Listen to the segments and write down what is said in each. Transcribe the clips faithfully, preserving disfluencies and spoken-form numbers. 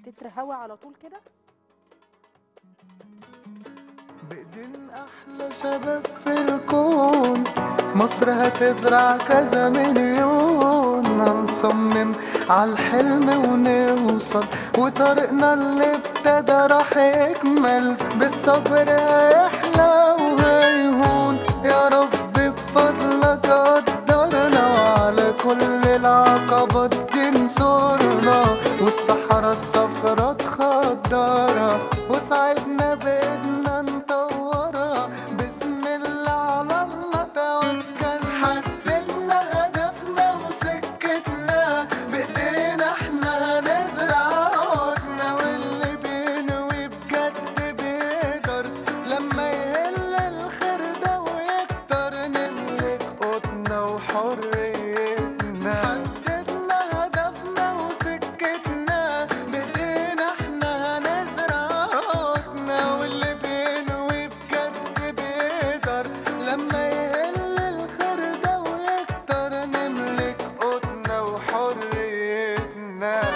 تتر هوا على طول كده. بإيدين أحلى شباب في الكون، مصر هتزرع كذا مليون. هنصمم عالحلم ونوصل، وطريقنا اللي ابتدى راح يكمل. بالصبر هيحلى وهيهون، يا رب بفضلك قدرنا، وعلى كل العقبات تنصرنا، والصحراء الصفرا تخضرها، وساعدنا بإيدنا نطورها. بسم الله على الله توكل، حددنا هدفنا وسكتنا، بإيدينا احنا هنزرع عودنا. واللي بينوي بجد بيقدر، لما يهل الخير ده ويكتر، نملك قوتنا وحريتنا. حددنا هدفنا وسكتنا، بإيدينا احنا هنزرع عودنا. واللي بينوي بجد بيقدر، لما يهل الخير ده ويكتر، نملك قوتنا وحريتنا.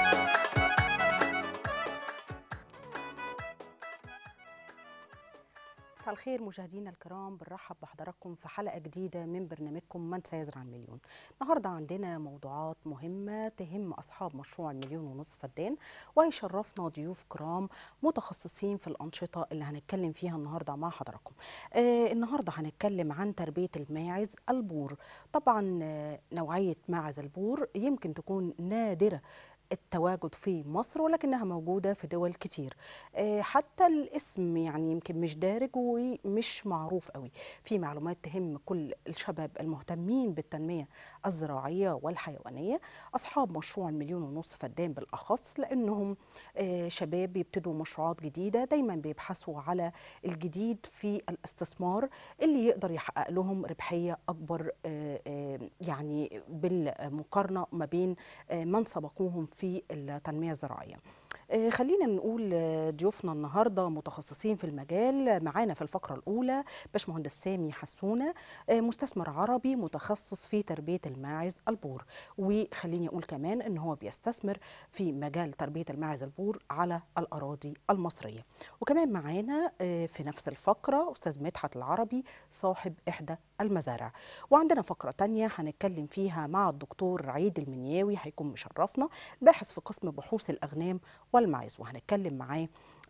مساء الخير مشاهدينا الكرام، بنرحب بحضراتكم في حلقة جديدة من برنامجكم من سيزرع المليون. النهارده عندنا موضوعات مهمة تهم أصحاب مشروع المليون ونصف فدان، وهيشرفنا ضيوف كرام متخصصين في الأنشطة اللي هنتكلم فيها النهارده مع حضراتكم. آه النهارده هنتكلم عن تربية الماعز البور. طبعا آه نوعية ماعز البور يمكن تكون نادرة التواجد في مصر، ولكنها موجودة في دول كتير. آه، حتى الاسم يعني يمكن مش دارج ومش معروف قوي. في معلومات تهم كل الشباب المهتمين بالتنمية الزراعية والحيوانية، أصحاب مشروع المليون ونصف فدان بالأخص، لأنهم آه، شباب بيبتدوا مشروعات جديدة، دايما بيبحثوا على الجديد في الاستثمار اللي يقدر يحقق لهم ربحية أكبر، آه، آه، يعني بالمقارنة ما بين آه، من سبقوهم في التنمية الزراعية. آه، خلينا نقول آه، ضيوفنا النهارده متخصصين في المجال. معانا في الفقره الاولى باشمهندس سامي حسونه، آه، مستثمر عربي متخصص في تربيه الماعز البور، وخليني اقول كمان ان هو بيستثمر في مجال تربيه الماعز البور على الاراضي المصريه. وكمان معانا آه، في نفس الفقره استاذ مدحت العربي صاحب احدى المزارع. وعندنا فقره تانية هنتكلم فيها مع الدكتور عيد المنياوي، هيكون مشرفنا، باحث في قسم بحوث الاغنام والماعز، وهنتكلم معاه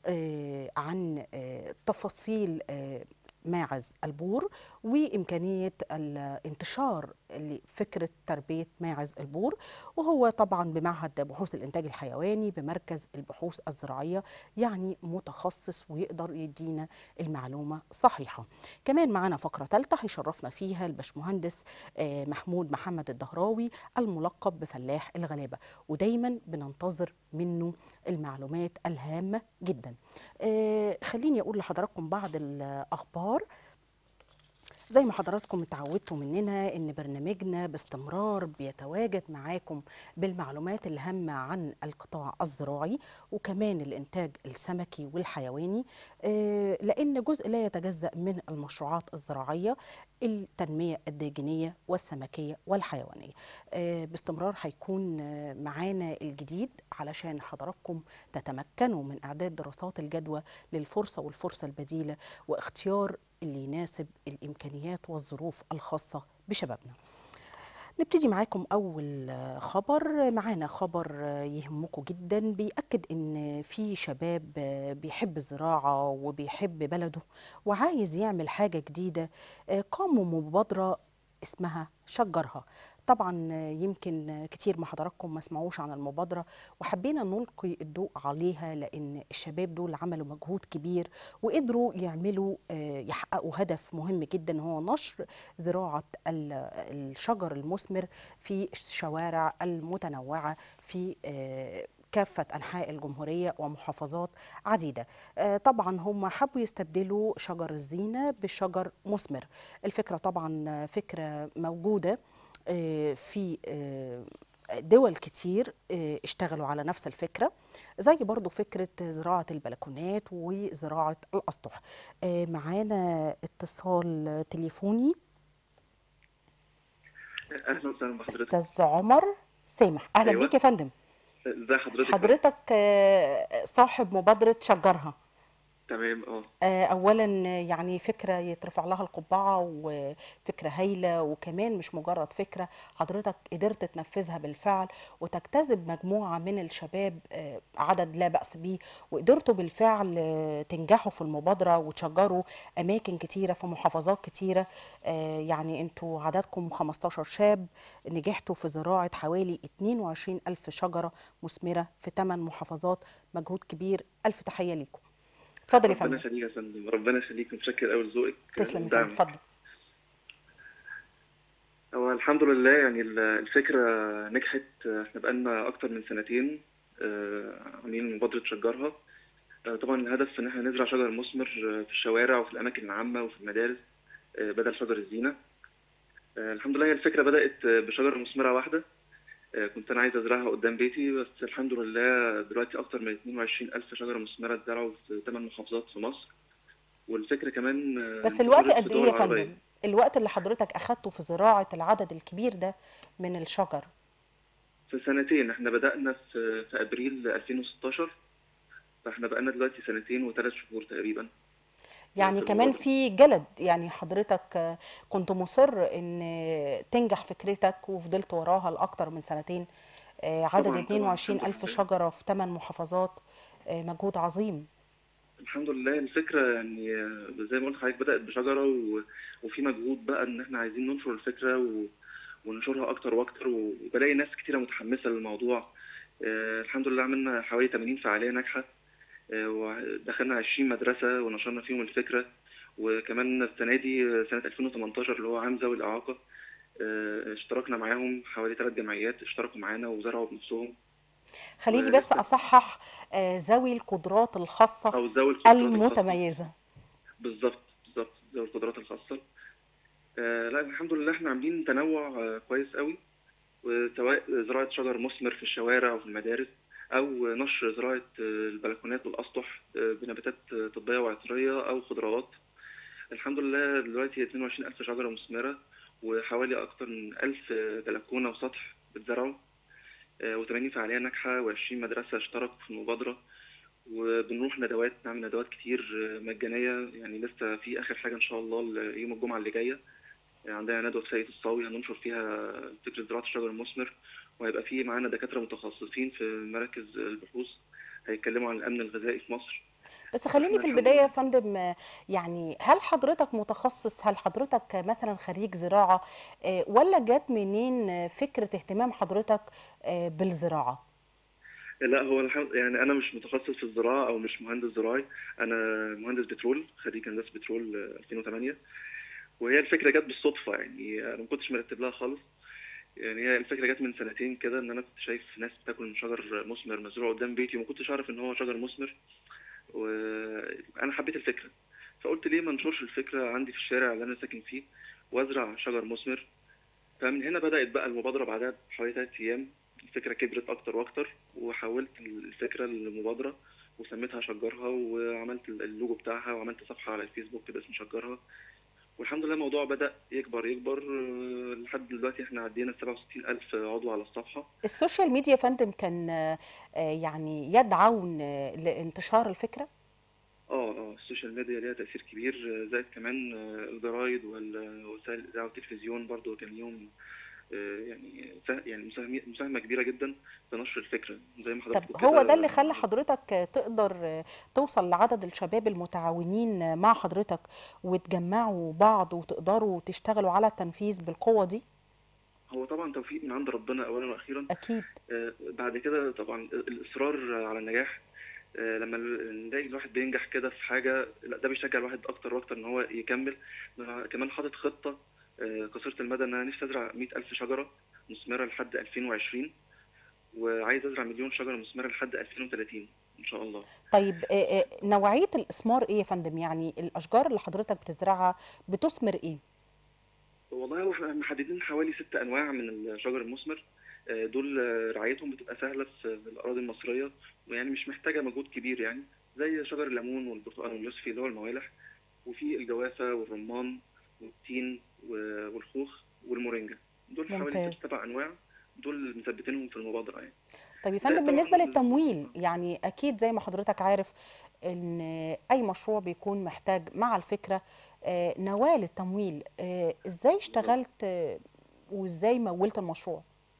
آه، عن آه، تفاصيل آه، ماعز البور وإمكانية الانتشار لفكرة تربية ماعز البور. وهو طبعا بمعهد بحوث الإنتاج الحيواني بمركز البحوث الزراعية، يعني متخصص ويقدر يدينا المعلومة صحيحة. كمان معنا فقرة ثالثة هيشرفنا فيها الباشمهندس آه، محمود محمد الدهراوي، الملقب بفلاح الغلابة، ودايما بننتظر منه المعلومات الهامة جدا. آه خليني أقول لحضراتكم بعض الأخبار. زي ما حضراتكم اتعودتوا مننا ان برنامجنا باستمرار بيتواجد معاكم بالمعلومات الهامة عن القطاع الزراعي وكمان الانتاج السمكي والحيواني، آه، لان جزء لا يتجزأ من المشروعات الزراعية التنمية الداجنية والسمكية والحيوانية. آه، باستمرار هيكون آه، معانا الجديد علشان حضراتكم تتمكنوا من اعداد دراسات الجدوى للفرصة والفرصة البديلة، واختيار اللي يناسب الإمكانيات والظروف الخاصة بشبابنا. نبتدي معاكم أول خبر. معانا خبر يهمكم جدا، بيأكد إن في شباب بيحب الزراعة وبيحب بلده وعايز يعمل حاجة جديدة. قاموا بمبادرة اسمها شجرها. طبعا يمكن كتير من حضراتكم ما سمعوش عن المبادرة، وحبينا نلقي الضوء عليها لأن الشباب دول عملوا مجهود كبير وقدروا يعملوا يحققوا هدف مهم جدا، هو نشر زراعة الشجر المثمر في الشوارع المتنوعة في كافة أنحاء الجمهورية ومحافظات عديدة. طبعا هم حبوا يستبدلوا شجر الزينة بشجر مثمر. الفكرة طبعا فكرة موجودة في دول كتير اشتغلوا على نفس الفكرة، زي برضو فكرة زراعة البلكونات وزراعة الأسطح. معانا اتصال تليفوني. اهلا وسهلا بحضرتك. استاذ عمر سامح، اهلا ايوه بيك يا فندم. ازي حضرتك يا فندم؟ حضرتك آه، صاحب مبادرة شجرها. تمام، اه. آه، اولا يعني فكره يترفع لها القبعه، وفكره هايله، وكمان مش مجرد فكره، حضرتك قدرت تنفذها بالفعل وتجتذب مجموعه من الشباب، آه، عدد لا باس به، وقدرتوا بالفعل آه، تنجحوا في المبادره وتشجروا اماكن كتيره في محافظات كتيره. آه، يعني انتوا عددكم خمستاشر شاب، نجحتوا في زراعه حوالي اتنين وعشرين الف شجره مثمره في ثمان محافظات. مجهود كبير، الف تحيه ليكم. اتفضل يا ربنا فندم. يخليك يا فندم، ربنا يخليك، متشكر قوي لذوقك تسلم يا فندم، ودعمك. اتفضل. هو الحمد لله يعني ال- الفكرة نجحت. احنا بقالنا أكتر من سنتين آه، عاملين مبادرة شجرها. آه، طبعا الهدف إن احنا نزرع شجر مثمر آه، في الشوارع وفي الأماكن العامة وفي المدارس، آه، بدل شجر الزينة. آه، الحمد لله هي الفكرة بدأت آه، بشجرة مثمرة واحدة. آه، كنت أنا عايز أزرعها قدام بيتي، بس الحمد لله دلوقتي أكتر من اتنين وعشرين ألف شجرة مثمرة اتزرعوا في ثمان محافظات في مصر. والفكرة كمان آه، بس الوقت انتشرت في قد ايه دول يا عربية. فندم؟ الوقت اللي حضرتك اخدته في زراعة العدد الكبير ده من الشجر؟ في سنتين، احنا بدأنا في في أبريل ألفين وستاشر، فاحنا بقالنا دلوقتي سنتين وثلاث شهور تقريبا يعني في كمان المبادرة. في جلد، يعني حضرتك آه، كنت مصر ان تنجح فكرتك وفضلت وراها لأكتر من سنتين. آه، عدد طبعا طبعا اتنين وعشرين الحمد ألف لله. شجرة في ثمان محافظات، آه، مجهود عظيم. الحمد لله الفكرة يعني آه، زي ما قلت لحضرتك بدأت بشجرة و... وفي مجهود بقى إن احنا عايزين ننشر الفكرة و... وننشرها أكتر وأكتر، وبلاقي ناس كتيرة متحمسة للموضوع. آه، الحمد لله عملنا حوالي ثمانين فعالية ناجحة. آه، ودخلنا عشرين مدرسة ونشرنا فيهم الفكرة. وكمان السنة دي آه، سنة ألفين وتمنتاشر اللي هو عام ذوي الإعاقة، آه، اشتركنا معاهم حوالي ثلاث جمعيات اشتركوا معانا وزرعوا بنفسهم. خليني بس ولسه أصحح، آه، ذوي القدرات الخاصة او ذوي القدرات الخاصه. المتميزة. بالظبط بالظبط ذوي القدرات الخاصه. آه لا الحمد لله احنا عاملين تنوع آه كويس قوي، وسواء زراعه شجر مثمر في الشوارع وفي المدارس، او نشر زراعه آه البلكونات والاسطح آه بنباتات آه، طبيه وعطريه او خضروات. الحمد لله دلوقتي اتنين وعشرين ألف شجره مثمره، وحوالي اكتر من ألف بلكونه وسطح بتزرعوا، و80 فعاليه ناجحه و20 مدرسه اشتركوا في المبادره. وبنروح ندوات، نعمل ندوات كتير آه، مجانية. يعني لسه في آخر حاجة إن شاء الله ل- يوم الجمعة اللي جاية. يعني عندنا ندوة في ساقية الصاوي هننشر فيها فكرة زراعة الشجر المثمر، وهيبقى في معانا دكاترة متخصصين في مراكز البحوث هيتكلموا عن الأمن الغذائي في مصر. بس خليني فإحنا في الحمد البداية يا لله. فندم، آه، يعني هل حضرتك متخصص؟ هل حضرتك مثلا خريج زراعة؟ آه، ولا جات منين آه، فكرة اهتمام حضرتك آه، بالزراعة؟ لا هو الحمد يعني أنا مش متخصص في الزراعة أو مش مهندس زراعي. أنا مهندس بترول، خريج هندسة بترول آه، ألفين وثمانية. وهي الفكرة جت بالصدفة، يعني أنا ما كنتش مرتب لها خالص. يعني هي الفكره جت من سنتين كده، ان انا كنت شايف ناس بتاكل من شجر مثمر مزروع قدام بيتي، وما كنتش اعرف ان هو شجر مثمر. وانا حبيت الفكره، فقلت ليه ما انشرش الفكره عندي في الشارع اللي انا ساكن فيه وازرع شجر مثمر. فمن هنا بدات بقى المبادره. بعدها بحوالي ثلاث ايام الفكره كبرت اكتر واكتر، وحولت الفكره لمبادره وسميتها شجرها، وعملت اللوجو بتاعها وعملت صفحه على الفيسبوك باسم شجرها. والحمد لله الموضوع بدأ يكبر يكبر آه، لحد دلوقتي احنا عدينا سبعة وستين ألف عضو على الصفحة. السوشيال ميديا يا فندم كان آه، آه، يعني يدعون آه، لانتشار الفكرة؟ اه اه السوشيال ميديا ليها تأثير كبير، آه، زائد كمان آه، الجرايد والوسائل الإذاعة والتلفزيون برضو كان ليهم آه، يعني سا- يعني مساهمة مساهمة كبيرة جدا في نشر الفكرة زي ما طب حضراتكم هو ده كده اللي خلى عملت. حضرتك آه، تقدر آه، توصل لعدد الشباب المتعاونين آه، مع حضرتك، وتجمعوا بعض وتقدروا تشتغلوا على التنفيذ بالقوة دي؟ هو طبعا توفيق من عند ربنا أولا وأخيرا. أكيد. آه، بعد كده طبعا الإصرار على النجاح. آه، لما نلاقي الواحد بينجح كده في حاجة، لا ده بيشجع الواحد أكتر وأكتر إن هو يكمل. أنا كمان حاطط خطة آه، قصيرة المدى، إن أنا نفسي أزرع مية ألف شجرة مثمرة لحد ألفين وعشرين، وعايز أزرع مليون شجرة مثمرة لحد ألفين وثلاثين إن شاء الله. طيب، آه، آه، نوعية الإثمار إيه يا فندم؟ يعني الأشجار اللي حضرتك بتزرعها بتثمر إيه؟ والله هو احنا محددين حوالي ست أنواع من الشجر المثمر. آه، دول آه، رعايتهم بتبقى سهلة في في الأراضي المصرية، ويعني مش محتاجة مجهود كبير يعني، زي شجر الليمون والبرتقال واليوسفي اللي هو الموالح، وفي الجوافة والرمان والتين و- والخوخ والمورينجا. دول حوالي ست ممتاز. سبع أنواع دول مثبتينهم في المبادره يعني. طيب يا زائد فندم، طبعا بالنسبة ال- للتمويل، يعني أكيد زي ما حضرتك عارف إن أي مشروع بيكون محتاج مع الفكرة آه، نواة للتمويل. آه، إزاي بالظبط. اشتغلت آه، وإزاي مولت المشروع؟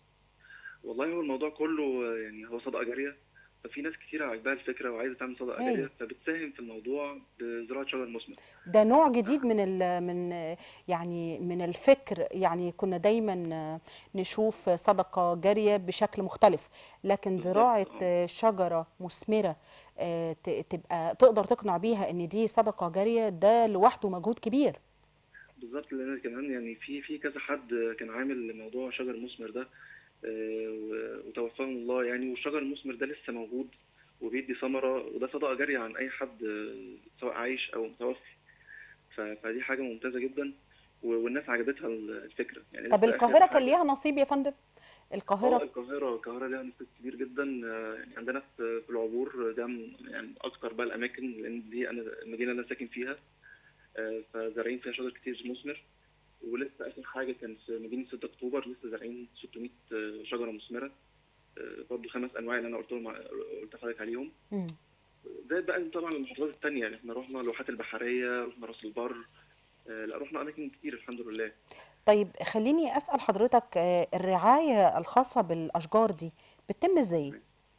والله هو الموضوع كله آه، يعني هو صدقه جاريه. ففي ناس كتير عاجباها الفكره وعايزه تعمل صدقه هايل. جاريه، فبتساهم في الموضوع بزراعه شجر مثمر. ده نوع جديد من ال من يعني من الفكر. يعني كنا دايما آه، نشوف صدقة جارية بشكل مختلف، لكن بالظبط زراعة اه. آه، شجرة مثمرة آه، ت- تبقى تقدر تقنع بيها إن دي صدقة جارية، ده لوحده مجهود كبير. بالظبط، لان كمان يعني في في كذا حد كان عامل موضوع شجر مثمر ده، آه، و- وتوفاهم الله يعني. والشجر المثمر ده لسه موجود وبيدي ثمرة، وده صدقة جارية عن أي حد آه، سواء عايش أو متوفي. ف- فدي حاجة ممتازة جدا، و- والناس عجبتها الفكرة يعني. طب لسه آخر القاهرة كان حاجة. ليها نصيب يا فندم؟ اه، القاهرة. القاهرة القاهرة ليها نصيب كبير جدا. آه، يعني عندنا في في العبور ده م- يعني أكتر بقى الأماكن، لأن دي أنا المدينة اللي أنا ساكن فيها. آه، فزارعين فيها شجر كتير مثمر. ولسه آخر حاجة كان في مدينة ستة أكتوبر، لسه زارعين ستمائة شجرة مثمرة. آه، برضو خمس انواع اللي انا قلت لهم قلت لحضرتك عليهم. مم. زائد بقى طبعا المحافظات التانية، يعني احنا رحنا الواحات البحرية، رحنا راس البر. آه، لا، رحنا اماكن كتير الحمد لله. طيب خليني أسأل حضرتك، آه، الرعاية الخاصة بالأشجار دي بتتم إزاي؟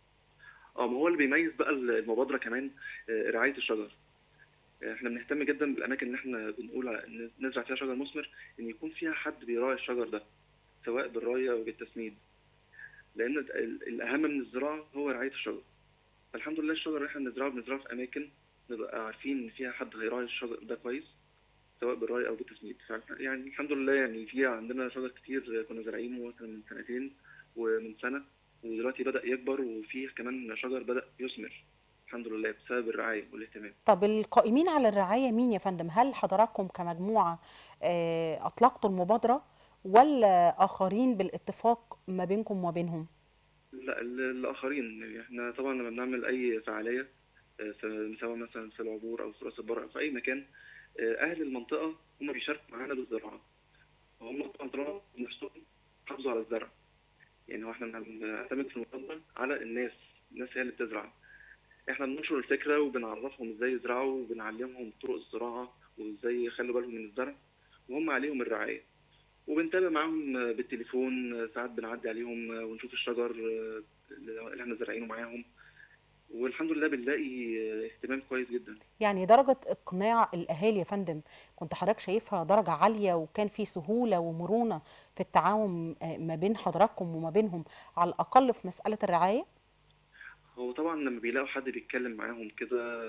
اه، ما هو اللي بيميز بقى المبادرة كمان آه، رعاية الشجر. آه، احنا بنهتم جدا بالاماكن اللي احنا بنقول على- إن نزرع فيها شجر مثمر، ان يكون فيها حد بيراعي الشجر ده، سواء بالري او بالتسميد. لان ال- الاهم من الزراعة هو رعاية الشجر. فالحمد لله الشجر اللي احنا بنزرعه بنزرعه في اماكن نبقى عارفين ان فيها حد هيراعي الشجر ده كويس، سواء بالري او بالتسميد. ف- يعني الحمد لله يعني في عندنا شجر كتير كنا زارعينه مثلا من سنتين ومن سنه، ودلوقتي بدأ يكبر، وفي كمان شجر بدأ يثمر الحمد لله بسبب الرعايه والاهتمام. طب القائمين على الرعاية مين يا فندم؟ هل حضراتكم كمجموعة آه، أطلقتوا المبادرة، ولا آخرين بالاتفاق ما بينكم وما بينهم؟ لا، ال- الاخرين يعني احنا طبعا لما بنعمل اي فعاليه، آه، س- سواء مثلا في العبور او في راس البر او في اي مكان، آه، اهل المنطقه هم بيشاركوا معانا بالزراعه. هم طبعا طالما نفسهم حافظوا على الزرع. يعني هو احنا بنعتمد في المقدمه على الناس. الناس هي اللي بتزرع. احنا بننشر الفكرة وبنعرفهم ازاي يزرعوا وبنعلمهم طرق الزراعة وازاي يخلوا بالهم من الزرع، وهم عليهم الرعاية. وبنتابع معاهم بالتليفون، ساعات بنعدي عليهم ونشوف الشجر اللي احنا زارعينه معاهم. والحمد لله بنلاقي اهتمام كويس جدا. يعني درجة إقناع الأهالي يا فندم، كنت حضرتك شايفها درجة عالية، وكان في سهولة ومرونة في التعاون آه، ما بين حضراتكم وما بينهم، على الأقل في مسألة الرعاية؟ هو طبعا لما بيلاقوا حد بيتكلم معاهم كده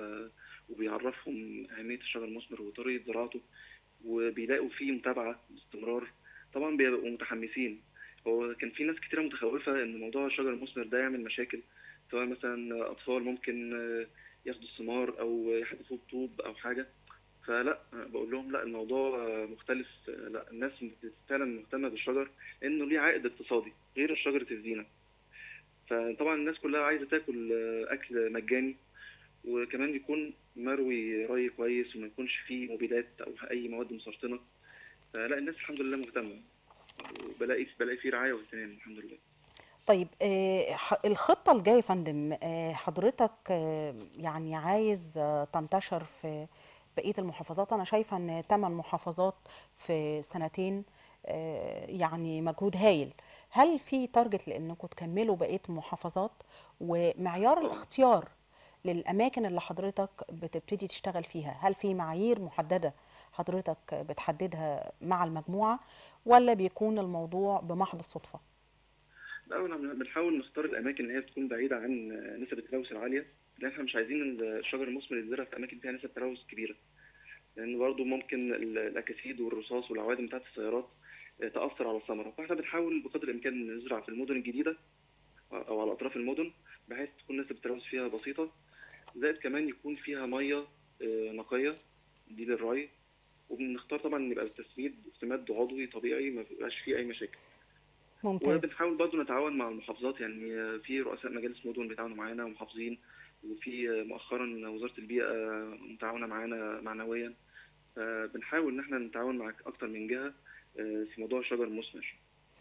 وبيعرفهم أهمية الشجر المثمر وطريقة زراعته، وبيلاقوا فيه متابعة باستمرار، طبعا بيبقوا متحمسين. هو كان في ناس كتيرة متخوفة إن موضوع الشجر المثمر ده يعمل مشاكل، سواء مثلا أطفال ممكن آه، ياخدوا الثمار أو يحدفوا الطوب أو حاجة. فلا، بقول لهم لا، الموضوع آه، مختلف. آه، لا، الناس فعلا مهتمة بالشجر لأنه ليه عائد اقتصادي غير شجرة الزينة. فطبعا الناس كلها عايزة تاكل آه، أكل مجاني، وكمان يكون مروي ري كويس وما يكونش فيه مبيدات أو أي مواد مسرطنة. فلا، الناس الحمد لله مهتمة، وبلاقي بلاقي فيه رعاية واهتمام الحمد لله. طيب آه، ح- الخطة الجاية يا فندم، آه، حضرتك آه، يعني عايز آه، تنتشر في بقية المحافظات؟ أنا شايفة إن ثمان محافظات في سنتين آه، يعني مجهود هايل. هل في تارجت لأنكم تكملوا بقية المحافظات؟ ومعيار اه، الاختيار للأماكن اللي حضرتك بتبتدي تشتغل فيها، هل في معايير محددة حضرتك بتحددها مع المجموعة، ولا بيكون الموضوع بمحض الصدفة؟ لا، أنا بنحاول نختار الأماكن اللي هي تكون بعيدة عن نسب التلوث العالية، لأن احنا مش عايزين الشجر المثمر يتزرع في أماكن فيها نسب تلوث كبيرة. لأن برضه ممكن ال- الأكاسيد والرصاص والعوادم بتاعت السيارات آه، تأثر على الثمرة. فاحنا بنحاول بقدر الإمكان نزرع في المدن الجديدة أو على أطراف المدن، بحيث تكون نسبة التلوث فيها بسيطة. زائد كمان يكون فيها مية آه، نقية دي للري. وبنختار طبعا ان يبقى التسميد سماد عضوي طبيعي ما بيبقاش فيه اي مشاكل. ممتاز. وبنحاول برضو نتعاون مع المحافظات، يعني في رؤساء مجالس مدن بيتعاونوا معانا ومحافظين. وفي مؤخرا وزارة البيئة متعاونة معانا معنويا. فبنحاول ان احنا نتعاون مع اكتر من جهة آه، في موضوع الشجر المثمر.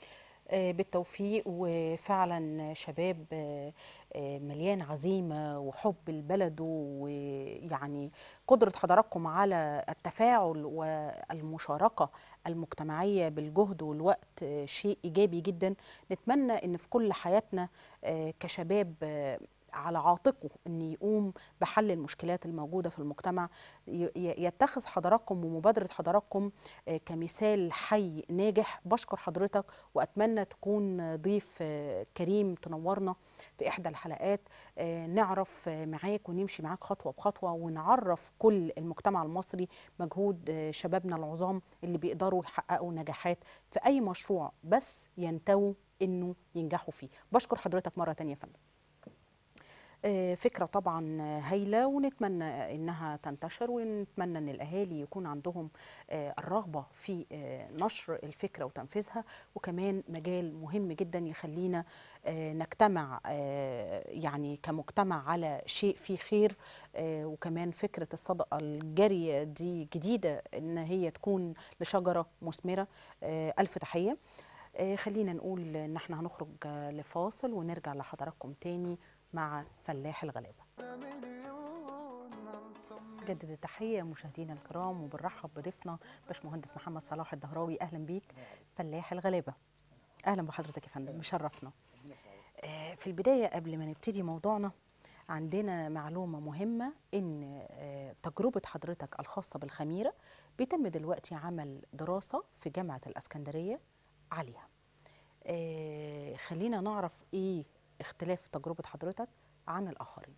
آه، بالتوفيق، وفعلا شباب آه، آه، مليان عزيمة وحب البلد، ويعني قدرة حضراتكم على التفاعل والمشاركة المجتمعية بالجهد والوقت آه، شيء إيجابي جدا. نتمنى أن في كل حياتنا آه، كشباب آه، على عاتقه أن يقوم بحل المشكلات الموجودة في المجتمع. ي- ي- يتخذ حضراتكم ومبادرة حضراتكم آه، كمثال حي ناجح. بشكر حضرتك، وأتمنى تكون ضيف آه، كريم تنورنا في إحدى الحلقات، آه، نعرف آه، معاك ونمشي معاك خطوة بخطوة، ونعرف كل المجتمع المصري مجهود آه، شبابنا العظام اللي بيقدروا يحققوا نجاحات في أي مشروع بس ينتووا إنه ينجحوا فيه. بشكر حضرتك مرة تانية يا فندم. آه، فكرة طبعا هايلة، ونتمنى إنها تنتشر، ونتمنى إن الأهالي يكون عندهم آه، الرغبة في آه، نشر الفكرة وتنفيذها. وكمان مجال مهم جدا يخلينا آه، نجتمع آه، يعني كمجتمع على شيء فيه خير. آه، وكمان فكرة الصدقة الجارية دي جديدة، إن هي تكون لشجرة مثمرة. آه، ألف تحية. آه، خلينا نقول إن احنا هنخرج آه، لفاصل، ونرجع لحضراتكم تاني مع فلاح الغلابة. جدد التحية مشاهدينا الكرام، وبنرحب بضيفنا باشمهندس محمد صلاح الدهراوي. أهلا بيك فلاح الغلابة. أهلا بحضرتك يا فندم، مشرفنا. آه، في البداية قبل ما نبتدي موضوعنا، عندنا معلومة مهمة، إن آه، تجربة حضرتك الخاصة بالخميرة بيتم دلوقتي عمل دراسة في جامعة الإسكندرية عليها. آه، خلينا نعرف إيه اختلاف تجربة حضرتك عن الآخرين.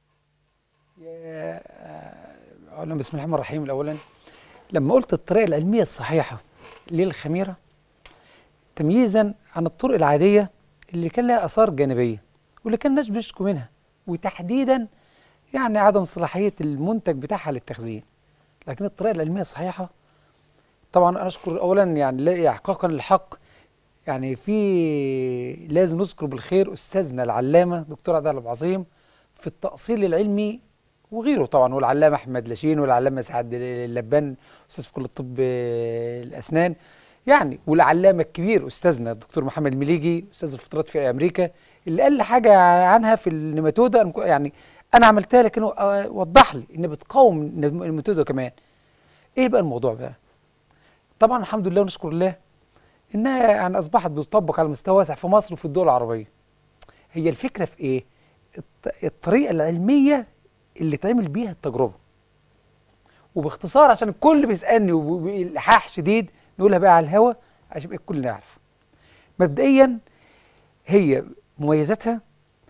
يا- أولا بسم الله الرحمن الرحيم. أولا لما قلت الطريقة العلمية الصحيحة للخميرة تمييزا عن الطرق العادية اللي كان لها آثار جانبية واللي كان الناس بيشكوا منها، وتحديدا يعني عدم صلاحية المنتج بتاعها للتخزين، لكن الطريقة العلمية الصحيحة طبعا أنا أشكر أولا يعني لا إحقاقا للحق. يعني في لازم نذكر بالخير أستاذنا العلامة دكتور عبد الله العظيم في التأصيل العلمي وغيره طبعا، والعلامة أحمد لاشين والعلامة سعد اللبان أستاذ في كلية طب الأسنان يعني، والعلامة الكبير أستاذنا الدكتور محمد المليجي أستاذ الفطريات في أمريكا اللي قال لي حاجة عنها في النيماتودا. يعني أنا عملتها لكنه وضح لي إن بتقاوم النيماتودا كمان. إيه بقى الموضوع بقى؟ طبعا الحمد لله ونشكر الله إنها يعني أصبحت بتطبق على مستوى واسع في مصر وفي الدول العربية. هي الفكرة في إيه؟ الطريقة العلمية اللي تعمل بيها التجربة، وباختصار عشان الكل بيسألني وبإلحاح شديد نقولها بقى على الهوا عشان يبقى الكل يعرف. مبدئيا هي مميزاتها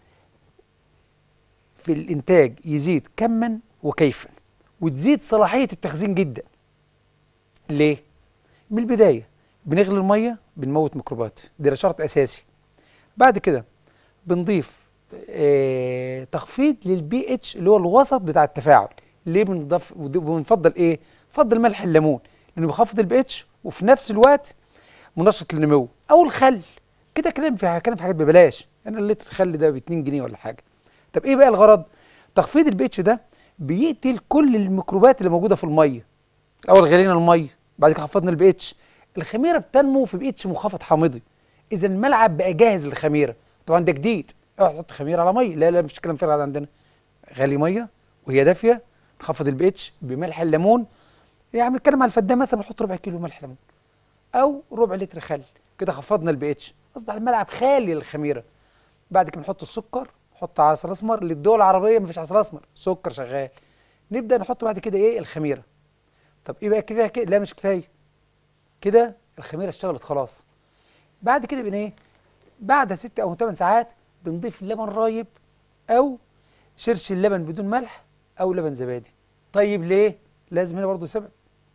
في الإنتاج يزيد كما وكيفا، وتزيد صلاحية التخزين جدا. ليه؟ من البداية بنغلي المية بنموت ميكروبات، ده شرط أساسي. بعد كده بنضيف آه تخفيض للبي اتش اللي هو الوسط بتاع التفاعل. ليه بنضيف وبنفضل ايه؟ بنفضل ملح الليمون لانه بيخفض البي اتش وفي نفس الوقت منشط للنمو، او الخل. كده كلام في كلام في حاجات ببلاش، يعني اللتر الخل ده ب اتنين جنيه ولا حاجه. طب ايه بقى الغرض؟ تخفيض البي اتش ده بيقتل كل الميكروبات اللي موجوده في الميه. الاول غلينا الميه، بعد كده خفضنا البي اتش، الخميره بتنمو في بي اتش منخفض حامضي. اذا الملعب بقى جاهز للخميره. طبعا ده جديد، اوعى تحط خميره على ميه، لا لا مفيش كلام فارغ عندنا. غلي ميه وهي دافيه، نخفض البي اتش بملح الليمون. يعني بنتكلم على الفدان مثلا نحط ربع كيلو ملح ليمون او ربع لتر خل، كده خفضنا البي اتش، اصبح الملعب خالي للخميره. بعد كده نحط السكر، نحط عسل اسمر. للدول العربيه مفيش عسل اسمر، سكر شغال. نبدا نحط بعد كده ايه؟ الخميره. طب ايه بقى كده كده؟ لا مش كفايه كده، الخميره اشتغلت خلاص. بعد كده بن ايه؟ بعد ست او ثمان ساعات بنضيف لبن رايب او شرش اللبن بدون ملح او لبن زبادي. طيب ليه؟ لازم هنا برضه سبب.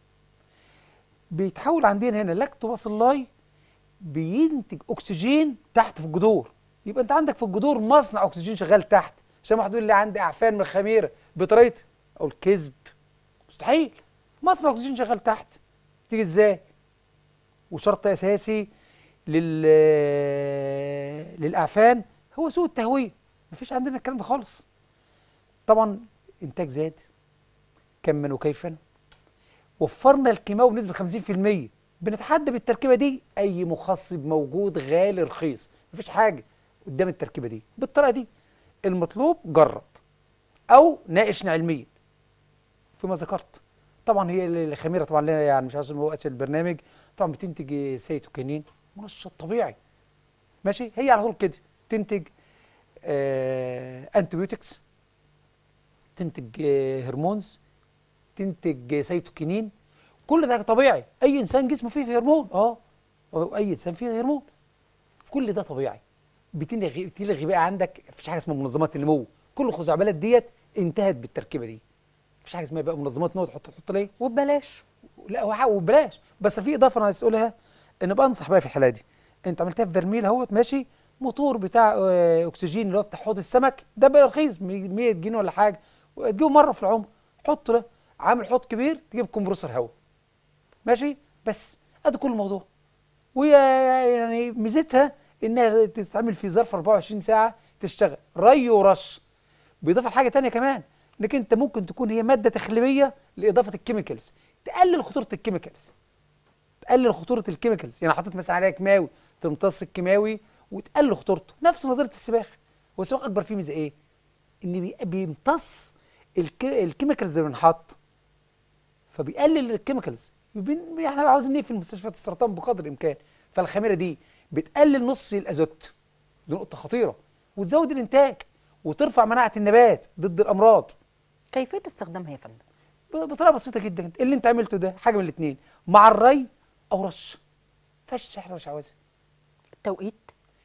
بيتحول عندنا هنا لاكتوباسيلاي بينتج اكسجين تحت في الجذور. يبقى انت عندك في الجذور مصنع اكسجين شغال تحت. عشان واحد يقول لي عندي اعفان من الخميره بطريقه، او الكذب، مستحيل. مصنع اكسجين شغال تحت. تيجي ازاي؟ وشرط اساسي لل للاعفان هو سوء التهويه. مفيش عندنا الكلام ده خالص. طبعا انتاج زاد كما وكيفا. وفرنا الكيماوي بنسبه خمسين في المية بنتحدى بالتركيبه دي اي مخصب موجود غالي رخيص، مفيش حاجه قدام التركيبه دي بالطريقه دي. المطلوب جرب او ناقشنا علميا فيما ذكرت. طبعا هي الخميره طبعا لها يعني مش عايز وقت البرنامج، طبعا بتنتج سيتوكينين منشط طبيعي ماشي، هي على طول كده تنتج آه انتيبيوتكس، تنتج آه هرمونز، تنتج سيتوكينين، كل ده طبيعي. اي انسان جسمه فيه, فيه هرمون، اه اي انسان فيه هرمون، كل ده طبيعي. بتلغي بتلغي بقى عندك مفيش حاجه اسمها منظمات النمو، كل الخزعبلات ديت انتهت بالتركيبه دي. مفيش حاجه اسمها بقى منظمات نمو تحط تحط ليه وببلاش. لا وببلاش. بس في اضافه انا عايز اقولها، ان بنصح بقى في الحاله دي، انت عملتها في برميل اهوت ماشي، موتور بتاع اكسجين اللي هو بتاع حوض السمك ده بقى رخيص مية جنيه ولا حاجه، وتجيبه مره في العمر، حط ده عامل حوض كبير تجيب كومبرسور هواء ماشي، بس ادي كل الموضوع. وهي يعني ميزتها انها تتعمل في ظرف أربعة وعشرين ساعه تشتغل ري ورش. بالاضافه لحاجه ثانيه كمان، انك انت ممكن تكون هي ماده تخليبيه لاضافه الكيميكالز، تقلل خطوره الكيميكالز، تقلل خطوره الكيميكالز. يعني حطيت مثلا عليها كيماوي تمتص الكيماوي وتقلل خطورته، نفس نظريه السباخ. هو السباخ اكبر فيه ميزه ايه؟ ان بيمتص الكيميكالز اللي بنحط، فبيقلل الكيميكالز. احنا عاوزين نقفل مستشفيات السرطان بقدر الامكان، فالخميره دي بتقلل نص الازوت، دي نقطه خطيره، وتزود الانتاج وترفع مناعه النبات ضد الامراض. كيفيه استخدامها يا فندم؟ بطريقه بسيطه جدا، اللي انت عملته ده حاجه من الاثنين، مع الري او رش، ما فيهاش سحر ولا شعوذه. التوقيت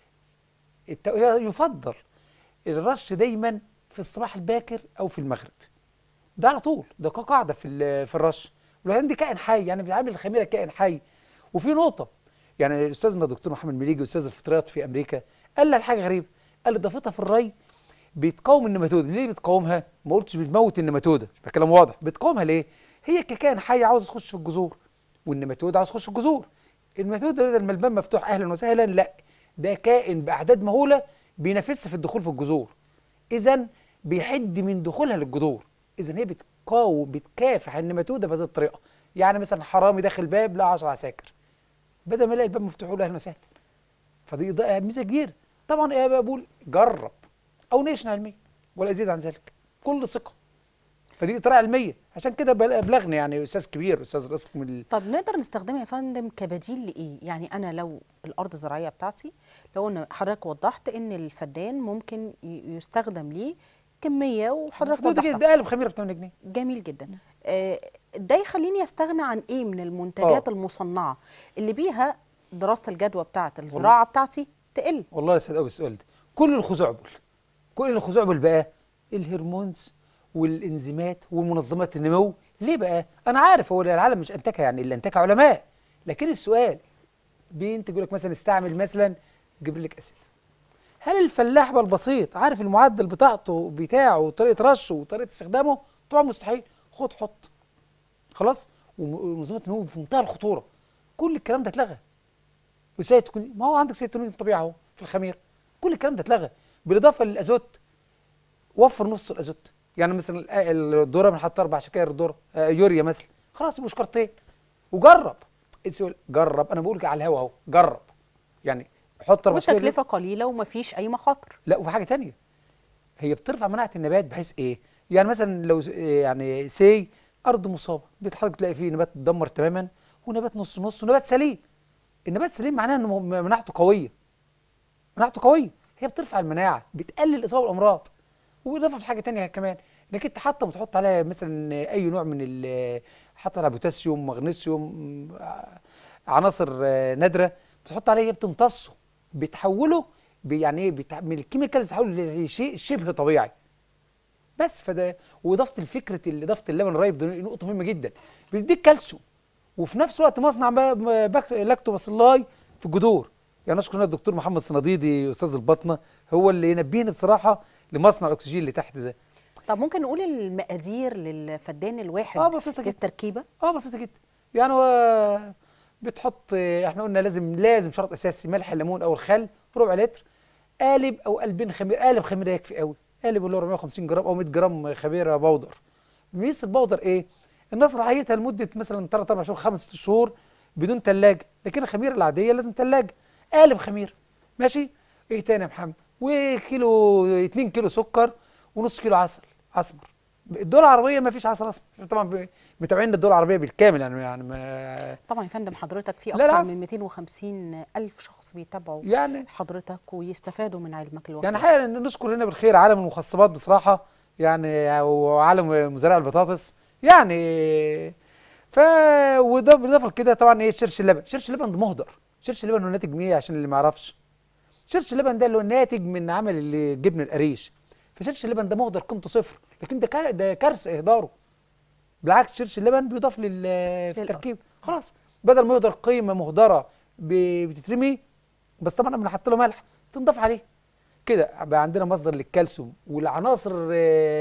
التو... يفضل الرش دايما في الصباح الباكر او في المغرب، ده على طول، ده قاعده في في الرش. ولو دي كائن حي، يعني بيعامل الخميره كائن حي. وفي نقطه، يعني استاذنا الدكتور محمد مليجي استاذ الفطريات في امريكا قال لها حاجه غريبه، قال اضافتها في الري بتقاوم النماتوده. ليه بتقاومها؟ ما قلتش بتموت النماتوده، مش كلام واضح. بتقاومها ليه؟ هي ككائن حي عاوز تخش في الجذور، والنماتوده عاوز تخش في الجذور. النماتوده بدل ما الباب مفتوح اهلا وسهلا، لا، ده كائن باعداد مهوله بينافسها في الدخول في الجذور، اذا بيحد من دخولها للجذور. اذا هي بتقاوم بتكافح النماتوده بهذه الطريقه. يعني مثلا حرامي داخل باب لا عشرة عساكر، بدل ما يلاقي الباب مفتوح يقول اهلا وسهلا. فدي ميزه كبيره. طبعا ايه بقى بقول جرب او ناقشنا علميا ولا يزيد عن ذلك، كل ثقه. فدي طريقه علميه، عشان كده بلغني يعني استاذ كبير استاذ رزق من ال... طب نقدر نستخدمها يا فندم كبديل لايه؟ يعني انا لو الارض الزراعيه بتاعتي، لو انا حضرتك وضحت ان الفدان ممكن يستخدم ليه كميه، وحضرتك وضحت ده قالب خميره ب ثمانية جنيه، جميل جدا. آه ده يخليني استغنى عن ايه من المنتجات أوه. المصنعه اللي بيها دراسه الجدوى بتاعه الزراعه والله. بتاعتي تقل. والله يا سيد قوي السؤال ده. كل الخزعبل، كل الخزعبل بقى الهرمونز والانزيمات والمنظمات النمو. ليه بقى؟ انا عارف هو العالم مش انتجها، يعني اللي انتجها علماء، لكن السؤال بينتج يقول لك مثلا استعمل مثلا جبريليك اسيد. هل الفلاح بقى البسيط عارف المعدل بتاعته بتاعه وطريقه رشه وطريقه استخدامه؟ طبعا مستحيل. خد حط خلاص. ومنظمات النمو في منتهى الخطوره، كل الكلام ده اتلغى. وسيتوكين، ما هو عندك سيتوكين طبيعي اهو في الخمير، كل الكلام ده اتلغى. بالاضافه للازوت، وفر نص الازوت. يعني مثلا الذره بنحط اربع شكاير ذره آه يوريا مثلا، خلاص يبقوا شكرتين. وجرب، جرب، انا بقول على الهوا اهو، جرب يعني حط اربع شكاير. والتكلفه قليله ومفيش اي مخاطر. لا، وفي حاجه ثانيه، هي بترفع مناعه النبات بحيث ايه؟ يعني مثلا لو يعني سي ارض مصابه، بتحضرتك تلاقي فيه نبات اتدمر تماما ونبات نص نص ونبات سليم. النبات سليم معناه انه مناعته قويه، مناعته قويه، هي بترفع المناعه، بتقلل الاصابه بالامراض. واضافه في حاجه ثانيه كمان، انك انت حتى بتحط عليها مثلا اي نوع من ال حط عليها بوتاسيوم، مغنيسيوم، عناصر نادره، بتحط عليها بتمتصه، بتحوله يعني ايه، من الكيميكالز بتحوله لشيء شبه طبيعي. بس فده، واضافه الفكره اضافه اللبن الرايب دي نقطه مهمه جدا، بيديك كالسيوم، وفي نفس الوقت مصنع لاكتوباسيلاي في الجذور. يعني اشكر الدكتور محمد صناديدي استاذ الباطنه، هو اللي ينبهني بصراحه لمصنع الاكسجين اللي تحت ده. طب ممكن نقول المقادير للفدان الواحد؟ اه بسيطه جدا. للتركيبه اه بسيطه جدا. يعني هو بتحط، احنا قلنا لازم لازم شرط اساسي ملح الليمون او الخل ربع لتر، قالب او قلبين خميره، قالب خميره يكفي قوي، قالب اللي هو أربعمية وخمسين جرام او مية جرام خميره بودر. ميزه البودر ايه؟ الناس رعايتها لمده مثلا ثلاثة أربعة شهور، خمس ست شهور، بدون ثلاجه، لكن الخميره العاديه لازم ثلاجه. قالب خميره ماشي. ايه تاني يا محمد؟ وكيلو اتنين كيلو سكر ونص كيلو عسل اسمر. الدول العربيه ما فيش عسل اسمر طبعا، متابعين الدول العربيه بالكامل يعني يعني ما طبعا يا فندم حضرتك في لا اكتر لا. من مئتين وخمسين الف شخص بيتابعوا يعني حضرتك ويستفادوا من علمك الوفي. يعني حقيقة نشكر هنا بالخير عالم المخصبات بصراحة يعني، وعالم مزارع البطاطس يعني. ف وده بالاضافه لكده طبعا ايه شرش اللبن. شرش اللبن ده مهدر. شرش اللبن هو ناتج من ايه عشان اللي ما يعرفش؟ شرش اللبن ده اللي هو ناتج من عمل الجبن القريش. فشرش اللبن ده مهدر قيمته صفر، لكن ده كار... ده كارثه اهداره. بالعكس شرش اللبن بيضاف لل في التركيب خلاص، بدل ما يهدر قيمه مهدره ب... بتترمي، بس طبعا لما نحط له ملح تنضاف عليه كده بقى عندنا مصدر للكالسيوم والعناصر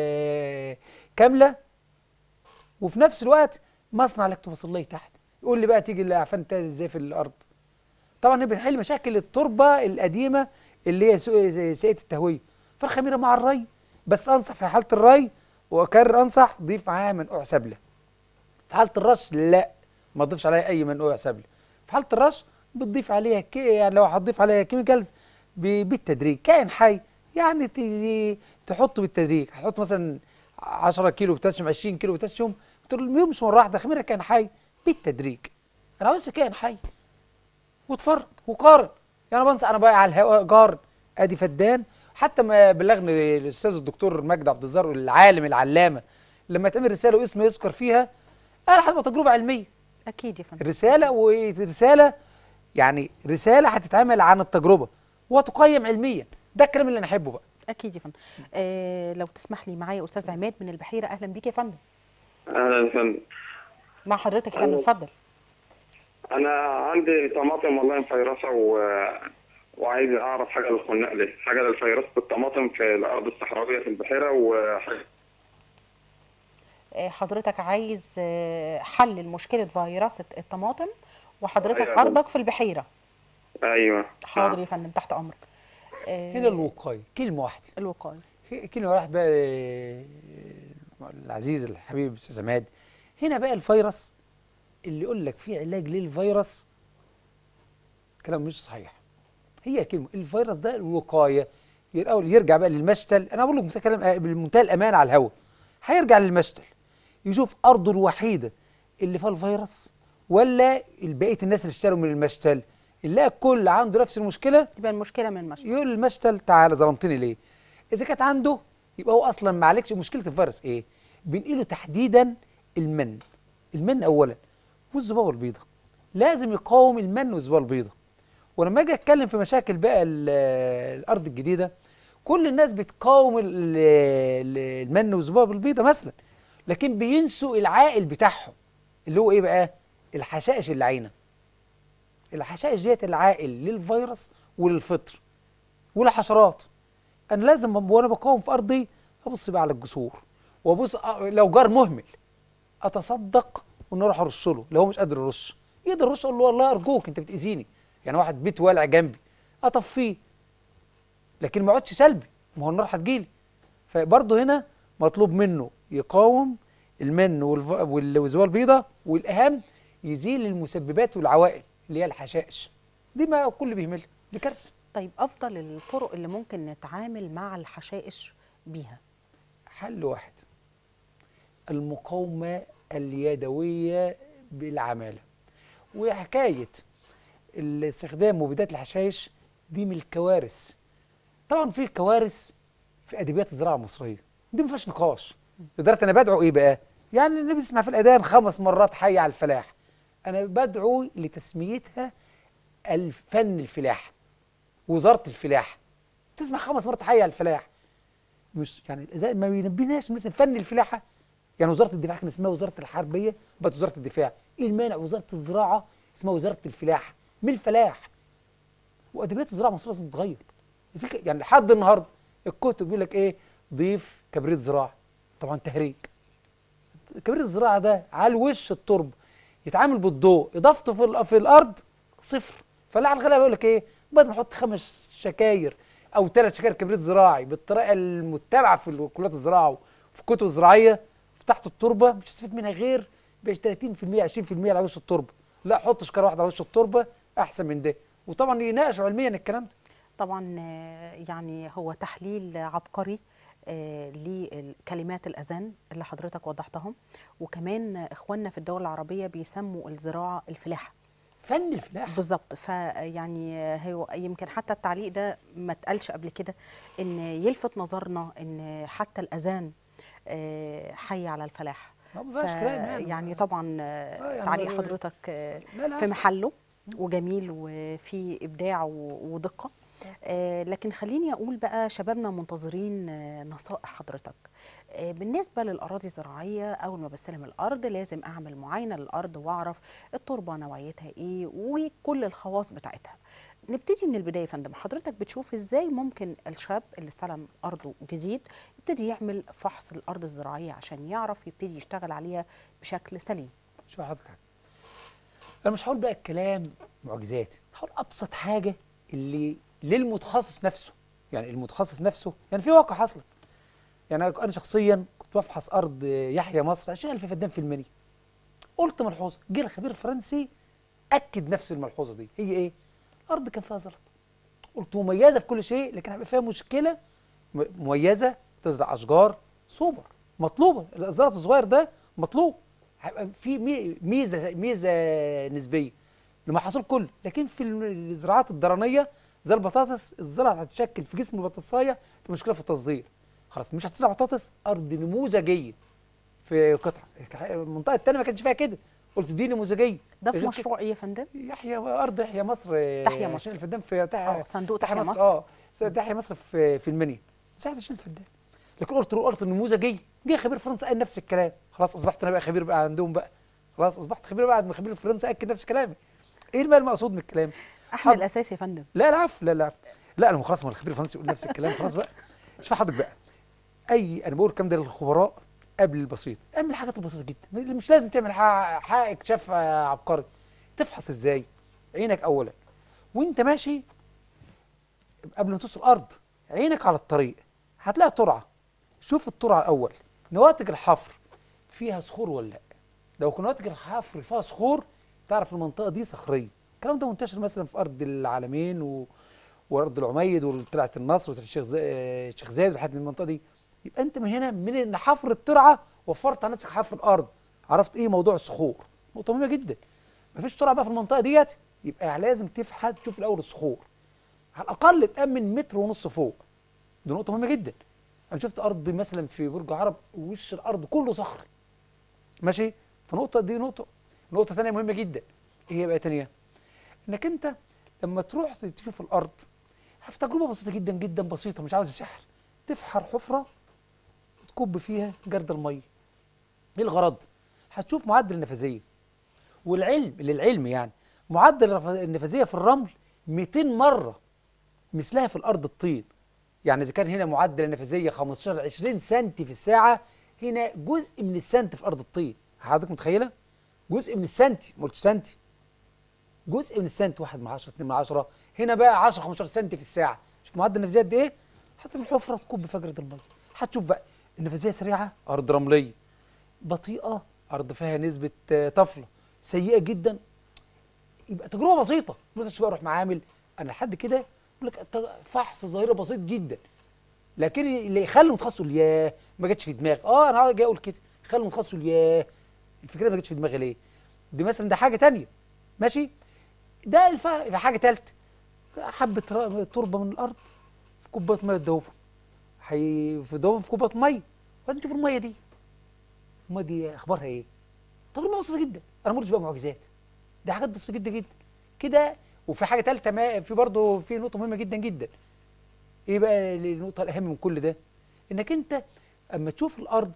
كامله، وفي نفس الوقت مصنع لاكتوباسيلاي تحت. يقول لي بقى تيجي الاعفان تاني ازاي في الارض؟ طبعا بنحل مشاكل التربه القديمه اللي هي سيئه التهويه. فالخميره مع الري، بس انصح في حاله الري واكرر انصح ضيف معاها منقوع سبله. في حاله الرش لا، ما تضيفش عليها اي منقوع سبله. في حاله الرش بتضيف عليها كي يعني لو هتضيف عليها كيميكالز بالتدريج. كائن حي يعني تحطه بالتدريج، هتحط مثلا عشرة كيلو بوتاسيوم عشرين كيلو بوتاسيوم ترميهم مش مره واحده. خميره كائن حي بالتدريج. انا عاوز كائن حي واتفرج وقارن. يعني انا بنصح انا بقى على الهواء قارن. ادي فدان، حتى ما بلغني الاستاذ الدكتور مجدي عبد الزار العالم العلامه لما تعمل رساله واسمه يذكر فيها، قال هتبقى تجربه علميه. اكيد يا فندم. رساله ورساله يعني رساله هتتعمل عن التجربه وتقيم علميا. ده الكلام اللي انا احبه بقى. اكيد يا فندم. آه لو تسمح لي معايا استاذ عماد من البحيره. اهلا بيك يا فندم. اهلا يا فندم. مع حضرتك يا فندم اتفضل. انا عندي طماطم والله مفيرسه و... وعايز اعرف حاجه للخناق ليه، حاجه للفيروسه الطماطم في الارض الصحراويه في البحيره وحاجه. آه حضرتك عايز آه حل لمشكله فيروسه الطماطم وحضرتك أيوة. ارضك في البحيره. ايوه حاضر يا فندم تحت امرك. آه هنا الوقايه كلمه واحده. الوقايه كلمه واحده بقى العزيز الحبيب استاذ عماد. هنا بقى الفيروس اللي يقول لك في علاج للفيروس كلام مش صحيح. هي كلمه الفيروس ده الوقايه. يرجع بقى للمشتل. انا بقول لك بتكلم بمنتهى الامانه على الهواء. هيرجع للمشتل يشوف ارضه الوحيده اللي فيها الفيروس ولا بقيه الناس اللي اشتروا من المشتل اللي الكل عنده نفس المشكله، يبقى المشكله من المشتل. يقول للمشتل تعالى ظلمتني ليه؟ اذا كانت عنده يبقى هو اصلا ما عليكش. مشكله الفيروس ايه؟ بنقله تحديدا المن. المن اولا والذبابه البيضاء لازم يقاوم المن والذبابه البيضاء. ولما اجي اتكلم في مشاكل بقى الارض الجديده كل الناس بتقاوم المن والذبابه البيضاء مثلا، لكن بينسوا العائل بتاعهم اللي هو ايه بقى؟ الحشائش اللعينه. الحشائش ديت العائل للفيروس وللفطر وللحشرات. انا لازم وانا بقاوم في ارضي ابص بقى على الجسور وابص لو جار مهمل اتصدق وان اروح ارش له. لو هو مش قادر يرش يقدر يرش اقول له والله ارجوك انت بتاذيني. يعني واحد بيت والع جنبي اطفيه، لكن ما اقعدش سلبي، ما هو النار هتجيلي. فبرضه هنا مطلوب منه يقاوم المن والذبابه البيضاء، والاهم يزيل المسببات والعوائل اللي هي الحشائش. دي ما الكل بيهملها، دي كارثه. طيب افضل الطرق اللي ممكن نتعامل مع الحشائش بيها؟ حل واحد، المقاومه اليدويه بالعماله. وحكايه الاستخدام مبيدات الحشائش دي من الكوارث. طبعا في كوارث في ادبيات الزراعه المصريه دي ما فيهاش نقاش. لدرجه انا بدعو ايه بقى؟ يعني اللي بيسمع في الاذان خمس مرات حي على الفلاح، انا بدعو لتسميتها الفن الفلاح، وزاره الفلاح. تسمع خمس مرات حي على الفلاح، مش يعني ما بينبيناش مثلا فن الفلاحه. يعني وزاره الدفاع كان اسمها وزاره الحربيه بقت وزاره الدفاع. ايه المانع وزاره الزراعه اسمها وزاره الفلاح؟ من الفلاح. وادبيات الزراعه المصريه لازم تتغير. يعني لحد النهارده الكتب بيقول لك ايه؟ ضيف كبريت زراعه. طبعا تهريج. كبريت الزراعه ده على وش التربه يتعامل بالضوء، اضافته في, في الارض صفر. فلا على الغلابه يقول لك ايه؟ بدل ما احط خمس شكاير او ثلاث شكاير كبريت زراعي بالطريقه المتبعه في كليات الزراعه وفي الكتب الزراعيه تحت التربه مش هستفيد منها غير ب ثلاثين بالمئة عشرين بالمئة على وش التربه. لا حط شكاره واحده على وش التربه احسن من ده. وطبعا يناقشوا علميا الكلام ده. طبعا آه، يعني هو تحليل عبقري آه، لكلمات الأذان اللي حضرتك وضحتهم. وكمان إخواننا في الدول العربية بيسموا الزراعة الفلاحة. فن الفلاحه بالظبط. فيعني هو يمكن حتى التعليق ده ما اتقالش قبل كده، ان يلفت نظرنا ان حتى الاذان آه، حي على الفلاح. ما فيهاش كلام يعني. يعني طبعا آه، آه يعني تعليق ما- حضرتك آه، لا لا في محله وجميل وفي ابداع و- ودقه. آه، لكن خليني اقول بقى شبابنا منتظرين آه، نصائح حضرتك. آه، بالنسبه للاراضي الزراعيه، اول ما بستلم الارض لازم اعمل معاينه للارض واعرف التربه نوعيتها ايه وكل الخواص بتاعتها. نبتدي من البدايه يا فندم، حضرتك بتشوف ازاي ممكن الشاب اللي استلم ارضه جديد يبتدي يعمل فحص الارض الزراعيه عشان يعرف يبتدي يشتغل عليها بشكل سليم؟ شوف حضرتك حاجه، انا مش هقول بقى الكلام معجزات، هقول ابسط حاجه اللي للمتخصص نفسه. يعني المتخصص نفسه، يعني في واقع حصلت. يعني انا شخصيا كنت بفحص ارض يحيى مصر عشان ألف فدان في المنيا. قلت ملحوظه، جه الخبير الفرنسي اكد نفس الملحوظه دي. هي ايه؟ الارض كان فيها زلط. قلت مميزه في كل شيء، لكن هيبقى فيها مشكله. م- مميزه تزرع اشجار سوبر مطلوبه، الزلط الصغير ده مطلوب، هيبقى في مي- ميزه ميزه نسبيه للمحاصيل كله. لكن في الزراعات الضرنيه زي البطاطس، الزلط هتشكل في جسم البطاطسايه في مشكله في التصدير. خلاص مش هتزرع بطاطس، ارض نموذجيه في قطعه. المنطقه الثانيه ما كانش فيها كده، قلت دي نموذجيه. ده في غير مشروع ايه يا فندم؟ يحيى ارض يحيى مصر، تحيا عشان مصر. الفدان في تحيا اه صندوق تحيا مصر. اه تحيا مصر في في المنيا مساحه عشرين فدان. لكن قلت له قلت النموذجيه، جه خبير فرنسا قال نفس الكلام. خلاص اصبحت انا بقى خبير بقى عندهم بقى، خلاص اصبحت خبير بعد ما خبير فرنسا اكد نفس كلامي. ايه بقى المقصود من الكلام؟ احمل حض- الاساسي يا فندم. لا لا عفو، لا لا عفو. لا انا خلاص، ما الخبير الفرنسي يقول نفس الكلام خلاص بقى. شوف حضرتك بقى، اي انا بقول الكلام ده للخبراء قبل البسيط. اعمل الحاجات البسيطه جدا، مش لازم تعمل حق حق اكتشاف آه، عبقري. تفحص ازاي؟ عينك اولا وانت ماشي قبل ما توصل الارض، عينك على الطريق هتلاقي ترعه. شوف الترعه الاول، نواتج الحفر فيها صخور ولا لا. لو كان نواتج الحفر فيها صخور تعرف المنطقه دي صخريه. الكلام ده منتشر مثلا في ارض العالمين و... وارض العميد وطلعت النصر وطلعت الشيخ زايد الشيخ زايد لحد المنطقه دي. يبقى انت من هنا من ان حفر الترعه وفرت على نفسك حفر الارض، عرفت ايه موضوع الصخور. نقطه مهمه جدا. مفيش ترعه بقى في المنطقه ديت، يبقى لازم تفحت تشوف الاول الصخور، على الاقل تامن متر ونص فوق. دي نقطه مهمه جدا. انا شفت ارض مثلا في برج عرب وش الارض كله صخري، ماشي. فنقطه دي نقطه. نقطه ثانيه مهمه جدا، ايه هي بقى ثانيه؟ انك انت لما تروح تشوف الارض في تجربه بسيطه جدا جدا بسيطه، مش عاوز سحر. تفحر حفره تكب فيها جرد الميه. ايه الغرض؟ هتشوف معدل النفاذيه. والعلم للعلم يعني معدل الرف- النفاذيه في الرمل مئتين مره مثلها في الارض الطين. يعني اذا كان هنا معدل النفاذيه خمستاشر عشرين سنتي في الساعه، هنا جزء من السنتي في ارض الطين. حضرتك متخيله؟ جزء من السنتي، ما قلتش سنتي، جزء من السنتي، واحد من عشرة اتنين من عشرة. هنا بقى عشرة خمستاشر سنتي في الساعه. شوف معدل النفاذيه قد ايه؟ حتى الحفره تكب فجره الميه. هتشوف بقى النفاذيه سريعه ارض رمليه، بطيئه ارض فيها نسبه آه، طفله، سيئه جدا. يبقى تجربه بسيطه. مش بقى اروح معامل انا لحد كده يقول لك الت- فحص ظاهره بسيط جدا. لكن اللي يخلي المتخصص يقول ياه ما جاتش في دماغي، اه انا جاي اقول كده، يخلي المتخصص يقول ياه الفكره ما جاتش في دماغي ليه؟ دي مثلا ده حاجه تانية، ماشي. ده الف... في حاجه ثالثه، حبه ر- تربه من الارض في كوبايه ميه تدوبهم، حي... في دوبهم في كوبايه ميه، وبعدين تشوف الميه دي، الميه دي اخبارها ايه؟ تجربه بسيطه جدا. انا ما قلتش بقى معجزات، دي حاجات بسيطه جدا جدا كده. وفي حاجه ثالثه، ما في برضه في نقطه مهمه جدا جدا. ايه بقى النقطه الاهم من كل ده؟ انك انت اما تشوف الارض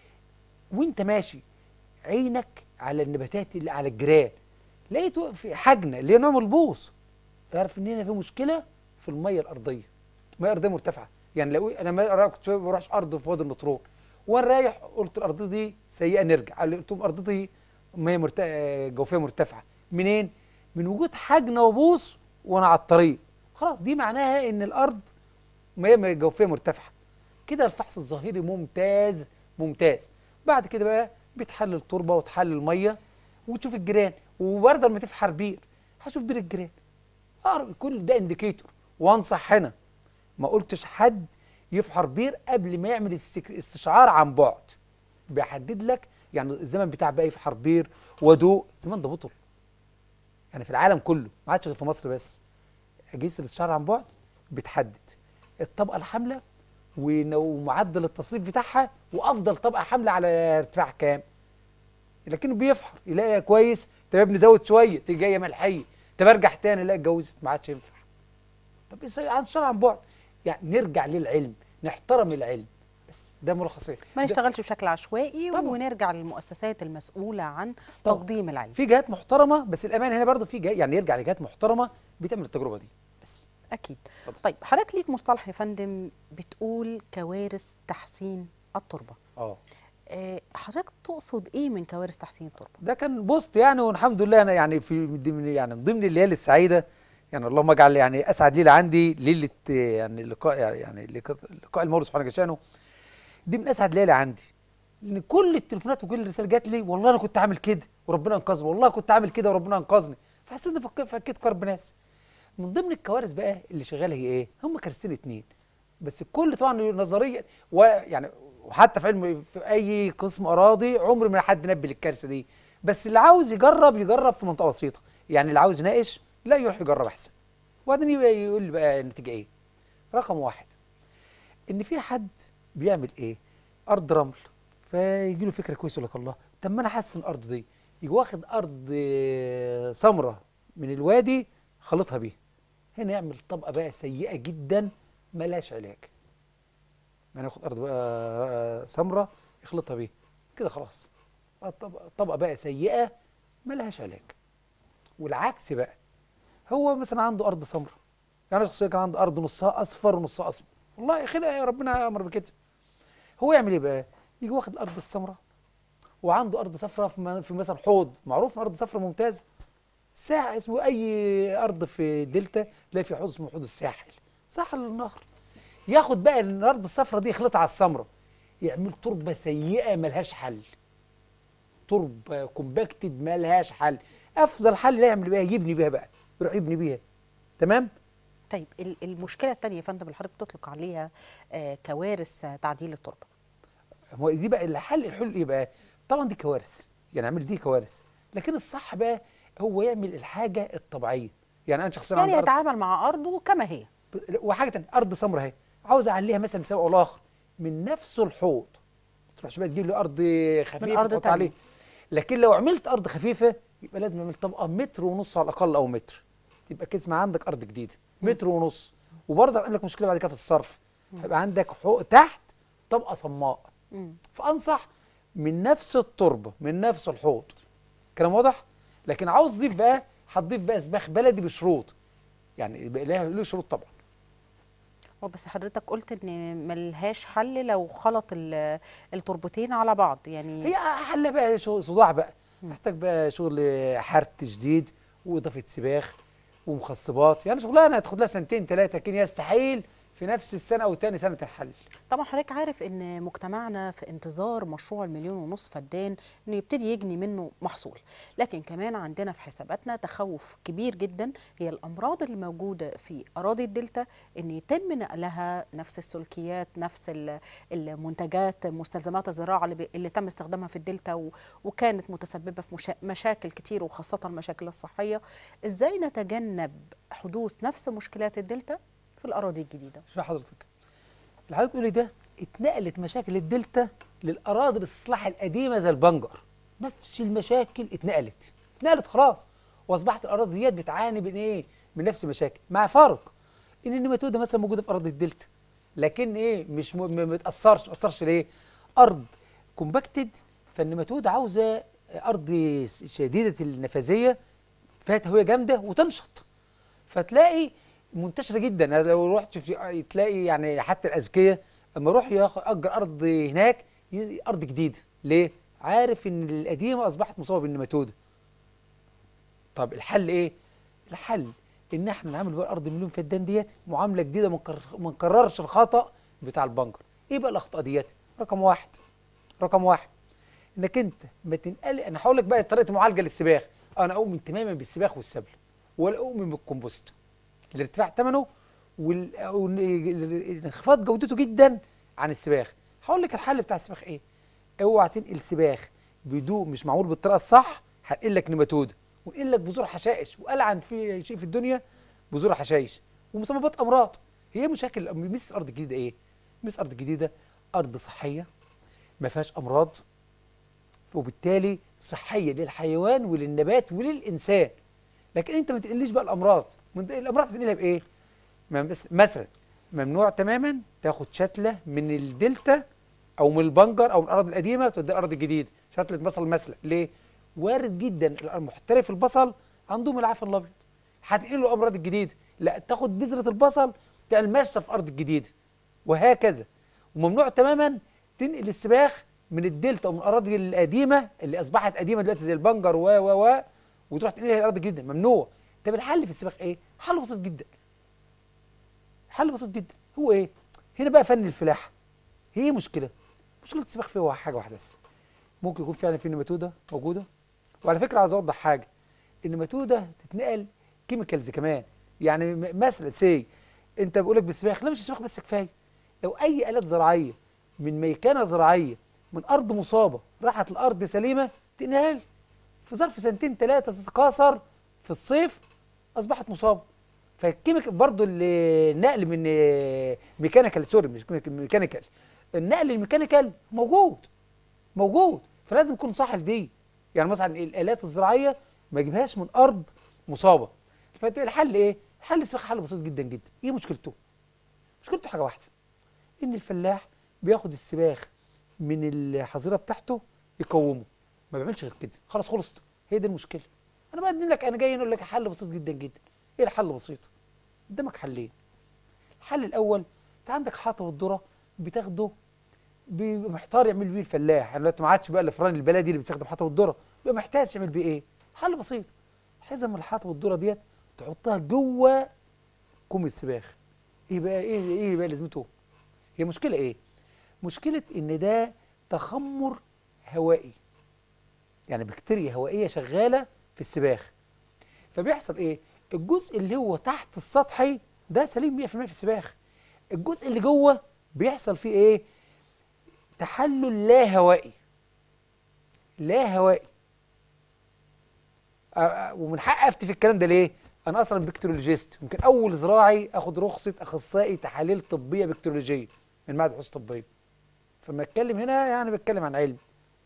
وانت ماشي عينك على النباتات اللي على الجيران، لقيت في حجنه اللي هي نوع من البوص، اعرف ان هنا في مشكله في الميه الارضيه. الميه الارضيه مرتفعه. يعني لو انا ما كنت بروحش ارض في وادي النطرون وانا رايح قلت الارض دي سيئه نرجع، قلت لهم الارض دي ميه مرت... جوفيه مرتفعه. منين؟ من وجود حجنه وبوص وانا على الطريق. خلاص دي معناها ان الارض ميه جوفيه مرتفعه. كده الفحص الظاهري ممتاز ممتاز. بعد كده بقى بتحلل التربه وتحلل الميه وتشوف الجيران، وبرضه لما تفحر بير هشوف بير الجيران. اقرب كل ده انديكيتور. وانصح هنا ما قلتش حد يفحر بير قبل ما يعمل استشعار عن بعد، بيحدد لك يعني الزمن بتاع بقى يفحر بير ودوق. الزمن ده بطل يعني في العالم كله، ما عادش غير في مصر بس. اجهزه الاستشعار عن بعد بتحدد الطبقه الحامله ومعدل التصريف بتاعها وافضل طبقه حامله على ارتفاع كام. لكنه بيفحر يلاقي كويس، طب يا ابني زود شويه تيجي جايه ملحيه، طب ارجع تاني الاقي اتجوزت، ما عادش ينفع. طب ايه عن الشرع عن بعد؟ يعني نرجع للعلم، نحترم العلم، بس ده ملخص. ما نشتغلش بشكل عشوائي طبعا. ونرجع للمؤسسات المسؤوله عن طبعا. تقديم العلم. في جهات محترمه، بس الامانه هنا برضه في جهات يعني يرجع لجهات محترمه بتعمل التجربه دي بس. اكيد. طبعا. طيب حضرتك ليك مصطلح يا فندم بتقول كوارث تحسين التربه. اه آه، حضرتك تقصد ايه من كوارث تحسين التربه؟ ده كان بوست يعني، والحمد لله انا يعني في ضمن يعني من ضمن الليالي السعيده، يعني اللهم اجعل يعني اسعد ليله عندي ليله يعني اللقاء، يعني لقاء المولى سبحانه وتعالى، دي من اسعد ليالي عندي. لان كل التليفونات وكل الرسائل جات لي والله انا كنت عامل كده وربنا انقذني، والله كنت عامل كده وربنا انقذني، فحسيت اني فك- فكيت كرب ناس. من ضمن الكوارث بقى اللي شغاله هي ايه؟ هم كارثتين اتنين بس، الكل طبعا نظريا ويعني وحتى في علم في اي قسم اراضي عمر ما حد نبه للكارثه دي، بس اللي عاوز يجرب يجرب في منطقه بسيطه، يعني اللي عاوز يناقش لا يروح يجرب احسن. وبعدين يبقى يقول لي بقى النتيجه ايه؟ رقم واحد ان في حد بيعمل ايه؟ ارض رمل، فيجي له فكره كويسه يقول لك الله طب ما انا احسن الارض دي، يجي واخد ارض سمراء من الوادي خلطها بيها، هنا يعمل طبقه بقى سيئه جدا ملهاش علاج. يعني ياخد ارض بقى سمراء يخلطها بيها كده خلاص، طبقه طبقه بقى سيئه ملهاش علاج. والعكس بقى، هو مثلا عنده ارض سمراء، يعني شخصيا كان عنده ارض نصها اصفر ونصها اسمر، والله خلق يا ربنا امر بكده. هو يعمل ايه بقى؟ يجي واخد الارض السمراء وعنده ارض صفراء في في مثلا حوض معروف ارض صفراء ممتازه، ساحل اسمه اي ارض في دلتا تلاقي في حوض اسمه حوض الساحل، ساحل النهر. ياخد بقى الارض الصفراء دي يخلطها على السمراء، يعمل تربه سيئه ملهاش حل، تربه كومباكتد ملهاش حل. افضل حل اللي يعمل بيها يبني بيها بقى، يروح يبني بيها. تمام. طيب ال- المشكله الثانيه يا فندم اللي حضرتك بتطلق عليها آه، كوارث آه، تعديل التربه. هو دي بقى الحل، الحل ايه بقى؟ طبعا دي كوارث، يعني اعمل دي كوارث، لكن الصح بقى هو يعمل الحاجه الطبيعيه. يعني انا شخصيا يعني عندي أرض، يتعامل مع ارضه كما هي. وحاجه ثانيه ارض سمراء اهي، عاوز اعليها مثلا سواء او اخر من نفس الحوض، ما تروحش بقى تجيب لي ارض خفيفه أرض تحط تانية. عليه. لكن لو عملت ارض خفيفه يبقى لازم اعمل طبقه متر ونص على الاقل او متر، تبقى كسمه عندك ارض جديده متر ونص. وبرضه هعمل لك مشكله بعد كده في الصرف، هيبقى عندك حوض تحت طبقه صماء. مم. فانصح من نفس التربه من نفس الحوض. كلام واضح؟ لكن عاوز تضيف بقى، هتضيف بقى سباخ بلدي بشروط، يعني يبقى لها له شروط طبعا. هو بس حضرتك قلت ان ملهاش حل لو خلط ال- التربتين على بعض، يعني هي حل بقى شغل صداع بقى، محتاج بقى شغل حرث جديد واضافه سباخ ومخصبات، يعني شغلانه هتاخد لها سنتين ثلاثه، لكن يستحيل في نفس السنه او ثاني سنه الحل. طبعا حضرتك عارف ان مجتمعنا في انتظار مشروع المليون ونص فدان انه يبتدي يجني منه محصول، لكن كمان عندنا في حساباتنا تخوف كبير جدا هي الامراض اللي موجوده في اراضي الدلتا، ان يتم نقلها نفس السلوكيات نفس ال- المنتجات مستلزمات الزراعه اللي, بي- اللي تم استخدامها في الدلتا و- وكانت متسببه في مشا مشاكل كتير وخاصه المشاكل الصحيه. ازاي نتجنب حدوث نفس مشكلات الدلتا في الاراضي الجديده؟ شوف حضرتك اللي حضرتك بتقولي ده، اتنقلت مشاكل الدلتا للاراضي الاستصلاح القديمه زي البنجر، نفس المشاكل اتنقلت اتنقلت خلاص، واصبحت الاراضي ديت بتعاني من ايه؟ من نفس المشاكل، مع فرق ان النيماتوده مثلا موجوده في اراضي الدلتا، لكن ايه مش م- ما بتاثرش، ما بتاثرش ليه؟ ارض كومباكتد، فالنيماتوده عاوزه ارض شديده النفاذيه فيها تهويه جامده وتنشط، فتلاقي منتشره جدا. أنا لو رحت في تلاقي يعني حتى الاذكياء اما يروح ياجر ارض هناك ي- ارض جديده، ليه؟ عارف ان القديمه اصبحت مصابه بالنيماتوده. طب الحل ايه؟ الحل ان احنا نعمل بقى الارض مليون فدان ديت معامله جديده، ما نكرر- ما نكررش الخطا بتاع البنجر. ايه بقى الاخطاء ديت؟ رقم واحد رقم واحد انك انت ما تنقل، انا هقول لك بقى طريقه المعالجه للسباخ انا اؤمن تماما بالسباخ والسبل، ولا اؤمن بالكمبوست لارتفاع ثمنه وانخفاض جودته جدا عن السباخ. هقول لك الحل بتاع السباخ ايه. اوعى تنقل سباخ بدون مش معمول بالطريقه الصح، هنقل لك نيماتوده ونقل لك بذور حشائش، والعن في شيء في الدنيا بذور حشائش ومسببات امراض. هي مشاكل مصر الارض الجديده ايه؟ مصر الارض الجديده ارض صحيه ما فيهاش امراض، وبالتالي صحيه للحيوان وللنبات وللانسان. لكن انت ما تقليش بقى الامراض. الامراض هتنقلها بايه؟ مثلا ممنوع تماما تاخد شتله من الدلتا او من البنجر او من الارض القديمه توديها الارض الجديده، شتله بصل مسلق. ليه؟ وارد جدا محترف البصل عندهم العفن الابيض، هتنقل له امراض الجديده. لا، تاخد بذره البصل تقلمشها في الارض الجديده، وهكذا. وممنوع تماما تنقل السباخ من الدلتا او من الاراضي القديمه اللي اصبحت قديمه دلوقتي زي البنجر و و و وتروح تنقلها الارض الجديده، ممنوع. طب الحل في السباخ ايه؟ حل بسيط جدا. حل بسيط جدا هو ايه؟ هنا بقى فن الفلاحه. هي ايه مشكله؟ مشكله السباخ فيها حاجه واحده بس، ممكن يكون فعلا في نيماتوده موجوده. وعلى فكره عايز اوضح حاجه، النيماتوده تتنقل كيميكالز كمان. يعني مثلا سي انت بقول لك بالسباخ، لا مش السباخ بس كفايه. لو اي الات زراعيه من ميكنه زراعيه من ارض مصابه راحت لارض سليمه، تنقل في ظرف سنتين ثلاثه تتكاثر في الصيف اصبحت مصابه. فالكيميكال برضه النقل من ميكانيكال، سوري مش ميكانيكال، النقل الميكانيكال موجود موجود فلازم يكون صح لدي. يعني مثلا الالات الزراعيه ما اجيبهاش من ارض مصابه. فالحل ايه؟ حل السباخ حل بسيط جدا جدا. ايه مشكلته؟ مشكلته حاجه واحده، ان الفلاح بياخد السباخ من الحظيره بتاعته يقومه، ما بيعملش غير كده، خلاص خلصت. هي دي المشكله. انا بقدم لك، انا جاي اقول لك حل بسيط جدا جدا. ايه الحل بسيط؟ قدامك حلين. الحل الاول، انت عندك حاطب الذره بتاخده بيبقى محتار يعمل بيه الفلاح. يعني دلوقتي ما عادش بقى الفران البلدي اللي بيستخدم حاطب الذره، بيبقى محتاج يعمل بيه ايه؟ حل بسيط، حزم الحاطب الذره ديت تحطها جوه كوم السباخ. ايه بقى ايه ايه بقى لازمته؟ هي مشكله ايه؟ مشكله ان ده تخمر هوائي، يعني بكتيريا هوائيه شغاله في السباخ. فبيحصل ايه؟ الجزء اللي هو تحت السطحي ده سليم مية في المية في السباخ، الجزء اللي جوه بيحصل فيه ايه؟ تحلل لا هوائي. لا هوائي. ومن حق افتي في الكلام ده ليه؟ انا اصلا بكتيرولوجيست، يمكن اول زراعي اخد رخصه اخصائي تحاليل طبيه بكتيرولوجيه من معهد بحوث طبيه. فلما اتكلم هنا يعني بتكلم عن علم.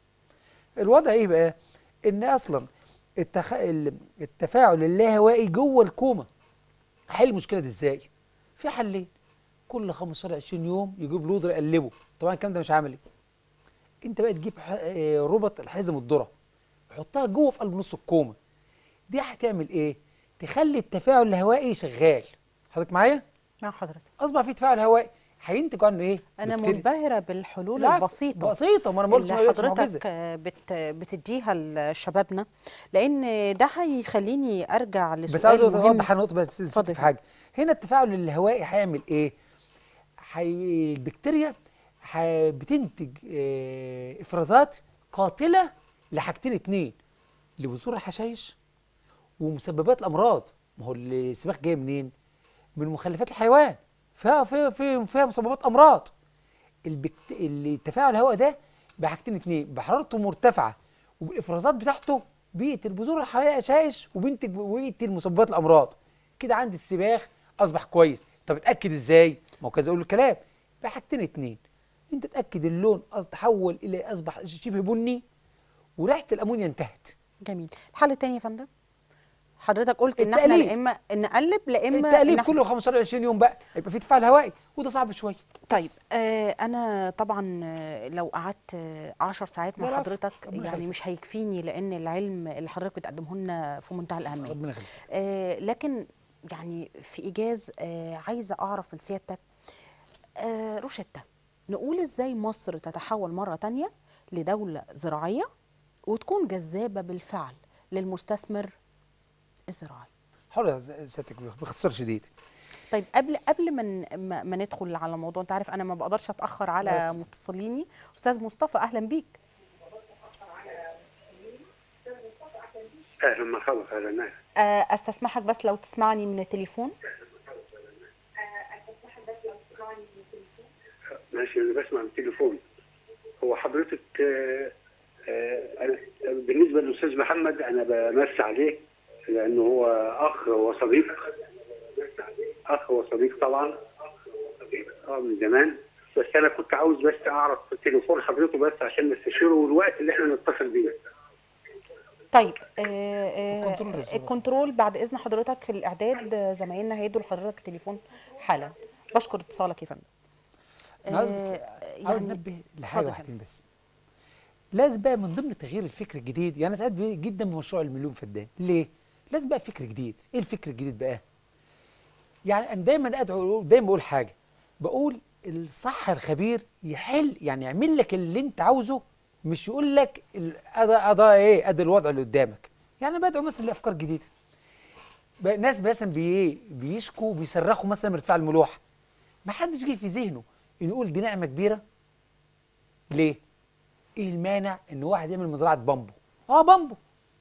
الوضع ايه بقى؟ ان اصلا التخ... التفاعل اللاهوائي جوه الكومه. حل المشكله دي ازاي؟ في حلين. كل خمستاشر عشرين يوم يجيب لودر يقلبه. طبعا الكلام ده مش عملي. انت بقى تجيب ربط الحزم الذره تحطها جوه في قلب نص الكومه. دي هتعمل ايه؟ تخلي التفاعل الهوائي شغال. حضرتك معايا؟ مع حضرتك. اصبح في تفاعل هوائي، هينتج عنه ايه؟ انا بكتيريا. منبهره بالحلول لا البسيطه بسيطه، ما انا بقولش اللي حضرتك بت بتديها لشبابنا، لان ده هيخليني ارجع لسؤال بس عاوز مهم. اوضح النقطه بس اتفضل. في حاجه. هنا التفاعل الهوائي هيعمل ايه؟ حي... البكتيريا حي... بتنتج اه... افرازات قاتله لحاجتين اتنين، لبذور الحشائش ومسببات الامراض. ما هو السباخ جاي منين؟ من مخلفات الحيوان، فيها فيها فيها, فيها مسببات امراض. البكت... التفاعل الهواء ده بحاجتين اتنين، بحرارته مرتفعه وبالافرازات بتاعته بيقتل بذور الحشائش وبينتج ويقتل مسببات الامراض. كده عندي السباخ اصبح كويس. طب اتاكد ازاي؟ ما هو كذا اقول الكلام بحاجتين اتنين. انت تاكد اللون تحول الى اصبح شبه بني وريحه الامونيا انتهت. جميل. الحل الثاني يا فندم، حضرتك قلت ان احنا التقليب. لا اما نقلب لا اما التقليب إن كله خمستاشر عشرين يوم بقى يبقى في تفاعل هوائي، وده صعب شويه. طيب آه انا طبعا آه، لو قعدت آه، عشر ساعات مع لا لا، حضرتك ربنا يعني يخليك. مش هيكفيني، لان العلم اللي حضرتك بتقدمه لنا في منتهى الاهميه. ربنا يخليك. آه لكن يعني في ايجاز آه عايزه اعرف من سيادتك آه روشتة، نقول ازاي مصر تتحول مره تانية لدوله زراعيه وتكون جذابه بالفعل للمستثمر الزراعي. حاضر يا سيادتك باختصار شديد. طيب قبل قبل ما ن- ما ما ندخل على الموضوع، انت عارف انا ما بقدرش اتاخر على متصليني. استاذ مصطفى اهلا بيك. اهلا مرحبا. اهلا. آه، استسمحك بس لو تسمعني من التليفون. ماشي، انا بسمع من التليفون. هو حضرتك آه آه أنا بالنسبه للاستاذ محمد انا بمسي عليه لانه هو اخ وصديق، اخ وصديق طبعا اه من زمان. بس انا كنت عاوز بس اعرف تليفون حضرته بس عشان نستشيره والوقت اللي احنا نتصل بيه. طيب آه آه الكنترول الزبط. الكنترول بعد اذن حضرتك في الاعداد، آه، زمايلنا هيدوا لحضرتك التليفون حالا. بشكر اتصالك يا فندم. أنا عاوز بس عاوز انبه لحاجه واحدين بس. لازم بقى من ضمن تغيير الفكر الجديد، يعني انا سعيد جدا بمشروع المليون فدان. ليه؟ لازم بقى فكر جديد. ايه الفكر الجديد بقى؟ يعني انا دايما ادعو، دايما بقول حاجه، بقول الصح الخبير يحل، يعني يعمل لك اللي انت عاوزه، مش يقول لك ادى ادى ايه ادي الوضع اللي قدامك. يعني انا بدعو مثلا لافكار جديده. ناس مثلا بي بيشكوا بيصرخوا مثلا من ارتفاع الملوحه، ما حدش جه في ذهنه انه يقول دي نعمه كبيره. ليه؟ ايه المانع ان واحد يعمل مزرعه بامبو؟ اه بامبو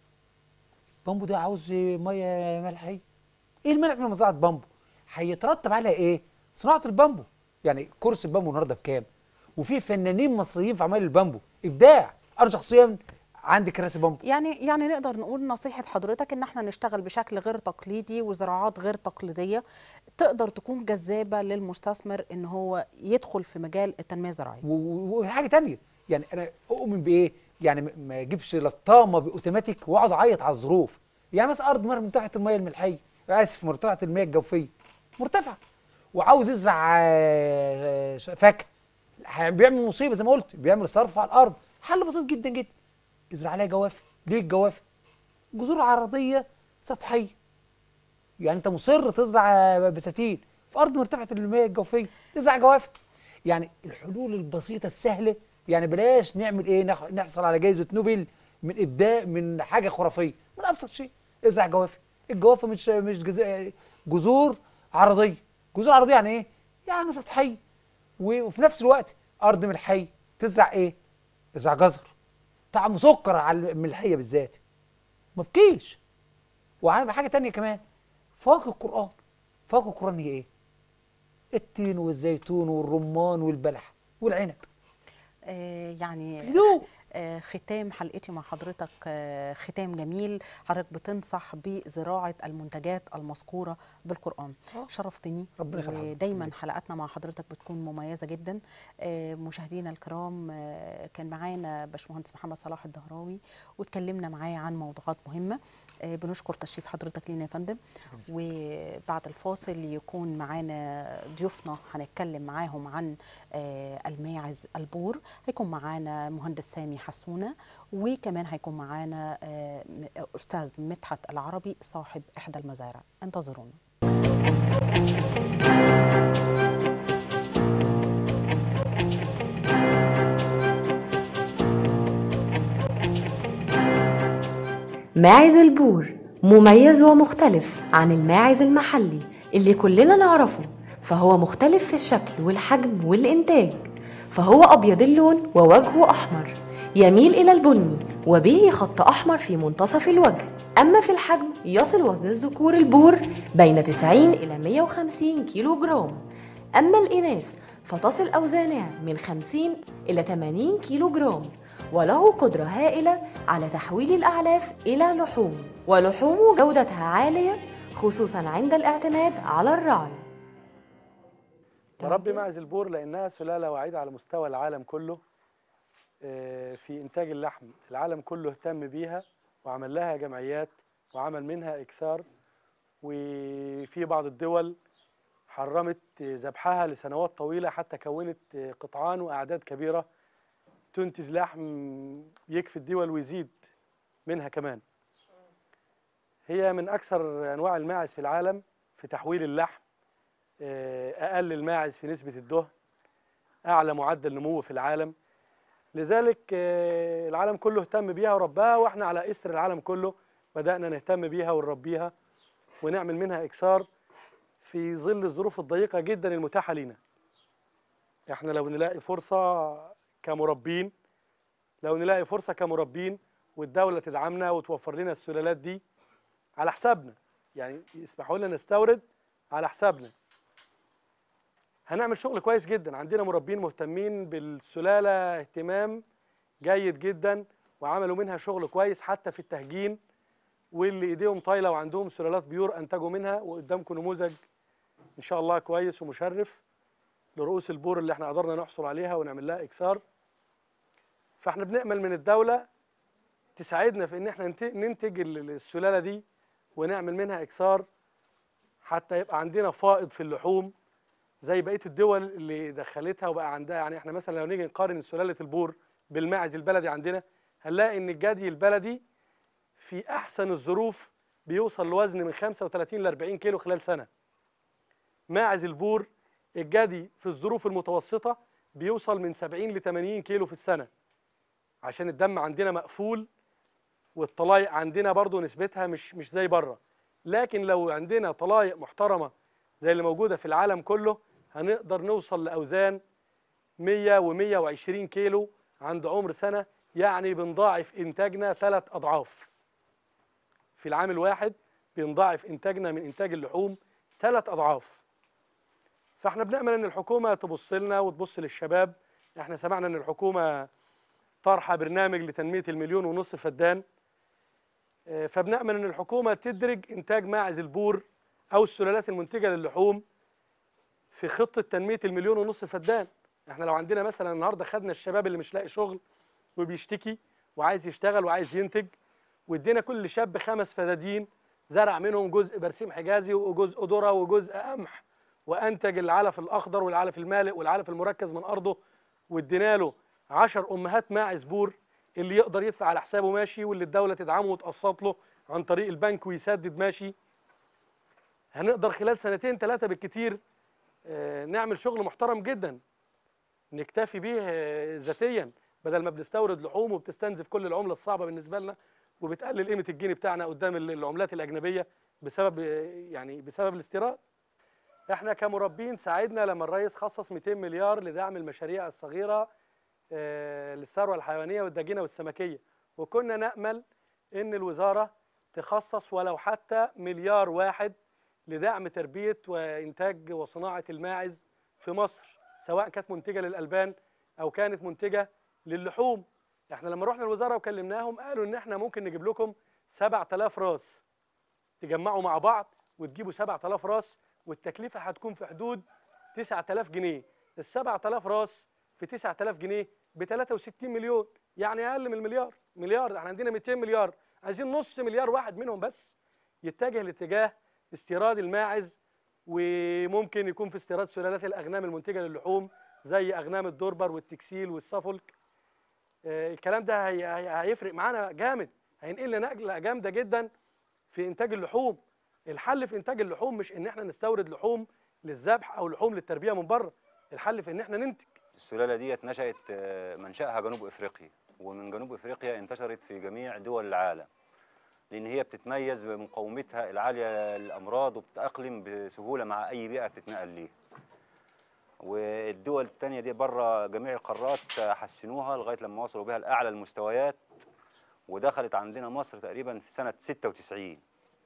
بامبو ده عاوز ميه ملحيه. ايه المانع من مزرعه بامبو؟ هيترتب عليها ايه؟ صناعه البامبو. يعني كرسي البامبو النهارده بكام؟ وفي فنانين مصريين في اعمال البامبو، ابداع. انا شخصيا عندي كراسي بامبو. يعني يعني نقدر نقول نصيحه حضرتك ان احنا نشتغل بشكل غير تقليدي وزراعات غير تقليديه تقدر تكون جذابه للمستثمر ان هو يدخل في مجال التنميه الزراعيه. وحاجه ثانيه، يعني انا اؤمن بايه؟ يعني ما اجيبش لطامه باوتوماتيك واقعد اعيط على الظروف. يعني مثلا ارض مرتفعه الميه الملحيه، اسف مرتفعه الميه الجوفيه، مرتفعه، وعاوز يزرع فاكهه، بيعمل مصيبه زي ما قلت، بيعمل صرف على الارض. حل بسيط جدا جدا، ازرع عليها جوافه. ليه الجوافه؟ جذور عرضيه سطحيه. يعني انت مصر تزرع بساتين في ارض مرتفعه المياه الجوفيه، تزرع جوافه. يعني الحلول البسيطه السهله، يعني بلاش نعمل ايه نحصل على جائزه نوبل من ابداع من حاجه خرافيه، من ابسط شيء ازرع جوافه. الجوافه مش مش جذور عرضيه. جذور عرضيه يعني ايه؟ يعني سطحيه، وفي نفس الوقت ارض ملحيه. تزرع ايه؟ ازرع جزر طعم سكر على الملحيه بالذات، ما بكيش. وعندي حاجه ثانيه كمان، فواكه القرآن. فواكه القرآن هي ايه؟ التين والزيتون والرمان والبلح والعنب. آه يعني لو. آه ختام حلقتي مع حضرتك آه ختام جميل. حضرتك بتنصح بزراعة المنتجات المذكورة بالقرآن. أوه. شرفتني. ربنا يخليك. ودايما حلقاتنا مع حضرتك بتكون مميزة جدا. آه مشاهدينا الكرام، آه كان معانا باشمهندس محمد صلاح الدهراوي واتكلمنا معاه عن موضوعات مهمة. آه بنشكر تشريف حضرتك لينا يا فندم. وبعد الفاصل يكون معانا ضيوفنا هنتكلم معاهم عن آه الماعز البور. هيكون معانا مهندس سامي حسونة، وكمان هيكون معانا آه أستاذ مدحت العربي صاحب إحدى المزارع. انتظرونا. ماعز البور مميز ومختلف عن الماعز المحلي اللي كلنا نعرفه، فهو مختلف في الشكل والحجم والإنتاج. فهو أبيض اللون ووجهه أحمر، يميل إلى البني وبه خط أحمر في منتصف الوجه. أما في الحجم يصل وزن الذكور البور بين تسعين إلى مئة وخمسين كيلو جرام، أما الإناث فتصل أوزانها من خمسين إلى ثمانين كيلو جرام، وله قدرة هائلة على تحويل الأعلاف إلى لحوم، ولحومه جودتها عالية خصوصا عند الاعتماد على الرعي. بربي ماعز البور لأنها سلالة وعيدة على مستوى العالم كله في إنتاج اللحم. العالم كله اهتم بيها وعمل لها جمعيات وعمل منها إكثار، وفي بعض الدول حرمت ذبحها لسنوات طويلة حتى كونت قطعان وأعداد كبيرة تنتج لحم يكفي الدول ويزيد منها كمان. هي من أكثر أنواع الماعز في العالم في تحويل اللحم، أقل الماعز في نسبة الدهن، أعلى معدل نمو في العالم. لذلك العالم كله اهتم بيها ورباها، واحنا على إثر العالم كله بدأنا نهتم بيها ونربيها ونعمل منها إكثار في ظل الظروف الضيقة جدا المتاحة لنا. احنا لو نلاقي فرصة كمربين لو نلاقي فرصة كمربين والدوله تدعمنا وتوفر لنا السلالات دي على حسابنا، يعني يسمحوا لنا نستورد على حسابنا. هنعمل شغل كويس جدا، عندنا مربين مهتمين بالسلاله اهتمام جيد جدا، وعملوا منها شغل كويس حتى في التهجين، واللي ايديهم طايله وعندهم سلالات بيور انتجوا منها. وقدامكم نموذج ان شاء الله كويس ومشرف لرؤوس البور اللي احنا قدرنا نحصل عليها ونعمل لها اكسار. فاحنا بنأمل من الدوله تساعدنا في ان احنا ننتج السلاله دي ونعمل منها اكسار حتى يبقى عندنا فائض في اللحوم زي بقيه الدول اللي دخلتها وبقى عندها. يعني احنا مثلا لو نيجي نقارن سلاله البور بالماعز البلدي عندنا، هنلاقي ان الجدي البلدي في احسن الظروف بيوصل لوزن من خمسة وثلاثين ل أربعين كيلو خلال سنه. ماعز البور الجدي في الظروف المتوسطه بيوصل من سبعين ل ثمانين كيلو في السنه، عشان الدم عندنا مقفول والطلايق عندنا برضو نسبتها مش مش زي بره. لكن لو عندنا طلايق محترمه زي اللي موجوده في العالم كله، هنقدر نوصل لاوزان مية ومية وعشرين كيلو عند عمر سنه، يعني بنضاعف انتاجنا ثلاث اضعاف. في العام الواحد بنضاعف انتاجنا من انتاج اللحوم ثلاث اضعاف. فاحنا بنأمل ان الحكومه تبص لنا وتبص للشباب. احنا سمعنا ان الحكومه طرحه برنامج لتنميه المليون ونص فدان، فبنأمل ان الحكومه تدرج انتاج ماعز البور او السلالات المنتجه للحوم في خطه تنميه المليون ونص فدان. احنا لو عندنا مثلا النهارده خدنا الشباب اللي مش لاقي شغل وبيشتكي وعايز يشتغل وعايز ينتج، وادينا كل شاب خمس فدادين، زرع منهم جزء برسيم حجازي وجزء ذره وجزء قمح، وانتج العلف الاخضر والعلف المالئ والعلف المركز من ارضه، وادينا له عشر امهات ماعز بور اللي يقدر يدفع على حسابه ماشي، واللي الدوله تدعمه وتقسط له عن طريق البنك ويسدد ماشي. هنقدر خلال سنتين ثلاثه بالكتير نعمل شغل محترم جدا نكتفي بيه ذاتيا، بدل ما بنستورد لحوم وبتستنزف كل العمله الصعبه بالنسبه لنا وبتقلل قيمه الجنيه بتاعنا قدام العملات الاجنبيه بسبب يعني بسبب الاستيراد. احنا كمربين ساعدنا لما الرئيس خصص مئتين مليار لدعم المشاريع الصغيره للثروه الحيوانيه والداجنه والسمكيه، وكنا نامل ان الوزاره تخصص ولو حتى مليار واحد لدعم تربيه وانتاج وصناعه الماعز في مصر، سواء كانت منتجه للالبان او كانت منتجه للحوم. احنا لما رحنا الوزاره وكلمناهم قالوا ان احنا ممكن نجيب لكم سبعة آلاف راس، تجمعوا مع بعض وتجيبوا سبعة آلاف راس، والتكلفه هتكون في حدود تسعة آلاف جنيه. ال سبعة آلاف راس في تسعة آلاف جنيه ب ثلاثة وستين مليون، يعني اقل من المليار. مليار، احنا عندنا مئتين مليار، عايزين نص مليار واحد منهم بس يتجه لاتجاه استيراد الماعز، وممكن يكون في استيراد سلالات الاغنام المنتجه للحوم زي اغنام الدوربر والتكسيل والسافولك. آه الكلام ده هي هيفرق معانا جامد، هينقل لنا نقله جامده جدا في انتاج اللحوم. الحل في انتاج اللحوم مش ان احنا نستورد لحوم للذبح او لحوم للتربيه من بره، الحل في ان احنا ننتج. السلاله ديت نشأت منشأها جنوب افريقيا، ومن جنوب افريقيا انتشرت في جميع دول العالم، لان هي بتتميز بمقاومتها العاليه للامراض وبتتأقلم بسهوله مع اي بيئه بتتنقل ليها. والدول الثانيه دي بره جميع القارات حسنوها لغايه لما وصلوا بها لاعلى المستويات، ودخلت عندنا مصر تقريبا في سنه ستة وتسعين،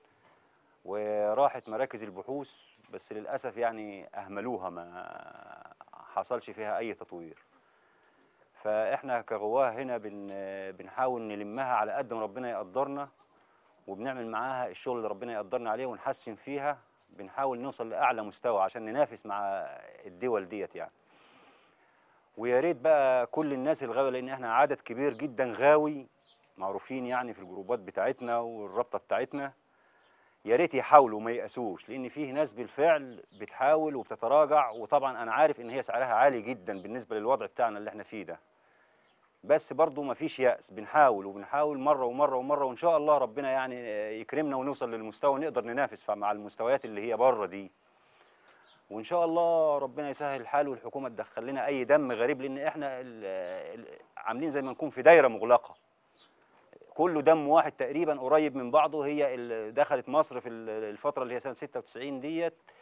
وراحت مراكز البحوث بس للاسف يعني اهملوها، ما حصلش فيها اي تطوير. فاحنا كغواه هنا بن بنحاول نلمها على قد ما ربنا يقدرنا، وبنعمل معاها الشغل اللي ربنا يقدرنا عليه ونحسن فيها، بنحاول نوصل لاعلى مستوى عشان ننافس مع الدول ديت يعني. ويا ريت بقى كل الناس الغاويه، لان احنا عدد كبير جدا غاوي معروفين يعني في الجروبات بتاعتنا والرابطه بتاعتنا، يا ريت يحاولوا ما ييأسوش، لان فيه ناس بالفعل بتحاول وبتتراجع، وطبعا انا عارف ان هي سعرها عالي جدا بالنسبه للوضع بتاعنا اللي احنا فيه ده، بس برضه ما فيش يأس، بنحاول وبنحاول مره ومره ومره، وان شاء الله ربنا يعني يكرمنا ونوصل للمستوى نقدر ننافس مع المستويات اللي هي بره دي، وان شاء الله ربنا يسهل الحال والحكومه تدخل لنا اي دم غريب، لان احنا عاملين زي ما نكون في دايره مغلقه، كله دم واحد تقريبا قريب من بعضه. هي اللي دخلت مصر في الفتره اللي هي سنه ستة وتسعين ديت،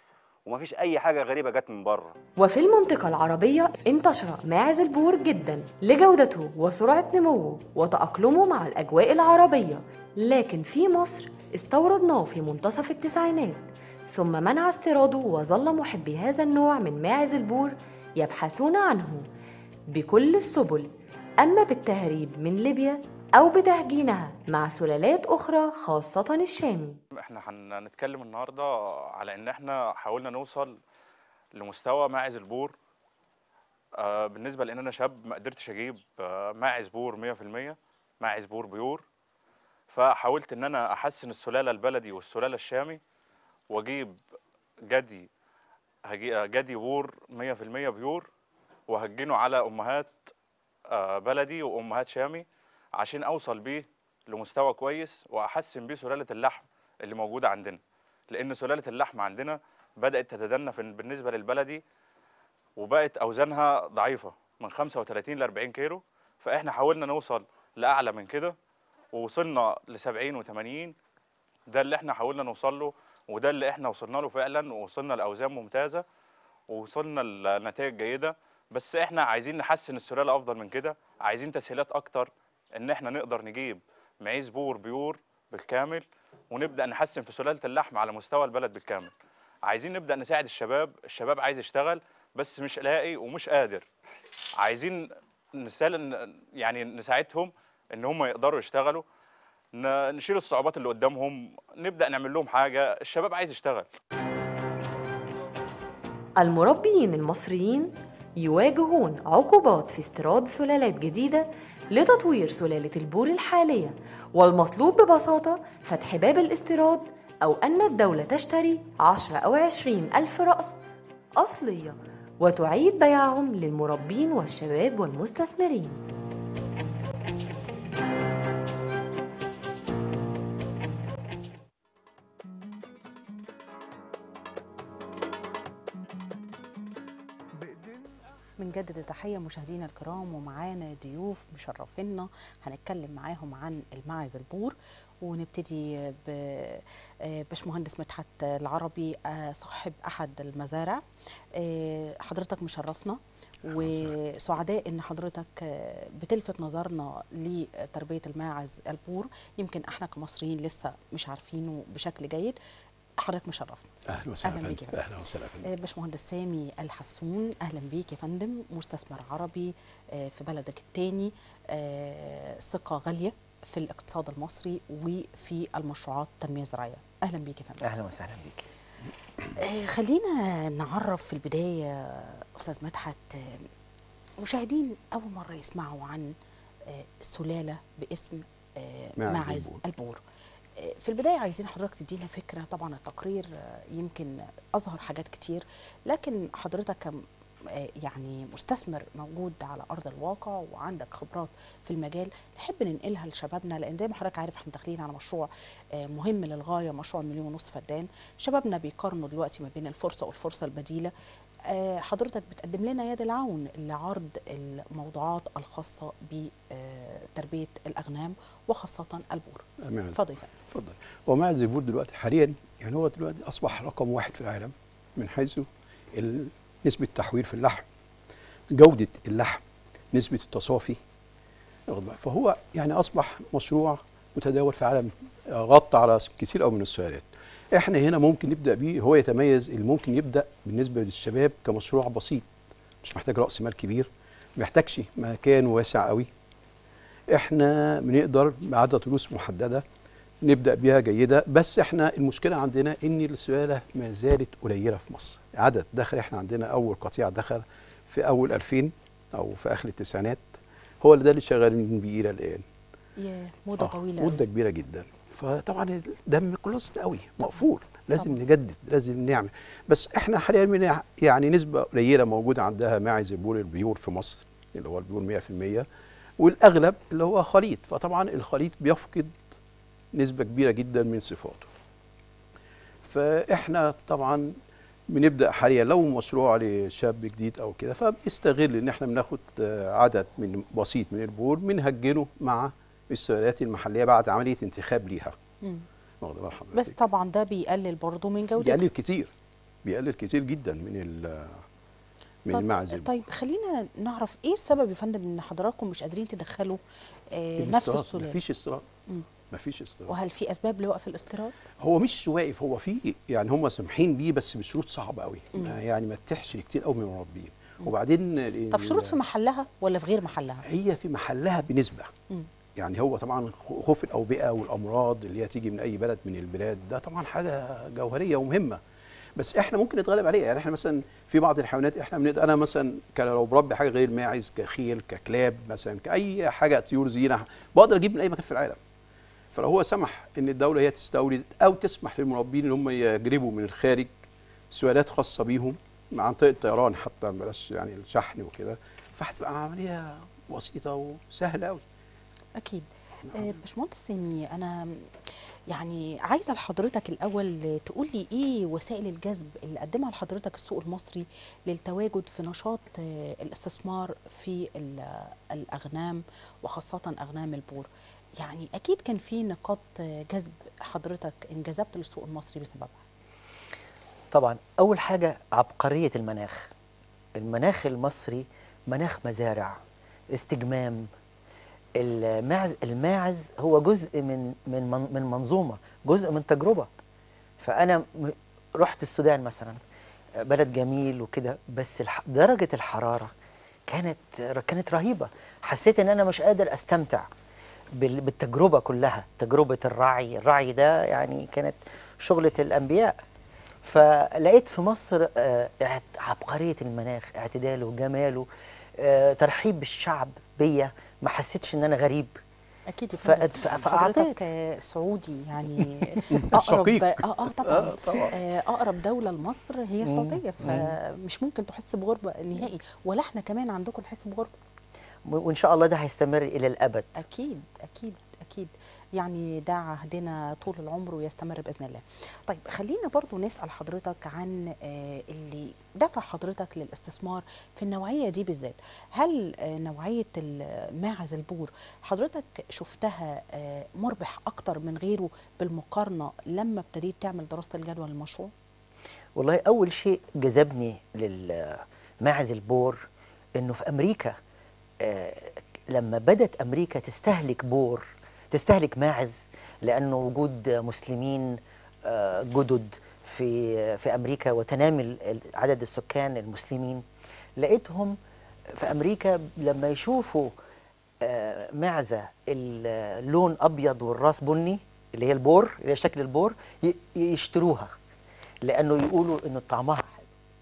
ومفيش اي حاجه غريبه جت من بره. وفي المنطقة العربية انتشر ماعز البور جدا لجودته وسرعة نموه وتأقلمه مع الأجواء العربية، لكن في مصر استوردناه في منتصف التسعينات، ثم منع استيراده، وظل محبي هذا النوع من ماعز البور يبحثون عنه بكل السبل، أما بالتهريب من ليبيا أو بتهجينها مع سلالات أخرى خاصة الشامي. احنا هنتكلم النهارده على ان احنا حاولنا نوصل لمستوى ماعز البور. آه بالنسبه لان انا شاب ما قدرتش اجيب آه ماعز بور مية في المية، ماعز بور بيور، فحاولت ان انا احسن السلاله البلدي والسلاله الشامي واجيب جدي جدي بور مية في المية بيور وهجنه على امهات آه بلدي وامهات شامي عشان اوصل بيه لمستوى كويس واحسن بيه سلاله اللحم اللي موجوده عندنا، لان سلاله اللحم عندنا بدات تتدنى بالنسبه للبلدي وبقت اوزانها ضعيفه من خمسة وتلاتين ل أربعين كيلو، فاحنا حاولنا نوصل لاعلى من كده ووصلنا ل سبعين وتمانين. ده اللي احنا حاولنا نوصل له وده اللي احنا وصلنا له فعلا، ووصلنا لاوزان ممتازه ووصلنا لنتائج جيده. بس احنا عايزين نحسن السلاله افضل من كده، عايزين تسهيلات اكتر ان احنا نقدر نجيب معيز بور بيور بالكامل ونبدا نحسن في سلاله اللحم على مستوى البلد بالكامل. عايزين نبدا نساعد الشباب، الشباب عايز يشتغل بس مش لاقي ومش قادر. عايزين نسال يعني نساعدهم ان هم يقدروا يشتغلوا، نشيل الصعوبات اللي قدامهم، نبدا نعمل لهم حاجه. الشباب عايز يشتغل. المربيين المصريين يواجهون عقوبات في استيراد سلالات جديدة لتطوير سلالة البور الحالية، والمطلوب ببساطة فتح باب الاستيراد أو أن الدولة تشتري عشرة أو عشرين ألف رأس أصلية وتعيد بيعهم للمربين والشباب والمستثمرين. بنجدد التحية مشاهدينا الكرام، ومعانا ضيوف مشرفينا هنتكلم معاهم عن الماعز البور، ونبتدي بباشمهندس مدحت العربي صاحب أحد المزارع. حضرتك مشرفنا وسعداء ان حضرتك بتلفت نظرنا لتربية الماعز البور، يمكن احنا كمصريين لسه مش عارفينه بشكل جيد. حضرتك مشرفنا. اهلا وسهلا. اهلا بيك يا فندم. اهلا وسهلا فندم. باشمهندس سامي الحسون، اهلا بيك يا فندم، مستثمر عربي في بلدك الثاني، ثقه غاليه في الاقتصاد المصري وفي المشروعات التنميه الزراعيه. اهلا بيك يا فندم. اهلا وسهلا بيك. خلينا نعرف في البدايه استاذ مدحت، مشاهدين اول مره يسمعوا عن سلاله باسم ماعز البور. في البداية عايزين حضرتك تدينا فكرة، طبعا التقرير يمكن أظهر حاجات كتير، لكن حضرتك يعني مستثمر موجود على أرض الواقع وعندك خبرات في المجال، نحب ننقلها لشبابنا، لأن زي ما حضرتك عارف احنا داخلين على مشروع مهم للغاية، مشروع مليون ونص فدان. شبابنا بيقارنوا دلوقتي ما بين الفرصة والفرصة البديلة. حضرتك بتقدم لنا يد العون لعرض الموضوعات الخاصة بتربية الأغنام وخاصة البور. اتفضل يا فندم. اتفضل. هو ماعز البور دلوقتي حاليا يعني هو دلوقتي أصبح رقم واحد في العالم من حيث نسبة التحويل في اللحم، جودة اللحم، نسبة التصافي، فهو يعني أصبح مشروع متداول في العالم، غطى على كثير أوي من السلالات. احنا هنا ممكن نبدا بيه، هو يتميز اللي ممكن يبدا بالنسبه للشباب كمشروع بسيط، مش محتاج راس مال كبير، ما محتاجش مكان واسع قوي. احنا بنقدر بعدد رؤوس محدده نبدا بيها جيده، بس احنا المشكله عندنا ان السلاله ما زالت قليله في مصر. عدد دخل، احنا عندنا اول قطيع دخل في اول ألفين او في اخر التسعينات، هو اللي ده اللي شغالين بيه الى الان. يا مده آه طويله، مده كبيره جدا. فطبعا الدم كلوست قوي مقفول، لازم طبعا نجدد، لازم نعمل. بس احنا حاليا يعني نسبه قليله موجوده عندها ماعز البور البيور في مصر، اللي هو البيور مية في المية، والاغلب اللي هو خليط. فطبعا الخليط بيفقد نسبه كبيره جدا من صفاته. فاحنا طبعا بنبدا حاليا لو مشروع لشاب جديد او كده، فبيستغل ان احنا بناخد عدد من بسيط من البور بنهجنه مع السلالات المحليه بعد عمليه انتخاب ليها. بس طبعا ده بيقلل برضه من جودته. بيقلل كتير بيقلل كتير جدا من ال من طب الماعز البور. طيب خلينا نعرف ايه السبب يا فندم ان حضراتكم مش قادرين تدخلوا آه نفس السلاله؟ مفيش استيراد، مفيش استيراد. وهل في اسباب لوقف الاستيراد؟ هو مش واقف، هو في يعني هم سامحين بيه بس بشروط صعبه قوي، يعني ما تتيحش كتير قوي من المربين. وبعدين طب شروط في محلها ولا في غير محلها؟ هي في محلها بنسبه. مم. يعني هو طبعا خوف الاوبئه والامراض اللي هي تيجي من اي بلد من البلاد ده طبعا حاجه جوهريه ومهمه، بس احنا ممكن نتغلب عليها. يعني احنا مثلا في بعض الحيوانات احنا بنقدر، انا مثلا لو بربي حاجه غير ماعز كخيل ككلاب مثلا كاي حاجه طيور زينه بقدر اجيب من اي مكان في العالم. فلو هو سمح ان الدوله هي تستورد او تسمح للمربين ان هم يجربوا من الخارج سلالات خاصه بيهم عن طريق الطيران حتى بلاش يعني الشحن وكده، فهتبقى عمليه بسيطه وسهله قوي. اكيد. آه باشمهندس سامي، انا يعني عايزه لحضرتك الاول تقول لي ايه وسائل الجذب اللي قدمها لحضرتك السوق المصري للتواجد في نشاط آه الاستثمار في الاغنام وخاصه اغنام البور. يعني اكيد كان في نقاط جذب حضرتك انجذبت للسوق المصري بسببها. طبعا اول حاجه عبقريه المناخ. المناخ المصري مناخ مزارع، استجمام. الماعز الماعز هو جزء من من من منظومه، جزء من تجربه. فانا رحت السودان مثلا، بلد جميل وكده، بس درجه الحراره كانت كانت رهيبه. حسيت ان انا مش قادر استمتع بالتجربه كلها، تجربه الرعي. الرعي ده يعني كانت شغله الانبياء. فلقيت في مصر عبقريه المناخ، اعتداله، جماله، ترحيب بالشعب بيا، ما حسيتش ان انا غريب. اكيد. فحضرتك سعودي يعني اقرب اه اه طبعا, آه طبعا. آه اقرب دوله لمصر هي السعوديه، فمش ممكن تحس بغربه نهائي، ولا احنا كمان عندكم نحس بغربه. وان شاء الله ده هيستمر الى الابد. اكيد اكيد اكيد، يعني ده عهدنا طول العمر ويستمر باذن الله. طيب خلينا برضو نسال حضرتك عن اللي دفع حضرتك للاستثمار في النوعيه دي بالذات. هل نوعيه ماعز البور حضرتك شفتها مربح اكتر من غيره بالمقارنه لما ابتديت تعمل دراسه الجدوى للمشروع؟ والله اول شيء جذبني للماعز البور انه في امريكا لما بدت امريكا تستهلك بور، تستهلك ماعز، لانه وجود مسلمين جدد في في امريكا وتنامي عدد السكان المسلمين، لقيتهم في امريكا لما يشوفوا معزه اللون ابيض والراس بني اللي هي البور، اللي هي شكل البور، يشتروها لانه يقولوا انه طعمها حلو.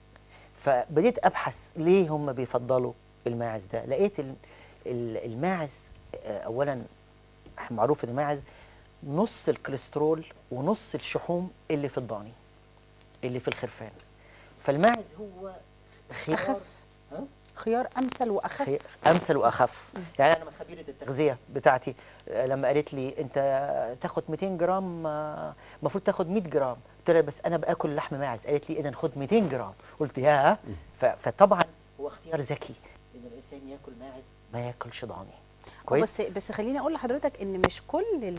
فبديت ابحث ليه هم بيفضلوا الماعز ده. لقيت الماعز اولا معروف ان الماعز نص الكوليسترول ونص الشحوم اللي في الضاني اللي في الخرفان. فالماعز هو خيار اخف، خيار امثل واخف. خيار امثل واخف. م. يعني انا خبيره التغذيه بتاعتي لما قالت لي انت تاخد مئتين جرام، المفروض تاخد مئة جرام، قلت لها بس انا باكل لحم ماعز. قالت لي اذا خد مئتين جرام. قلت ياه. فطبعا هو اختيار ذكي ان الانسان ياكل ماعز ما ياكلش ضاني. كويس. بس بس خليني اقول لحضرتك ان مش كل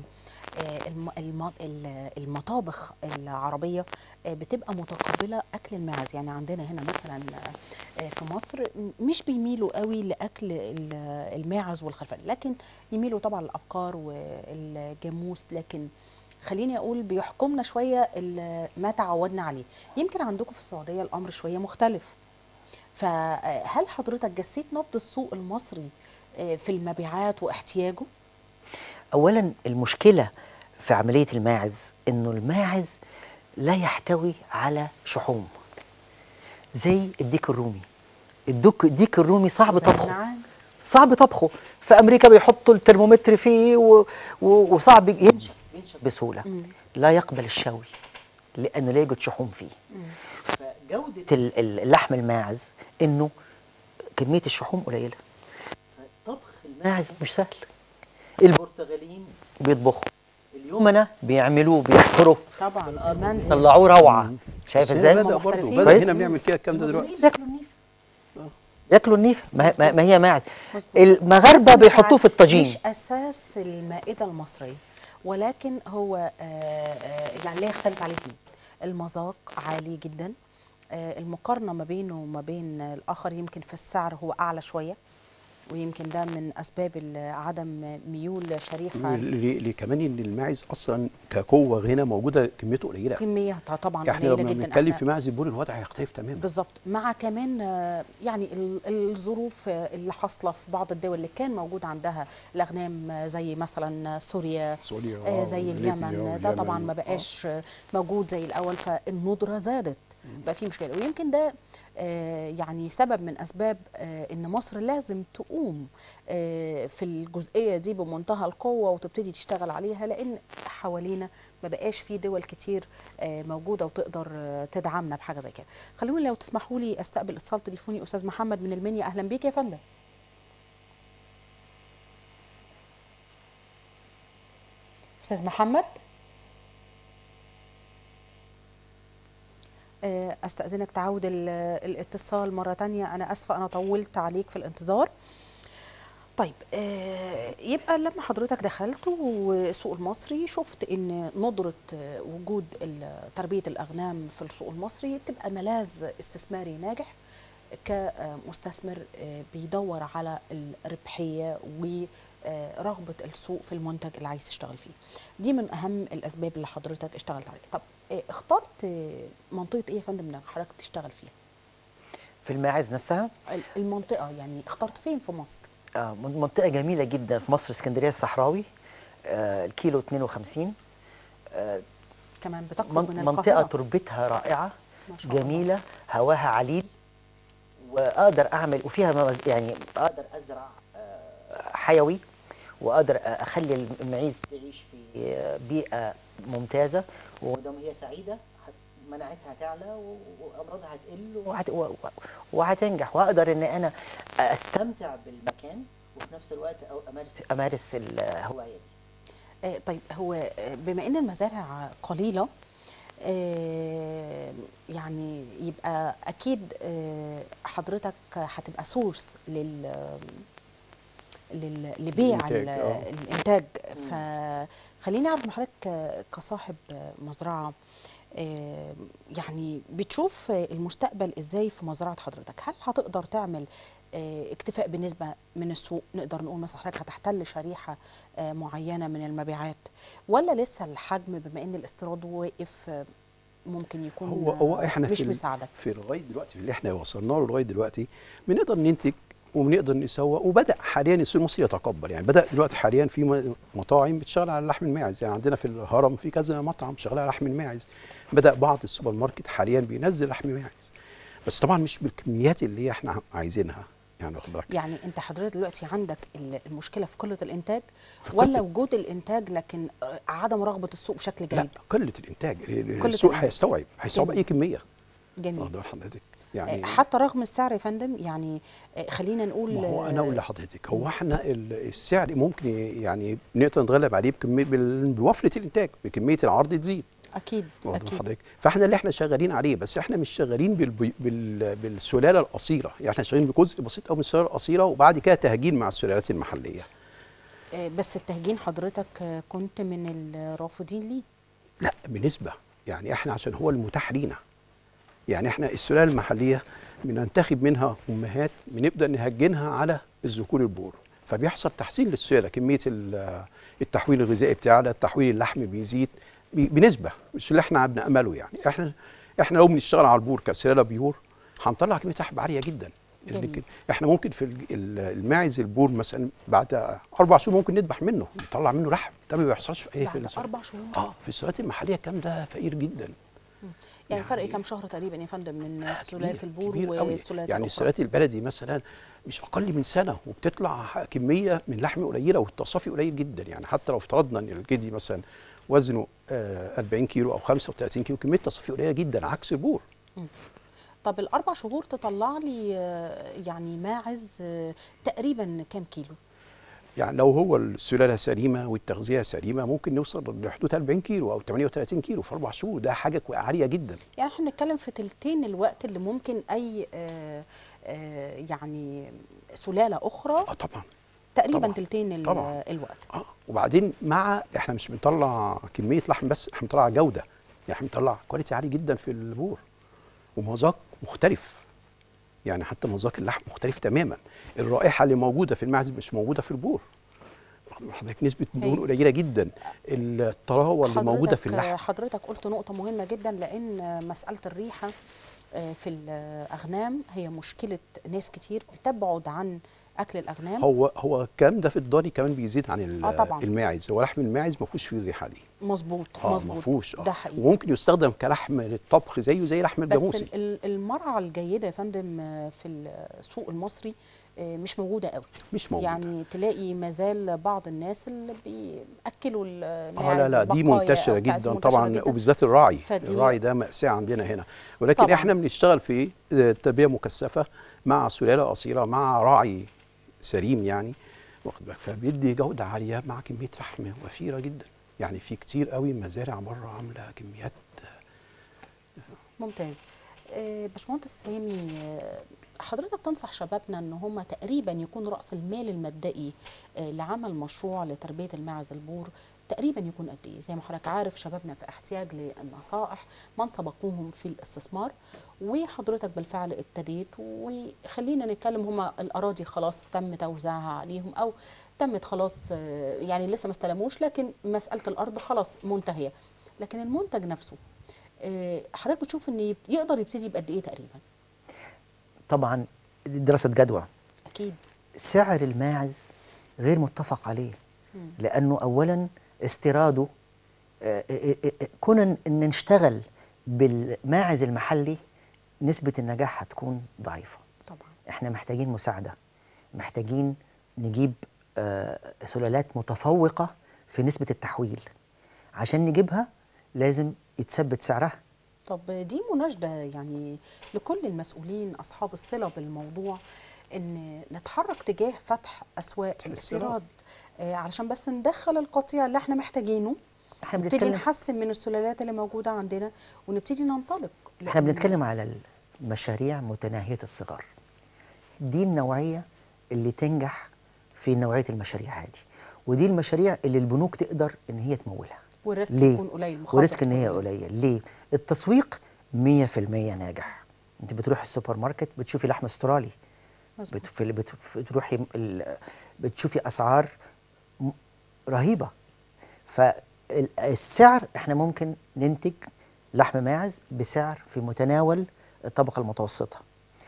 المطابخ العربيه بتبقى متقبله اكل الماعز. يعني عندنا هنا مثلا في مصر مش بيميلوا قوي لاكل الماعز والخرفان، لكن يميلوا طبعا للابقار والجاموس. لكن خليني اقول بيحكمنا شويه ما تعودنا عليه. يمكن عندكم في السعوديه الامر شويه مختلف. فهل حضرتك جسيت نبض السوق المصري في المبيعات واحتياجه؟ اولا المشكله في عمليه الماعز انه الماعز لا يحتوي على شحوم زي الديك الرومي. الديك الديك الرومي صعب طبخه، صعب طبخه. في امريكا بيحطوا الترمومتر فيه و... و... وصعب ينشف ينشف بسهوله. مم. لا يقبل الشوي لانه لا يوجد شحوم فيه. مم. فجوده اللحم الماعز انه كميه الشحوم قليله. طبخ الماعز مش سهل. البرتغاليين بيطبخوا، اليمنى بيعملوه بيحفروا طبعا، يطلعوه روعه. شايف ازاي؟ برضه هنا بنعمل كده الكلام ده دلوقتي. ياكلوا النيفه ياكلوا النيفه ما, ما هي ماعز. المغاربه بيحطوه في الطاجين. مش اساس المائده المصريه، ولكن هو آآ آآ يعني لا يختلف عليه اثنين. المذاق عالي جدا. آه، المقارنه ما بينه وما بين الاخر يمكن في السعر هو اعلى شويه، ويمكن ده من اسباب ال- عدم ميول شريحه. ليه كمان ان الماعز اصلا كقوه هنا موجوده كميته قليله. كميتها طبعا احنا قليله لما جدا. بنتكلم إحنا- في معز البور الوضع هيختلف تماما. بالظبط، مع كمان آه، يعني ال- الظروف آه، اللي حاصله في بعض الدول اللي كان موجود عندها الاغنام، آه، زي مثلا سوريا، سوريا آه، آه، زي وليبيا اليمن، ده طبعا واليمن. ما بقاش آه، موجود زي الاول، فالندره زادت، بقى في مشكله. ويمكن ده آه، يعني سبب من اسباب آه، ان مصر لازم تقوم آه، في الجزئيه دي بمنتهى القوه وتبتدي تشتغل عليها، لان حوالينا ما بقاش في دول كتير آه، موجوده وتقدر آه، تدعمنا بحاجه زي كده. خلوني لو تسمحوا لي استقبل اتصال تليفوني استاذ محمد من المنيا. اهلا بيك يا فندم. استاذ محمد، آه، استاذنك تعود ال- الاتصال مره تانية. انا اسفه انا طولت عليك في الانتظار. طيب، آه، يبقى لما حضرتك دخلت السوق المصري شفت ان ندرة آه، وجود ال- تربية الأغنام في السوق المصري تبقى ملاذ استثماري ناجح كمستثمر آه، بيدور على الربحية ورغبة السوق في المنتج اللي عايز تشتغل فيه. دي من أهم الأسباب اللي حضرتك اشتغلت عليها. طب آه، اخترت آه، منطقة ايه يا فندم انك حضرتك تشتغل فيها؟ في الماعز نفسها المنطقة يعني اخترت فين في مصر؟ آه، من- منطقة جميلة جدا في مصر، اسكندرية الصحراوي، آه، الكيلو اتنين وخمسين. آه، كمان بتقرب من- من منطقة القاهرة. تربتها رائعة ما شاء الله. جميلة، هواها عليل، وأقدر أعمل وفيها موز- يعني أقدر أزرع آه، حيوي، وأقدر أخلي المعيز تعيش في آه، بيئة ممتازة، ودام هي سعيدة هت- مناعتها هتعلى و- وأمراضها هتقل وهت- و- و- وهتنجح، وأقدر إن أنا أستمتع بالمكان وفي نفس الوقت أو أمارس أمارس الهواية دي. آه، طيب هو آه، بما ان المزارع قليله، آه، يعني يبقى اكيد آه، حضرتك هتبقى سورس لل لل- لبيع الإنتاج، ال- آه. الانتاج. فخليني اعرف من حضرتك آه، كصاحب آه، مزرعه، آه، يعني بتشوف آه، المستقبل ازاي في مزرعه حضرتك؟ هل هتقدر تعمل آه، اكتفاء بنسبه من السوق؟ نقدر نقول مثلا حضرتك هتحتل شريحه آه، معينه من المبيعات، ولا لسه الحجم بما ان الاستيراد واقف آه، ممكن يكون هو هو آه، احنا مش في ال- مساعدك؟ في لغايه دلوقتي اللي احنا وصلنا له لغايه دلوقتي بنقدر ننتج وبنقدر نسوق، وبدا حاليا السوق المصري يتقبل. يعني بدا دلوقتي حاليا في م- مطاعم بتشتغل على لحم الماعز، يعني عندنا في الهرم في كذا مطعم شغال على لحم الماعز. بدا بعض السوبر ماركت حاليا بينزل لحم ماعز، بس طبعا مش بالكميات اللي احنا عايزينها. يعني واخد بالك؟ يعني انت حضرتك دلوقتي عندك ال- المشكله في قله الانتاج، في ولا قلة- وجود الانتاج لكن آه، عدم رغبه السوق بشكل لا، جيد؟ قله الانتاج. قلة السوق الإنتاج. هيستوعب هيستوعب جميل. اي كميه. جميل. واخد بال حضرتك؟ آه، يعني حتى رغم السعر يا فندم، يعني آه، خلينا نقول ما هو انا آه، اقول لحضرتك، هو احنا ال- السعر ممكن ي- يعني نقدر نتغلب عليه بكميه بال- بوفره الانتاج، بكميه العرض تزيد. اكيد واخد بال اكيد. حضرتك؟ فاحنا اللي احنا شغالين عليه، بس احنا مش شغالين بال بال بالسلاله القصيره، يعني احنا شغالين بجزء بسيط قوي من السلاله القصيره، وبعد كده تهجين مع السلالات المحليه. آه، بس التهجين حضرتك آه، كنت من الرافضين ليه؟ لا، بنسبه، يعني احنا عشان هو المتاح لينا. يعني احنا السلاله المحليه بننتخب منها امهات بنبدا نهجنها على الذكور البور، فبيحصل تحسين للسلاله، كميه ال- التحويل الغذائي بتاعنا، التحويل اللحم بيزيد بي- بنسبه مش اللي احنا بنامله. يعني احنا احنا لو بنشتغل على البور كسلاله بيور هنطلع كميه لحم عاليه جدا. جميل. اللي ك- احنا ممكن في ال- ال- الماعز البور مثلا بعد اربع شهور ممكن نذبح منه نطلع منه لحم، ده ما بيحصلش في اي في بعد السلالة. اربع شهور؟ اه في السلالات المحليه الكلام ده فقير جدا. يعني فرق كام شهر تقريبا يا فندم من سلاله البور كبير قوي. والسلالات يعني الاخرى؟ السلالات البلدي مثلا مش اقل من سنه وبتطلع كميه من لحم قليله والتصافي قليل جدا. يعني حتى لو افترضنا ان الجدي مثلا وزنه آه أربعين كيلو او خمسة وثلاثين كيلو، كميه تصافي قليله جدا عكس البور. مم. طب الاربع شهور تطلع لي آه، يعني ماعز آه، تقريبا كام كيلو؟ يعني لو هو السلاله سليمه والتغذيه سليمه ممكن نوصل لحدود أربعين كيلو او ثمانية وثلاثين كيلو في اربع شهور، ده حاجه كو- عاليه جدا. يعني احنا بنتكلم في تلتين الوقت اللي ممكن اي آه، آه، يعني سلاله اخرى اه طبعا تقريبا طبعاً. تلتين ال- طبعاً. الوقت. اه وبعدين مع احنا مش بنطلع كميه لحم بس، احنا بنطلع جوده. يعني بنطلع كواليتي عالي جدا في البور ومذاق مختلف، يعني حتى مذاق اللحم مختلف تماما. الرائحه اللي موجوده في المعز مش موجوده في البور. حضرتك نسبه دهون قليله جدا، الطراوه اللي موجوده في اللحم. حضرتك قلت نقطه مهمه جدا، لان مساله الريحه في الاغنام هي مشكله ناس كتير بتبعد عن اكل الاغنام. هو هو الكلام ده في الضاني كمان بيزيد عن آه الماعز. هو لحم الماعز ما فيهوش فيه الريحه دي. مظبوط آه مظبوط ما فيهوش. ده حقيقي. وممكن يستخدم كلحم للطبخ زيه زي لحم الجاموسي. بس المرعى الجيده يا فندم في السوق المصري مش موجوده قوي. مش موجوده. يعني تلاقي مازال بعض الناس اللي بياكلوا الماعز. اه لا لا دي منتشره جدا طبعا، وبالذات الراعي. الراعي ده مأساة عندنا هنا، ولكن طبعًا احنا بنشتغل في تربيه مكثفه مع سلاله اصيله مع راعي سليم يعني، واخد بالك، فبيدي جوده عاليه مع كميه لحم وفيره جدا. يعني في كتير قوي مزارع بره عامله كميات. ممتاز. آه باشمهندس سامي، آه حضرتك تنصح شبابنا ان هم تقريبا يكون راس المال المبدئي آه لعمل مشروع لتربيه الماعز البور تقريبا يكون قد ايه؟ زي ما حضرتك عارف شبابنا في احتياج للنصائح من سبقوهم في الاستثمار، وحضرتك بالفعل ابتديت. وخلينا نتكلم، هما الاراضي خلاص تم توزيعها عليهم او تمت خلاص، يعني لسه ما استلموش، لكن مساله الارض خلاص منتهيه. لكن المنتج نفسه حضرتك بتشوف ان يقدر يبتدي بقد ايه تقريبا؟ طبعا دراسه جدوى. اكيد. سعر الماعز غير متفق عليه، مم. لانه اولا استيراده، كنا ان نشتغل بالماعز المحلي نسبه النجاح هتكون ضعيفه. طبعا احنا محتاجين مساعده، محتاجين نجيب سلالات متفوقه في نسبه التحويل. عشان نجيبها لازم يتثبت سعرها. طب دي مناشده يعني لكل المسؤولين اصحاب الصله بالموضوع، ان نتحرك تجاه فتح اسواق الاستيراد، آه علشان بس ندخل القطيع اللي احنا محتاجينه. احنا نبتدي نحسن من السلالات اللي موجوده عندنا ونبتدي ننطلق. احنا بنتكلم على المشاريع متناهيه الصغر. دي النوعيه اللي تنجح في نوعيه المشاريع هذه، ودي المشاريع اللي البنوك تقدر ان هي تمولها. والريسك يكون قليل. وريسك ان هي قليل. ليه؟ التسويق مية في المية ناجح. انت بتروح السوبر ماركت بتشوفي لحم استرالي، بتروحي بتشوفي اسعار رهيبه. فالسعر احنا ممكن ننتج لحم ماعز بسعر في متناول الطبقه المتوسطه.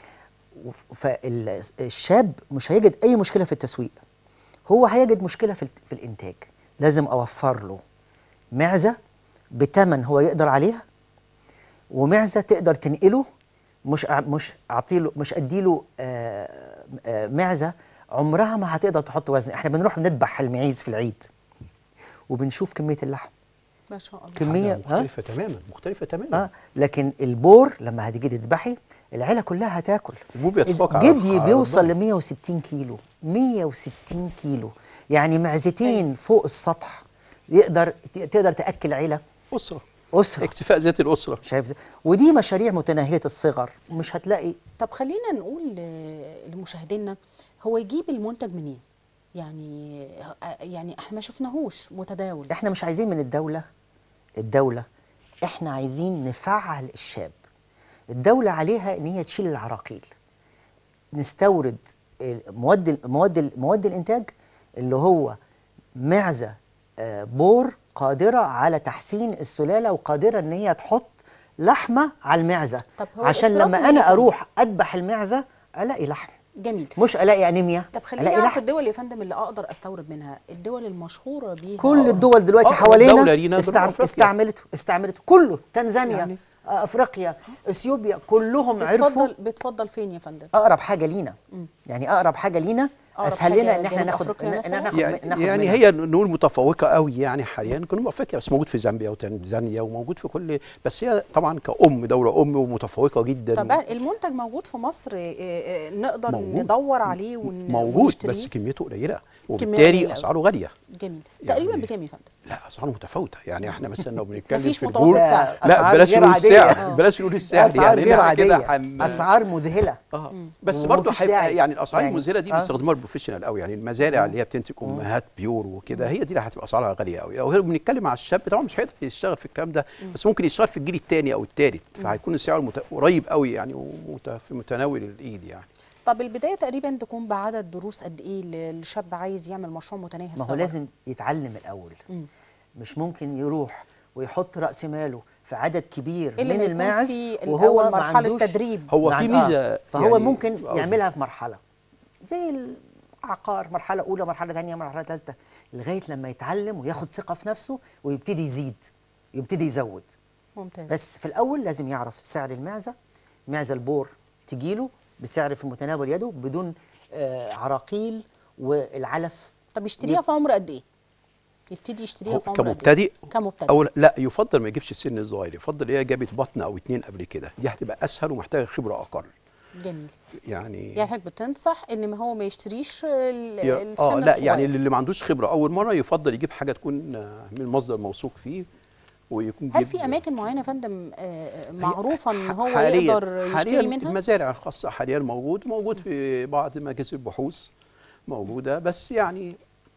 فالشاب مش هيجد اي مشكله في التسويق، هو هيجد مشكله في, في الانتاج. لازم اوفر له معزه بثمن هو يقدر عليها، ومعزه تقدر تنقله، مش مش اعطيله مش اديله آآ آآ معزه عمرها ما هتقدر تحط وزن. احنا بنروح نذبح المعيز في العيد وبنشوف كميه اللحم ما شاء الله، كميه مختلفه تماما مختلفه تماما. اه لكن البور لما هتيجي تذبحي العيله كلها هتاكل. جدي بيوصل ل مية وستين كيلو، مية وستين كيلو، يعني معزتين فوق السطح يقدر تقدر تاكل عيله اسره اسره اكتفاء ذاتي الاسره. شايف؟ ودي مشاريع متناهيه الصغر، مش هتلاقي. طب خلينا نقول لمشاهدينا، هو يجيب المنتج منين؟ يعني يعني احنا ما شفناهوش متداول. احنا مش عايزين من الدوله الدوله احنا عايزين نفعل الشاب. الدوله عليها ان هي تشيل العراقيل، نستورد مواد مواد مواد الانتاج اللي هو معزه بور قادره على تحسين السلاله وقادره ان هي تحط لحمه على المعزه، عشان لما انا اروح اذبح المعزه الاقي لحم. جميل. مش الاقي انيميا. طب خلينا نعرف الدول يا فندم اللي اقدر استورد منها، الدول المشهوره بيها. كل الدول دلوقتي حوالينا استعم... استعملت استعملت كله. تنزانيا، يعني افريقيا، اثيوبيا، كلهم بتفضل عرفوا. بتفضل فين يا فندم؟ اقرب حاجه لينا. م. يعني اقرب حاجه لينا اسهل لنا ان احنا ناخد ناخد يعني, ناخد يعني منها. هي نقول متفوقه قوي يعني حاليا. كنا افريقيا بس موجود في زامبيا وتنزانيا وموجود في كل، بس هي طبعا كأم دوله ام ومتفوقه جدا. طب المنتج موجود في مصر نقدر موجود. ندور عليه ون... موجود ونشتريه. بس كميته قليله وبالتالي اسعاره غاليه. جميل. يعني تقريبا بكام يا فندم؟ لا اسعار متفاوته، يعني احنا مثلا لو بنتكلم مفيش في متوسط البور سعر. لا أسعار بلاش غير نقول عادية. السعر، بلاش نقول السعر اسعار يعني غير إحنا كده عاديه، حن... اسعار مذهله. اه بس ومفيش برضه هيبقى داعي. يعني الاسعار يعني المذهله دي آه. بيستخدموها البروفيشنال قوي، يعني المزارع اللي هي بتنتج امهات بيور وكده، هي دي اللي هتبقى اسعارها غاليه قوي. او بنتكلم على الشاب طبعا مش هيقدر يشتغل في الكلام ده، بس ممكن يشتغل في الجيل الثاني او الثالث، فهيكون السعر مت... قريب قوي يعني ومت... في متناول الايد يعني. طب البدايه تقريبا تكون بعدد دروس قد ايه للشاب عايز يعمل مشروع متناهي الثمر؟ ما هو لازم يتعلم الاول. مم. مش ممكن يروح ويحط راس ماله في عدد كبير إلا من ما يكون الماعز في وهو الأول ما مرحلة عندوش تدريب. هو ما في عند- ميزه آه. فهو يعني ممكن أو- يعملها في مرحله زي العقار، مرحله اولى، مرحله ثانيه، مرحله ثالثه، لغايه لما يتعلم وياخد ثقه في نفسه ويبتدي يزيد، يبتدي يزود. ممتاز. بس في الاول لازم يعرف سعر المعزه، معزه البور تجيله بسعر في متناول يده بدون آه عراقيل والعلف. طب يشتريها في عمر قد ايه؟ يبتدي يشتريها هو في عمر قد كمبتدئ ايه؟ كمبتدئ او لا يفضل ما يجيبش السن الصغير، يفضل هي جابت بطن او اتنين قبل كده، دي هتبقى اسهل ومحتاجه خبره اقل. جميل. يعني يعني حضرتك بتنصح ان ما هو ما يشتريش ال- يا- السن اه لا الصغير. يعني اللي ما عندوش خبره اول مره يفضل يجيب حاجه تكون آه، من مصدر موثوق فيه ويكون هل جيب- في اماكن معينه يا فندم آه، معروفه ان هو حاليا يقدر يشتري حاليا منها؟ المزارع الخاصه حاليا موجود موجود في بعض مراكز البحوث موجوده، بس يعني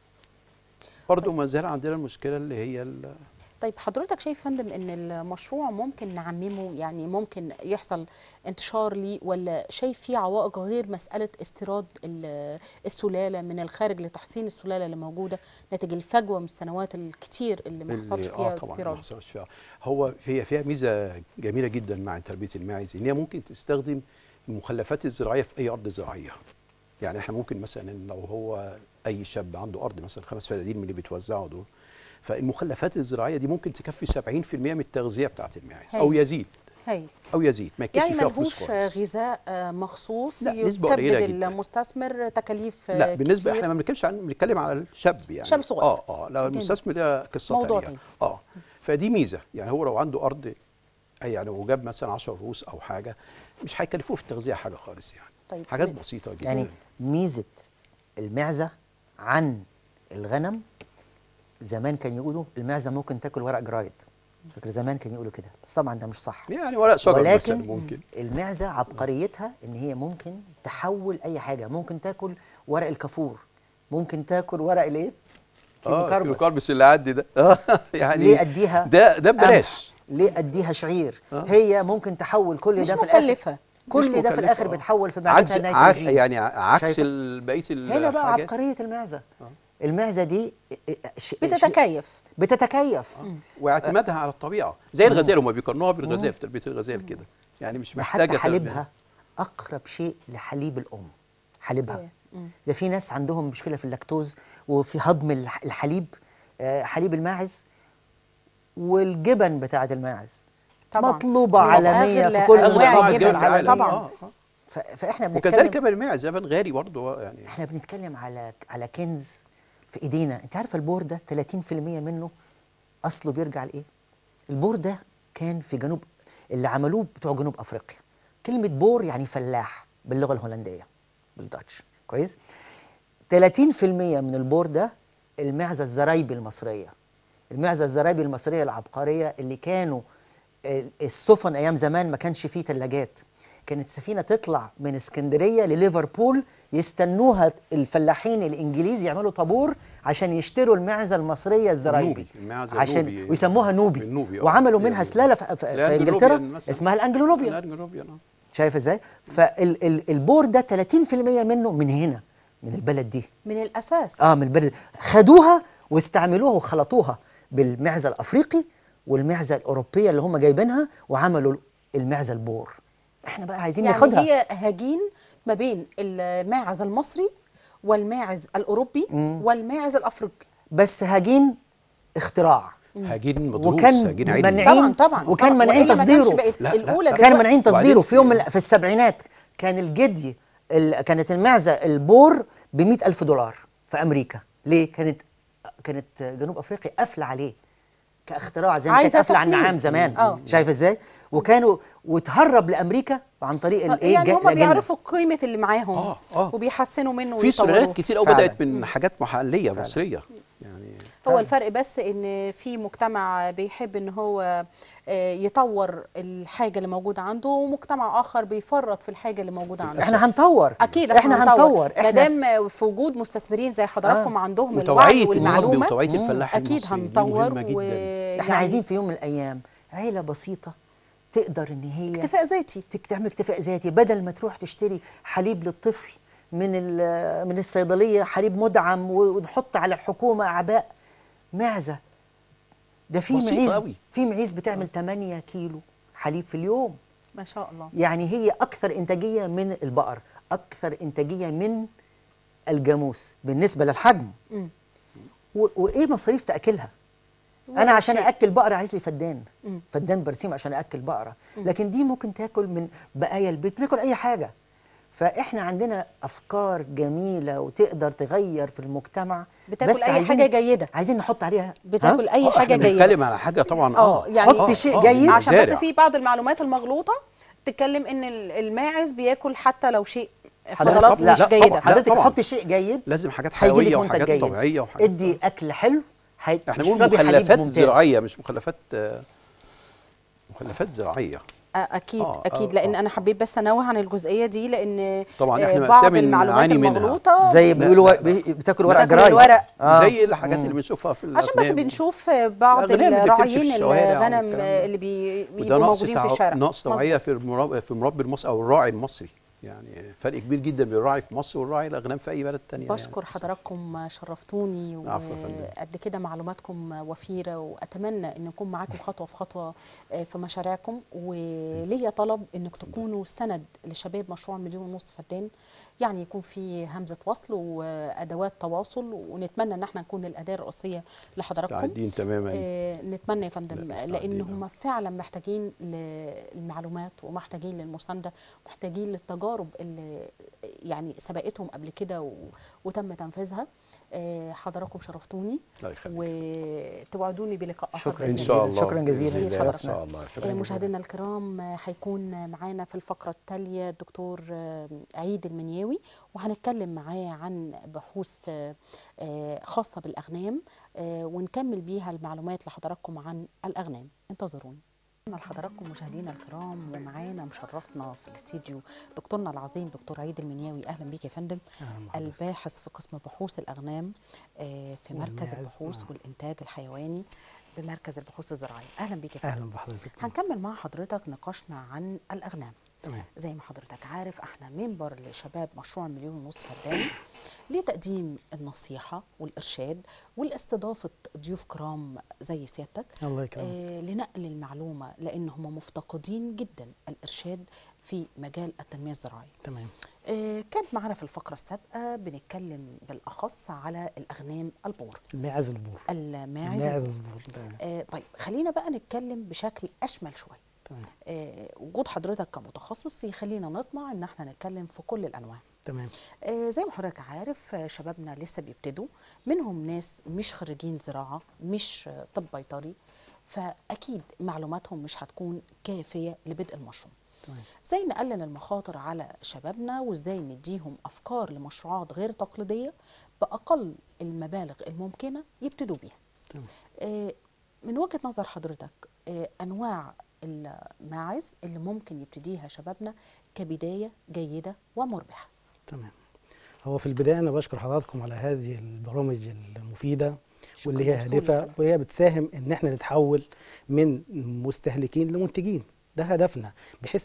برضه ما زال عندنا المشكله اللي هي ال- طيب حضرتك شايف يا فندم ان المشروع ممكن نعممه، يعني ممكن يحصل انتشار ليه، ولا شايف فيه عوائق غير مساله استيراد ال- السلاله من الخارج لتحسين السلاله اللي موجوده نتيجه الفجوه من السنوات الكتير اللي ما حصلش اللي- فيها آه طبعا ما استيراد؟ حصلش فيها. هو هي فيها ميزه جميله جدا مع تربيه الماعز، ان هي ممكن تستخدم المخلفات الزراعيه في اي ارض زراعيه. يعني احنا ممكن مثلا لو هو اي شاب عنده ارض مثلا خمس فدادين من اللي بيتوزعوا دول، فالمخلفات الزراعيه دي ممكن تكفي سبعين في المية من التغذيه بتاعت الماعز او هايل. يزيد هايل. او يزيد ما يكفي يعني فيها فلوس ملهوش خالص. غذاء آه، مخصوص لا، نسبة قليلة يكبد جداً. المستثمر تكاليف آه، لا بالنسبه كتير. احنا ما بنتكلمش عن بنتكلم على الشاب يعني شاب صغير. اه اه لا جميل. المستثمر ده قصه موضوع تانية. تاني. اه فدي ميزه، يعني هو لو عنده ارض أي يعني وجاب مثلا عشرة روس او حاجه مش هيكلفوه في التغذيه حاجه خالص يعني. طيب حاجات م- بسيطه جدا. يعني ميزه المعزه عن الغنم، زمان كان يقولوا المعزه ممكن تاكل ورق جرايد، فاكر زمان كان يقولوا كده، بس طبعا ده مش صح. يعني ورق شجر ولكن مثلا ممكن. المعزه عبقريتها ان هي ممكن تحول اي حاجه، ممكن تاكل ورق الكافور، ممكن تاكل ورق الايه؟ اه كيموكاربس. كيموكاربس اللي عدي ده اه يعني ليه اديها ده ده ببلاش. قمح؟ ليه اديها شعير؟ آه. هي ممكن تحول كل مش ده في الاخر، مكلفة. كل مش ده في مكلفة، الاخر آه. بتحول في عكس معدتها عكس نيتروجين. يعني عكس شايفة؟ ال- بقيه هنا بقى الحاجات. عبقريه المعزه. آه. المعزه دي ش- بتتكيف. بتتكيف واعتمادها على الطبيعه زي الغزال، هم بيقارنوها بالغزال في تربيه الغزال كده، يعني مش ده محتاجه حتى تربية. حليبها اقرب شيء لحليب الام، حليبها. مم. ده في ناس عندهم مشكله في اللاكتوز وفي هضم الح- الحليب، آه، حليب الماعز والجبن بتاعه الماعز طبعا مطلوبه من عالميه أغلى في كل أنواع المقاطع الجبن العالمية. طبعا. آه، آه. ف- فاحنا وكذلك بنتكلم كمان الماعز لبن غالي برضه يعني. احنا بنتكلم على على كنز في ايدينا. انت عارف البور ده ثلاثين في المية منه اصله بيرجع لايه؟ البور ده كان في جنوب، اللي عملوه بتوع جنوب افريقيا. كلمه بور يعني فلاح باللغه الهولنديه بالداتش، كويس؟ ثلاثين في المية من البور ده المعزه الزرايبي المصريه. المعزه الزرايبي المصريه العبقريه اللي كانوا ال- السفن ايام زمان ما كانش فيه ثلاجات، كانت سفينه تطلع من اسكندريه لليفربول يستنوها الفلاحين الانجليز يعملوا طابور عشان يشتروا المعزه المصريه الزرايبي، النوبي، المعزة عشان النوبي. ويسموها نوبي, النوبي، آه. وعملوا منها يعني سلاله في, في, في الأنجلوبيان انجلترا مثلاً. اسمها الانجلولوبيان. الأنجلوبيان، آه. شايف ازاي؟ فالبور ده ثلاثين في المية منه من هنا، من البلد دي. من الاساس. اه من البلد، خدوها واستعملوها وخلطوها بالمعزه الافريقي والمعزه الاوروبيه اللي هم جايبينها وعملوا المعزه البور. احنا بقى عايزين يعني ناخدها. هي هجين ما بين الماعز المصري والماعز الاوروبي مم. والماعز الافريقي. بس هجين اختراع، هجين مدروس، وكان هجين علمي. منعين طبعا طبعا وكان طبعاً. مانعين وإلا ما كانش تصديره. بقت لا، لا، الاولى لا. كان دلوقتي. مانعين وبعدين تصديره في يوم في- من في السبعينات. كان الجدي ال- كانت المعزه البور ب مئة ألف دولار في امريكا. ليه؟ كانت كانت جنوب افريقيا قافله عليه كاختراع، زي ما كانت عايزة قافله على تحميل. النعام زمان. آه. شايف ازاي؟ وكانوا وتهرب لامريكا عن طريق الايه؟ يعني جا- هم الأجنة. بيعرفوا قيمه اللي معاهم آه، آه. وبيحسنوا منه في ويطوروه. سلالات كتير قوي فعلاً. بدات من حاجات محليه فعلاً. مصريه يعني. هو الفرق بس ان في مجتمع بيحب ان هو يطور الحاجه اللي موجوده عنده، ومجتمع اخر بيفرط في الحاجه اللي موجوده عنده. احنا هنطور اكيد احنا هنطور ما دام في وجود مستثمرين زي حضراتكم آه. عندهم الوعي والمعلومه وتوعيه الفلاح اكيد هنطور. و... احنا عايزين في يوم من الايام عيله بسيطه تقدر ان هي اكتفاء ذاتي، تعمل اكتفاء ذاتي، بدل ما تروح تشتري حليب للطفل من من الصيدليه، حليب مدعم، ونحط على الحكومه اعباء. معزه ده في معيز قوي. في معيز بتعمل ثمانية كيلو حليب في اليوم ما شاء الله. يعني هي اكثر انتاجيه من البقر، اكثر انتاجيه من الجاموس بالنسبه للحجم. م. وايه مصاريف تاكلها؟ انا عشان اكل بقره عايز لي فدان م. فدان برسيم عشان اكل بقره، لكن دي ممكن تاكل من بقايا البيت، تاكل اي حاجه. فاحنا عندنا افكار جميله وتقدر تغير في المجتمع، بتاكل بس اي حاجه جيده، عايزين نحط عليها بتاكل اي حاجه جيده. بنتكلم على حاجه طبعا اه يعني حط شيء جيد، عشان بس في بعض المعلومات المغلوطه تتكلم ان الماعز بياكل حتى لو شيء فضلات مش جيده. حضرتك حط شيء جيد، لازم حاجات حيويه وحاجات طبيعيه وحاجات ادي اكل حلو. احنا بنقول مخلفات زراعيه مش مخلفات مخلفات زراعيه. اكيد آه اكيد آه لان آه. انا حبيت بس انوه عن الجزئيه دي، لان طبعا احنا بعض المعلومات المغلوطه زي بيقولوا بتاكل ورق جرايد آه. زي الحاجات اللي بنشوفها في عشان بس بنشوف بعض الراعيين الغنم اللي بيبقوا موجودين في الشارع. نقص توعيه في المربي في المربي المصري او الراعي المصري، يعني فرق كبير جدا بين الراعي في مصر والراعي الاغنام في اي بلد تاني. بشكر يعني. حضراتكم شرفتوني، وقد كده معلوماتكم وفيره، واتمنى ان نكون معاكم خطوه في خطوه في مشاريعكم. وليا طلب انك تكونوا سند لشباب مشروع مليون ونص فدان، يعني يكون في همزه وصل وادوات تواصل، ونتمنى ان احنا نكون الاداه الرئيسيه لحضراتكم. مستعدين تماما. آه نتمنى يا فندم، لان هم فعلا محتاجين للمعلومات، ومحتاجين للمسانده، محتاجين للتجارب اللي يعني سبقتهم قبل كده وتم تنفيذها. آه حضراتكم شرفتوني وتوعدوني بلقاء اخر شكرا ان شاء الله. شكرا جزيلا ان شاء الله. آه مشاهدينا الكرام، هيكون معانا في الفقره التاليه الدكتور عيد المنياوي، وهنتكلم معاه عن بحوث آه خاصه بالاغنام، آه ونكمل بيها المعلومات لحضراتكم عن الاغنام. انتظروني. لحضراتكم مشاهدينا الكرام، ومعانا مشرفنا في الاستديو دكتورنا العظيم دكتور عيد المنياوي. اهلا بيك يا فندم. الباحث في قسم بحوث الاغنام في مركز البحوث والانتاج الحيواني بمركز البحوث الزراعيه. اهلا بيك يا فندم. اهلا بحضرتك. هنكمل مع حضرتك نقاشنا عن الاغنام. تمام. زي ما حضرتك عارف، احنا منبر لشباب مشروع مليون ونص فدان لتقديم النصيحه والارشاد والاستضافه ضيوف كرام زي سيادتك. الله يكرمك. آه لنقل المعلومه، لان هم مفتقدين جدا الارشاد في مجال التنميه الزراعيه. تمام. آه كانت معنا في الفقره السابقه بنتكلم بالاخص على الاغنام البور، الماعز البور الماعز البور. آه طيب خلينا بقى نتكلم بشكل اشمل شويه. تمام. آه وجود حضرتك كمتخصص يخلينا نطمع ان احنا نتكلم في كل الانواع. تمام. آه زي ما حضرتك عارف، آه شبابنا لسه بيبتدوا، منهم ناس مش خريجين زراعه، مش آه طب بيطري، فاكيد معلوماتهم مش هتكون كافيه لبدء المشروع. تمام. ازاي نقلل المخاطر على شبابنا، وازاي نديهم افكار لمشروعات غير تقليديه باقل المبالغ الممكنه يبتدوا بيها. تمام. آه من وجهه نظر حضرتك، آه انواع الماعز اللي ممكن يبتديها شبابنا كبدايه جيده ومربحه. تمام. هو في البدايه انا بشكر حضراتكم على هذه البرامج المفيده واللي هي هادفه، وهي بتساهم ان احنا نتحول من مستهلكين لمنتجين. ده هدفنا، بحيث